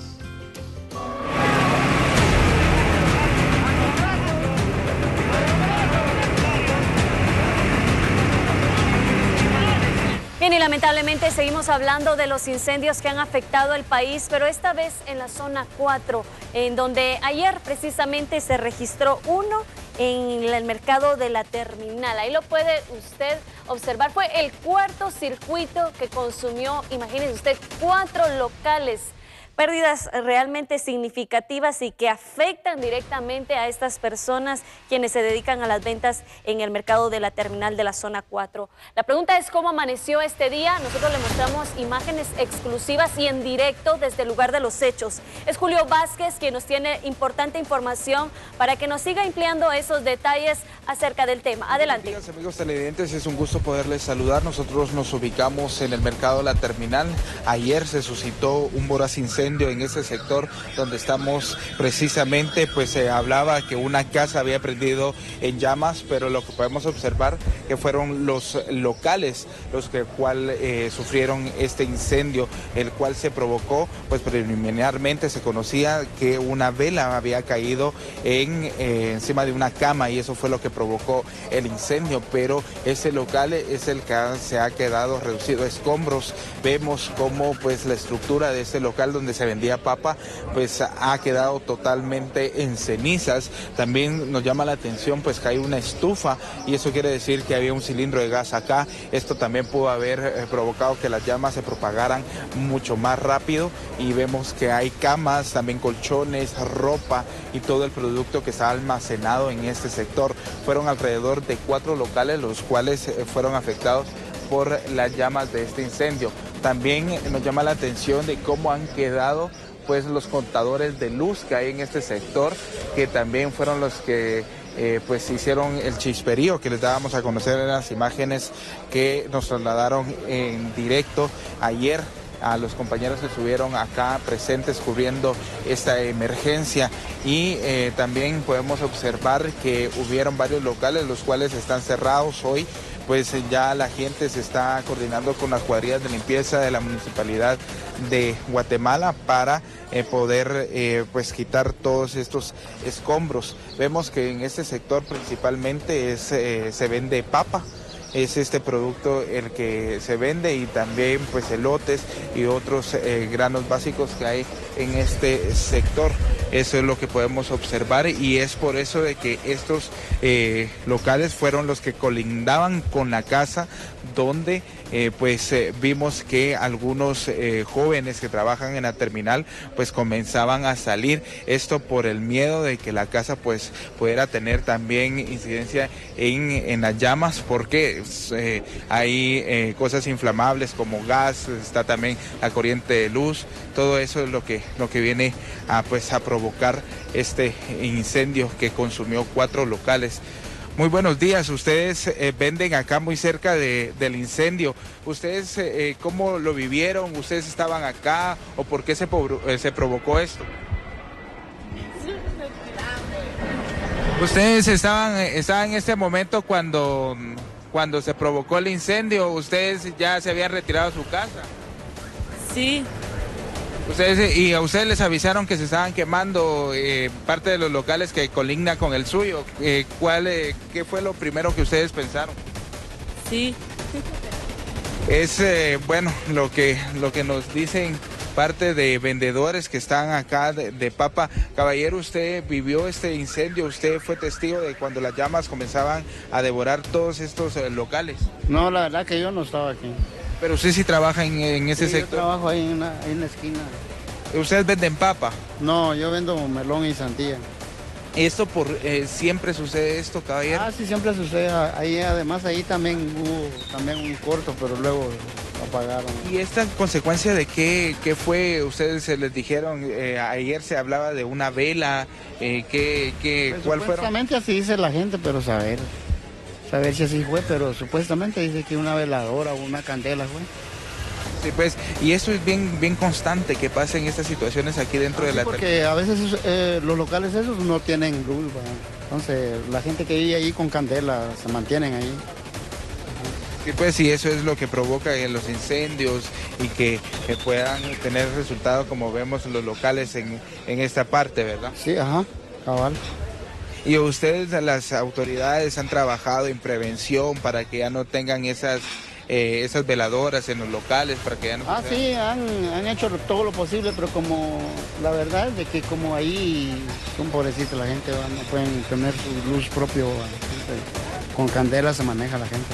Bien, y lamentablemente seguimos hablando de los incendios que han afectado el país, pero esta vez en la zona 4, en donde ayer precisamente se registró uno en el mercado de la terminal. Ahí lo puede usted observar. Fue el cuarto circuito que consumió, imagínense usted, 4 locales. Pérdidas realmente significativas y que afectan directamente a estas personas quienes se dedican a las ventas en el mercado de la terminal de la zona 4. La pregunta es cómo amaneció este día. Nosotros le mostramos imágenes exclusivas y en directo desde el lugar de los hechos. Es Julio Vázquez quien nos tiene importante información para que nos siga ampliando esos detalles acerca del tema. Adelante. Buenos días, amigos televidentes, es un gusto poderles saludar. Nosotros nos ubicamos en el mercado de la terminal. Ayer se suscitó un voraz incendio en ese sector donde estamos precisamente, pues se hablaba que una casa había prendido en llamas, pero lo que podemos observar que fueron los locales los que sufrieron este incendio, el cual se provocó, pues preliminarmente se conocía que una vela había caído encima de una cama y eso fue lo que provocó el incendio, pero ese local es el que se ha quedado reducido a escombros. Vemos cómo pues la estructura de este local donde se vendía papa pues ha quedado totalmente en cenizas. También nos llama la atención pues que hay una estufa y eso quiere decir que había un cilindro de gas acá. Esto también pudo haber provocado que las llamas se propagaran mucho más rápido y vemos que hay camas, también colchones, ropa y todo el producto que está almacenado en este sector. Fueron alrededor de 4 locales los cuales fueron afectados por las llamas de este incendio. También nos llama la atención de cómo han quedado pues los contadores de luz que hay en este sector, que también fueron los que pues hicieron el chisperío que les dábamos a conocer en las imágenes que nos trasladaron en directo ayer a los compañeros que estuvieron acá presentes cubriendo esta emergencia y también podemos observar que hubieron varios locales los cuales están cerrados hoy. Pues ya la gente se está coordinando con las cuadrillas de limpieza de la Municipalidad de Guatemala para poder pues quitar todos estos escombros. Vemos que en este sector principalmente se vende papa. Es este producto el que se vende y también pues elotes y otros granos básicos que hay en este sector. Eso es lo que podemos observar y es por eso de que estos locales fueron los que colindaban con la casa donde vimos que algunos jóvenes que trabajan en la terminal pues comenzaban a salir, esto por el miedo de que la casa pues pudiera tener también incidencia en las llamas porque hay cosas inflamables como gas, está también la corriente de luz, todo eso es lo que viene a provocar este incendio que consumió 4 locales. Muy buenos días, ustedes venden acá muy cerca del incendio. ¿Ustedes cómo lo vivieron? ¿Ustedes estaban acá o por qué se provocó esto? ¿Ustedes estaban en este momento cuando se provocó el incendio? ¿Ustedes ya se habían retirado a su casa? Sí. ¿Y a ustedes les avisaron que se estaban quemando parte de los locales que colinda con el suyo? ¿Qué fue lo primero que ustedes pensaron? Sí. Es bueno lo que nos dicen parte de vendedores que están acá de papa. Caballero, usted vivió este incendio, usted fue testigo de cuando las llamas comenzaban a devorar todos estos locales. No, la verdad que yo no estaba aquí. Pero usted sí trabaja en ese sector. Yo trabajo ahí en la esquina. ¿Ustedes venden papa? No, yo vendo melón y sandía. ¿Esto siempre sucede esto, caballero? Sí, siempre sucede. Ahí además ahí también hubo un corto, pero luego apagaron. ¿Y esta consecuencia de qué fue? Ustedes se les dijeron, ayer se hablaba de una vela, ¿cuál fueron? Supuestamente así dice la gente, pero saber si así fue, pero supuestamente dice que una veladora o una candela fue. Sí, pues, y eso es bien constante que pasen estas situaciones aquí dentro de la... Porque a veces los locales esos no tienen luz, ¿verdad? Entonces la gente que vive ahí con candela se mantienen ahí. Sí, pues, y eso es lo que provoca los incendios y que puedan tener resultados como vemos en los locales en esta parte, ¿verdad? Sí, cabal. ¿Y ustedes, las autoridades, han trabajado en prevención para que ya no tengan esas veladoras en los locales para que ya no... Sí, han hecho todo lo posible, pero como la verdad es de que como ahí son pobrecitos la gente, no pueden tener su luz propio, con candela se maneja la gente.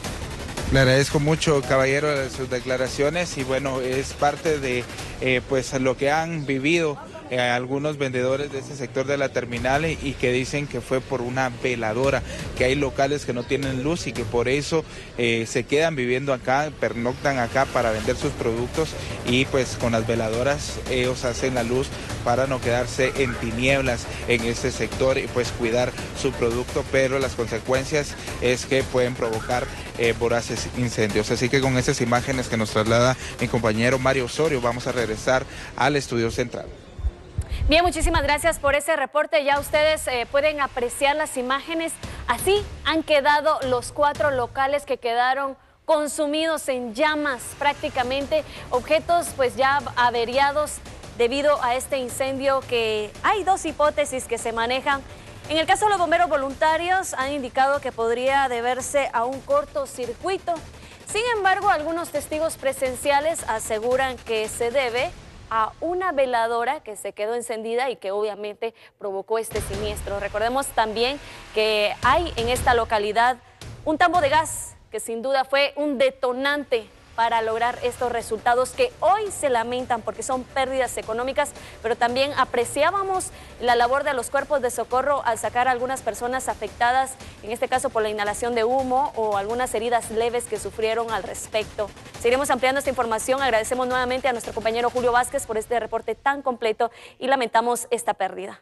Le agradezco mucho, caballero, sus declaraciones y bueno, es parte de pues lo que han vivido algunos vendedores de ese sector de la terminal y que dicen que fue por una veladora, que hay locales que no tienen luz y que por eso se quedan viviendo acá, pernoctan acá para vender sus productos y pues con las veladoras ellos hacen la luz para no quedarse en tinieblas en este sector y pues cuidar su producto, pero las consecuencias es que pueden provocar voraces incendios. Así que con esas imágenes que nos traslada mi compañero Mario Osorio, vamos a regresar al estudio central. Bien, muchísimas gracias por ese reporte. Ya ustedes pueden apreciar las imágenes. Así han quedado los 4 locales que quedaron consumidos en llamas prácticamente. Objetos pues ya averiados debido a este incendio, que hay 2 hipótesis que se manejan. En el caso de los bomberos voluntarios han indicado que podría deberse a un cortocircuito. Sin embargo, algunos testigos presenciales aseguran que se debe a una veladora que se quedó encendida y que obviamente provocó este siniestro. Recordemos también que hay en esta localidad un tambo de gas que sin duda fue un detonante para lograr estos resultados que hoy se lamentan porque son pérdidas económicas, pero también apreciábamos la labor de los cuerpos de socorro al sacar a algunas personas afectadas, en este caso por la inhalación de humo o algunas heridas leves que sufrieron al respecto. Seguiremos ampliando esta información. Agradecemos nuevamente a nuestro compañero Julio Vázquez por este reporte tan completo y lamentamos esta pérdida.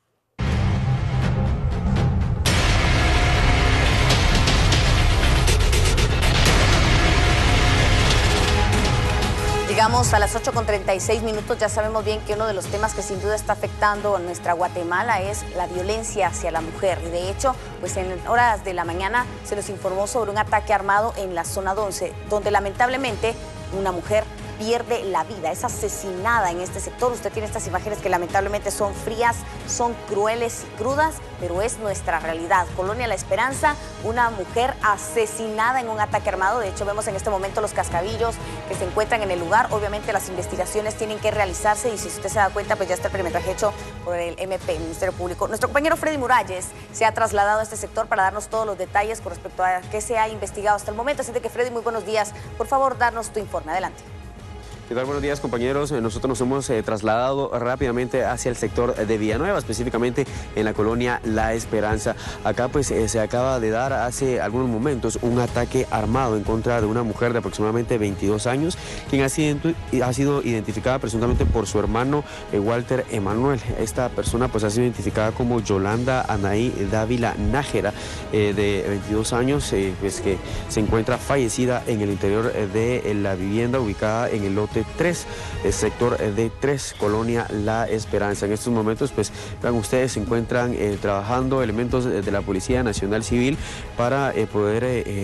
Llegamos a las 8:36, ya sabemos bien que uno de los temas que sin duda está afectando a nuestra Guatemala es la violencia hacia la mujer. Y de hecho, pues en horas de la mañana se nos informó sobre un ataque armado en la zona 11, donde lamentablemente una mujer pierde la vida, es asesinada en este sector. Usted tiene estas imágenes que lamentablemente son frías, son crueles y crudas, pero es nuestra realidad. Colonia La Esperanza, una mujer asesinada en un ataque armado. De hecho, vemos en este momento los cascabillos que se encuentran en el lugar. Obviamente las investigaciones tienen que realizarse y si usted se da cuenta, pues ya está el perimetraje hecho por el MP, el Ministerio Público. Nuestro compañero Freddy Muralles se ha trasladado a este sector para darnos todos los detalles con respecto a qué se ha investigado hasta el momento. Así que Freddy, muy buenos días. Por favor, darnos tu informe. Adelante. ¿Qué tal? Buenos días, compañeros. Nosotros nos hemos trasladado rápidamente hacia el sector de Villanueva, específicamente en la colonia La Esperanza. Acá pues se acaba de dar hace algunos momentos un ataque armado en contra de una mujer de aproximadamente 22 años, quien ha sido identificada presuntamente por su hermano Walter Emanuel. Esta persona pues ha sido identificada como Yolanda Anaí Dávila Nájera, de 22 años, pues que se encuentra fallecida en el interior de la vivienda ubicada en el lote 3, el sector de 3, colonia La Esperanza. En estos momentos, pues, vean ustedes, se encuentran trabajando elementos de la Policía Nacional Civil para poder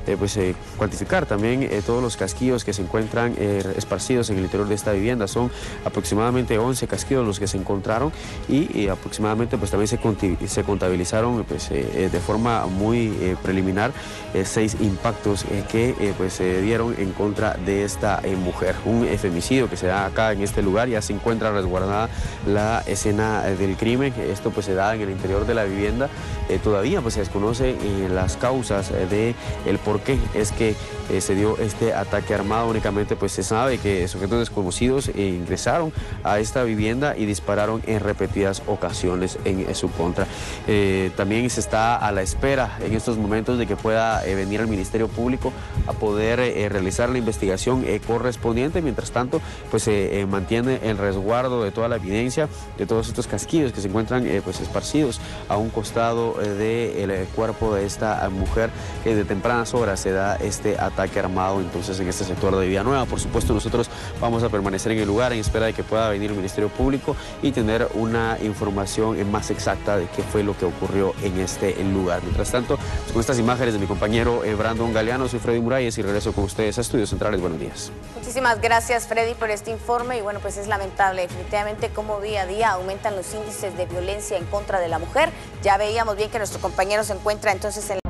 cuantificar también todos los casquillos que se encuentran esparcidos en el interior de esta vivienda. Son aproximadamente 11 casquillos los que se encontraron y aproximadamente pues también se contabilizaron de forma muy preliminar 6 impactos que pues se dieron en contra de esta mujer. Un femicidio que se da acá en este lugar. Ya se encuentra resguardada la escena del crimen. Esto pues se da en el interior de la vivienda. Todavía pues se desconoce las causas de el por qué es que se dio este ataque armado. Únicamente pues se sabe que sujetos desconocidos ingresaron a esta vivienda y dispararon en repetidas ocasiones en su contra. También se está a la espera en estos momentos de que pueda venir el Ministerio Público a poder realizar la investigación correspondiente. Mientras tanto pues se mantiene el resguardo de toda la evidencia, de todos estos casquillos que se encuentran pues esparcidos a un costado del cuerpo de esta mujer, que de tempranas horas se da este ataque armado entonces en este sector de Villanueva. Por supuesto, nosotros vamos a permanecer en el lugar en espera de que pueda venir el Ministerio Público y tener una información más exacta de qué fue lo que ocurrió en este lugar. Mientras tanto, con estas imágenes de mi compañero Brandon Galeano, soy Freddy Muralles y regreso con ustedes a Estudios Centrales. Buenos días. Muchísimas gracias, Freddy, por este informe. Y bueno, pues es lamentable definitivamente cómo día a día aumentan los índices de violencia en contra de la mujer. Ya veíamos bien que nuestro compañero se encuentra entonces en...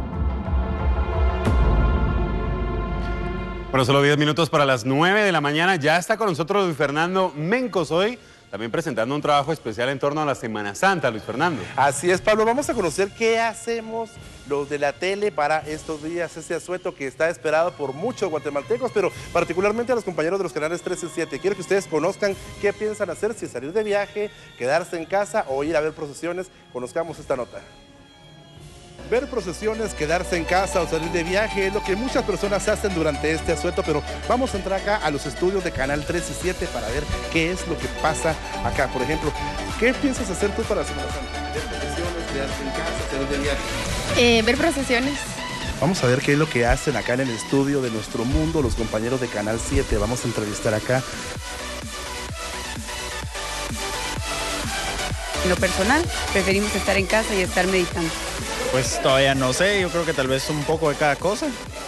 Bueno, solo 10 minutos para las 9 de la mañana. Ya está con nosotros Luis Fernando Mencos hoy, también presentando un trabajo especial en torno a la Semana Santa. Luis Fernando. Así es, Pablo. Vamos a conocer qué hacemos los de la tele para estos días, ese asueto que está esperado por muchos guatemaltecos, pero particularmente a los compañeros de los canales 13 y 7. Quiero que ustedes conozcan qué piensan hacer, si salir de viaje, quedarse en casa o ir a ver procesiones. Conozcamos esta nota. Ver procesiones, quedarse en casa o salir de viaje es lo que muchas personas hacen durante este asueto, pero vamos a entrar acá a los estudios de Canal 3 y 7 para ver qué es lo que pasa acá. Por ejemplo, ¿qué piensas hacer tú para la Semana Santa? ¿Ver procesiones, quedarte en casa, salir de viaje? Ver procesiones. Vamos a ver qué es lo que hacen acá en el estudio de Nuestro Mundo los compañeros de Canal 7. Vamos a entrevistar acá. En lo personal, preferimos estar en casa y estar meditando. Pues todavía no sé, yo creo que tal vez un poco de cada cosa.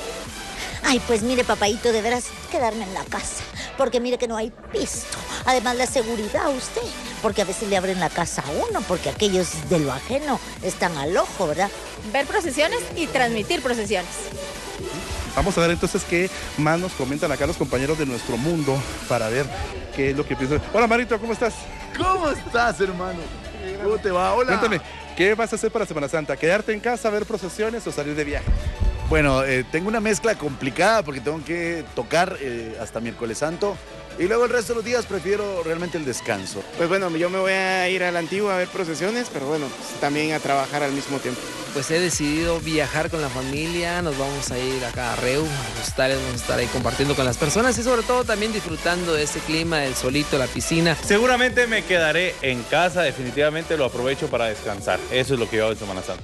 Ay, pues mire, papaíto, de veras quedarme en la casa, porque mire que no hay pisto. Además, la seguridad usted, porque a veces le abren la casa a uno, porque aquellos de lo ajeno están al ojo, ¿verdad? Ver procesiones y transmitir procesiones. Vamos a ver entonces qué más nos comentan acá los compañeros de Nuestro Mundo para ver qué es lo que piensan. Hola, Marito, ¿cómo estás? ¿Cómo estás, hermano? ¿Cómo te va? Hola. Cuéntame, ¿qué vas a hacer para Semana Santa? ¿Quedarte en casa, ver procesiones o salir de viaje? Bueno, tengo una mezcla complicada porque tengo que tocar hasta miércoles santo y luego el resto de los días prefiero realmente el descanso. Pues bueno, yo me voy a ir a la Antigua a ver procesiones, pero bueno, pues también a trabajar al mismo tiempo. Pues he decidido viajar con la familia, nos vamos a ir acá a Reu, a los hostales, vamos a estar ahí compartiendo con las personas y sobre todo también disfrutando de este clima, del solito, la piscina. Seguramente me quedaré en casa, definitivamente lo aprovecho para descansar. Eso es lo que yo hago en Semana Santa.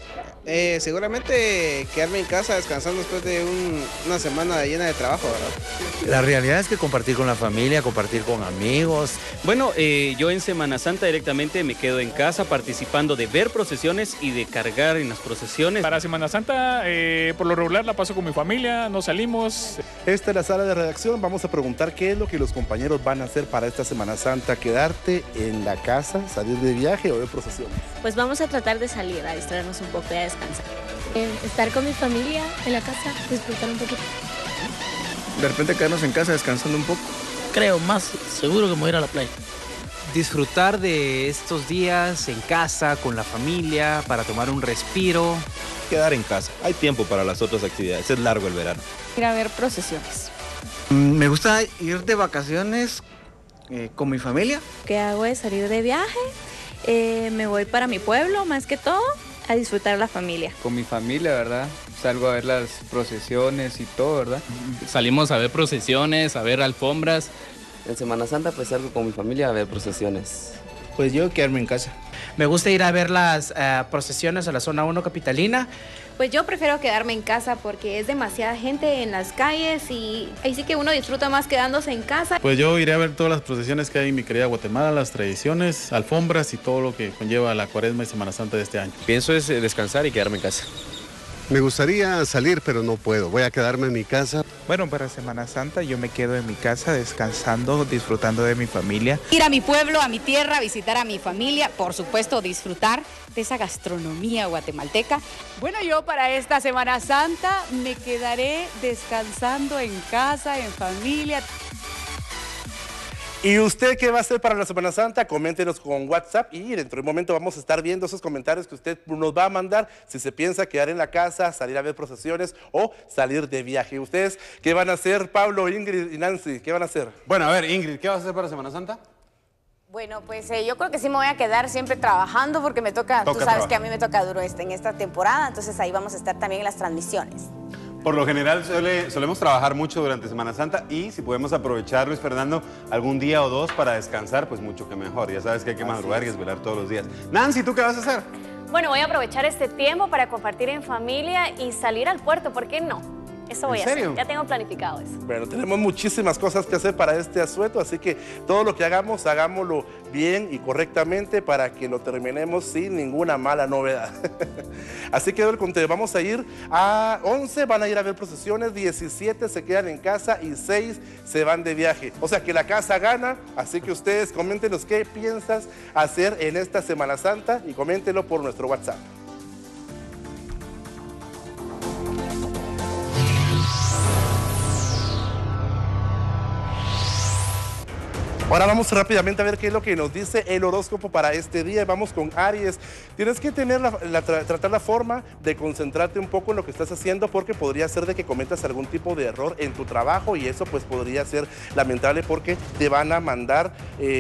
Seguramente quedarme en casa descansando después de una semana llena de trabajo, ¿verdad? La realidad es que compartir con la familia, compartir con amigos. Bueno, yo en Semana Santa directamente me quedo en casa participando de ver procesiones y de cargar en las procesiones. Para Semana Santa, por lo regular la paso con mi familia, nos salimos. Esta es la sala de redacción, vamos a preguntar qué es lo que los compañeros van a hacer para esta Semana Santa. ¿Quedarte en la casa, salir de viaje o ver procesiones? Pues vamos a tratar de salir, a distraernos un poco y a descansar. Estar con mi familia en la casa, disfrutar un poquito. De repente quedarnos en casa descansando un poco. Creo más seguro que me voy a ir a la playa. Disfrutar de estos días en casa, con la familia, para tomar un respiro. Quedar en casa, hay tiempo para las otras actividades, es largo el verano. Ir a ver procesiones. Me gusta ir de vacaciones con mi familia. ¿Qué hago? Es salir de viaje, me voy para mi pueblo, más que todo, a disfrutar la familia. Con mi familia, ¿verdad? Salgo a ver las procesiones y todo, ¿verdad? Salimos a ver procesiones, a ver alfombras. En Semana Santa pues salgo con mi familia a ver procesiones. Pues yo quedarme en casa. Me gusta ir a ver las procesiones a la zona 1 capitalina. Pues yo prefiero quedarme en casa porque es demasiada gente en las calles y ahí sí que uno disfruta más quedándose en casa. Pues yo iré a ver todas las procesiones que hay en mi querida Guatemala, las tradiciones, alfombras y todo lo que conlleva la Cuaresma y Semana Santa de este año. Pienso es descansar y quedarme en casa. Me gustaría salir, pero no puedo. Voy a quedarme en mi casa. Bueno, para Semana Santa yo me quedo en mi casa descansando, disfrutando de mi familia. Ir a mi pueblo, a mi tierra, visitar a mi familia, por supuesto disfrutar de esa gastronomía guatemalteca. Bueno, yo para esta Semana Santa me quedaré descansando en casa, en familia. ¿Y usted qué va a hacer para la Semana Santa? Coméntenos con WhatsApp y dentro de un momento vamos a estar viendo esos comentarios que usted nos va a mandar si se piensa quedar en la casa, salir a ver procesiones o salir de viaje. ¿Ustedes qué van a hacer, Pablo, Ingrid y Nancy? ¿Qué van a hacer? Bueno, a ver, Ingrid, ¿qué vas a hacer para Semana Santa? Bueno, pues yo creo que sí me voy a quedar siempre trabajando porque me toca, tú sabes que a mí me toca duro en esta temporada, entonces ahí vamos a estar también en las transmisiones. Por lo general solemos trabajar mucho durante Semana Santa y si podemos aprovechar, Luis Fernando, algún día o dos para descansar, pues mucho que mejor. Ya sabes que hay que madrugar y desvelar todos los días. Nancy, ¿tú qué vas a hacer? Bueno, voy a aprovechar este tiempo para compartir en familia y salir al puerto, ¿por qué no? Eso voy a hacer, ya tengo planificado eso. Bueno, tenemos muchísimas cosas que hacer para este asueto, así que todo lo que hagamos, hagámoslo bien y correctamente para que lo terminemos sin ninguna mala novedad. Así quedó el conteo. Vamos a ir a 11, van a ir a ver procesiones, 17 se quedan en casa y 6 se van de viaje. O sea que la casa gana, así que ustedes coméntenos qué piensas hacer en esta Semana Santa y coméntenlo por nuestro WhatsApp. Ahora vamos rápidamente a ver qué es lo que nos dice el horóscopo para este día. Vamos con Aries. Tienes que tener tratar la forma de concentrarte un poco en lo que estás haciendo porque podría ser de que cometas algún tipo de error en tu trabajo y eso pues podría ser lamentable porque te van a mandar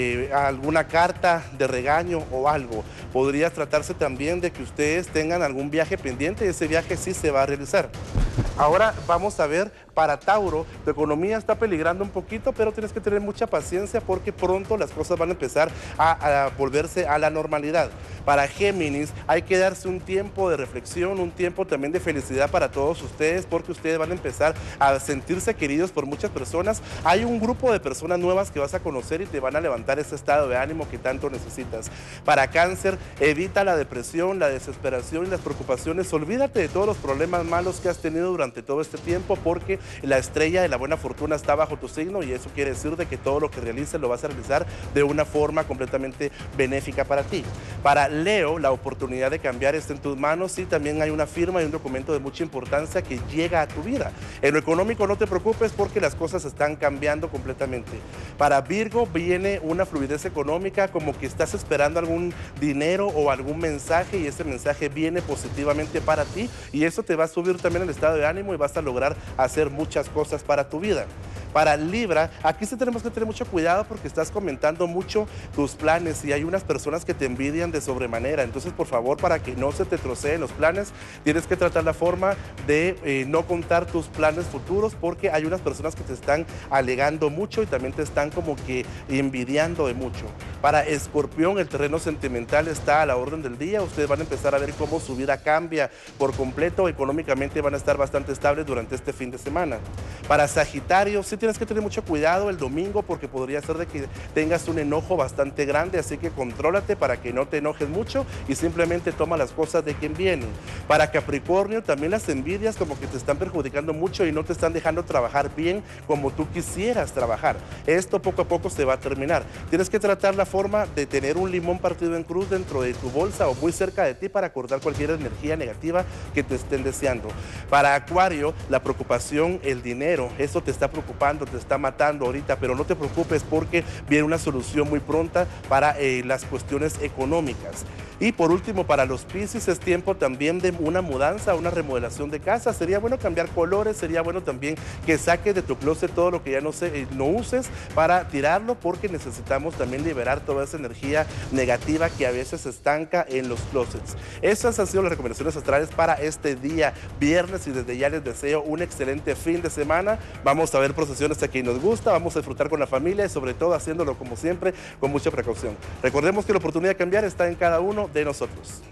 alguna carta de regaño o algo. Podría tratarse también de que ustedes tengan algún viaje pendiente y ese viaje sí se va a realizar. Ahora vamos a ver para Tauro, tu economía está peligrando un poquito, pero tienes que tener mucha paciencia porque pronto las cosas van a empezar a volverse a la normalidad. Para Géminis hay que darse un tiempo de reflexión, un tiempo también de felicidad para todos ustedes porque ustedes van a empezar a sentirse queridos por muchas personas. Hay un grupo de personas nuevas que vas a conocer y te van a levantar ese estado de ánimo que tanto necesitas. Para Cáncer, evita la depresión, la desesperación y las preocupaciones. Olvídate de todos los problemas malos que has tenido durante todo este tiempo porque la estrella de la buena fortuna está bajo tu signo y eso quiere decir de que todo lo que realices lo vas a realizar de una forma completamente benéfica para ti. Para Leo, la oportunidad de cambiar está en tus manos y también hay una firma y un documento de mucha importancia que llega a tu vida. En lo económico no te preocupes porque las cosas están cambiando completamente. Para Virgo viene una fluidez económica como que estás esperando algún dinero o algún mensaje y ese mensaje viene positivamente para ti y eso te va a subir también el estado de ánimo y vas a lograr hacer muchas cosas para tu vida. Para Libra, aquí sí tenemos que tener mucho cuidado porque estás comentando mucho tus planes y hay unas personas que te envidian de sobremanera. Entonces, por favor, para que no se te troceen los planes, tienes que tratar la forma de no contar tus planes futuros porque hay unas personas que te están alegando mucho y también te están como que envidiando de mucho. Para Escorpión, el terreno sentimental está a la orden del día. Ustedes van a empezar a ver cómo su vida cambia por completo. Económicamente van a estar bastante estables durante este fin de semana. Para Sagitario, sí tienes que tener mucho cuidado el domingo porque podría ser de que tengas un enojo bastante grande, así que contrólate para que no te enojes mucho y simplemente toma las cosas de quien viene. Para Capricornio, también las envidias como que te están perjudicando mucho y no te están dejando trabajar bien como tú quisieras trabajar. Esto poco a poco se va a terminar. Tienes que tratar la forma de tener un limón partido en cruz dentro de tu bolsa o muy cerca de ti para cortar cualquier energía negativa que te estén deseando. Para Acuario, la preocupación, el dinero, eso te está preocupando, te está matando ahorita, pero no te preocupes porque viene una solución muy pronta para las cuestiones económicas. Y por último, para los Piscis es tiempo también de una mudanza, una remodelación de casa. Sería bueno cambiar colores, sería bueno también que saques de tu closet todo lo que ya no uses para tirarlo porque necesitamos también liberar toda esa energía negativa que a veces se estanca en los closets. Esas han sido las recomendaciones astrales para este día viernes y desde ya les deseo un excelente fin de semana. Vamos a ver procesiones a quien nos gusta, vamos a disfrutar con la familia y sobre todo haciéndolo como siempre con mucha precaución. Recordemos que la oportunidad de cambiar está en cada uno de nosotros.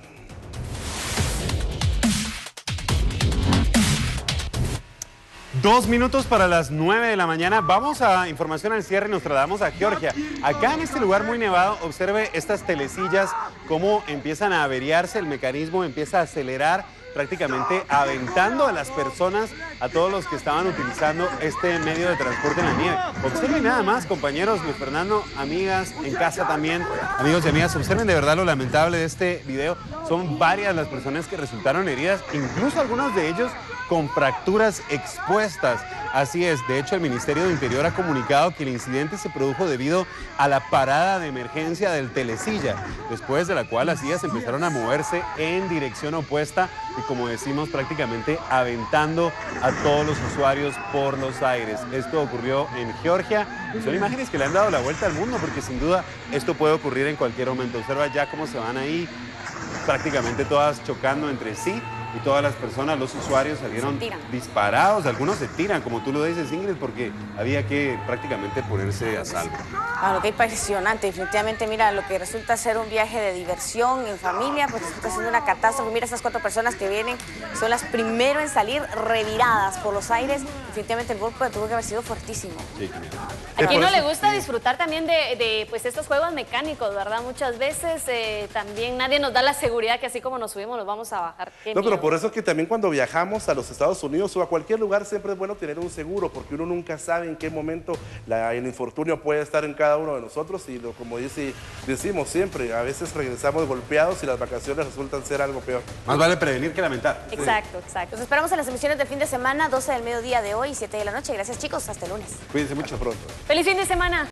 Dos minutos para las 9 de la mañana. Vamos a información al cierre y nos trasladamos a Georgia. Acá en este lugar muy nevado, observe estas telecillas, cómo empiezan a averiarse, el mecanismo empieza a acelerar prácticamente aventando a las personas, a todos los que estaban utilizando este medio de transporte en la nieve. Observen nada más, compañeros, Luis Fernando, amigas, en casa también, amigos y amigas, observen de verdad lo lamentable de este video. Son varias las personas que resultaron heridas, incluso algunos de ellos con fracturas expuestas. Así es, de hecho el Ministerio de Interior ha comunicado que el incidente se produjo debido a la parada de emergencia del Telesilla, después de la cual las sillas empezaron a moverse en dirección opuesta y, como decimos, prácticamente aventando a todos los usuarios por los aires. Esto ocurrió en Georgia y son imágenes que le han dado la vuelta al mundo, porque sin duda esto puede ocurrir en cualquier momento. Observa ya cómo se van ahí, prácticamente todas chocando entre sí. Y todas las personas, los usuarios, salieron disparados. Algunos se tiran, como tú lo dices, Ingrid, porque había que prácticamente ponerse a salvo. Claro, qué impresionante. Definitivamente, mira, lo que resulta ser un viaje de diversión en familia, pues resulta siendo una catástrofe. Mira, esas 4 personas que vienen son las primero en salir reviradas por los aires. Definitivamente el golpe tuvo que haber sido fuertísimo. Sí. ¿A quién no le gusta disfrutar también de pues estos juegos mecánicos, verdad? Muchas veces también nadie nos da la seguridad que así como nos subimos nos vamos a bajar. No, pero por eso es que también cuando viajamos a los Estados Unidos o a cualquier lugar siempre es bueno tener un seguro, porque uno nunca sabe en qué momento el infortunio puede estar en cada uno de nosotros y como decimos siempre, a veces regresamos golpeados y las vacaciones resultan ser algo peor. Más vale prevenir que lamentar. Exacto, exacto. Nos esperamos en las emisiones del fin de semana, 12 del mediodía de hoy, 7 de la noche. Gracias, chicos. Hasta el lunes. Cuídense mucho. Hasta pronto. ¡Feliz fin de semana!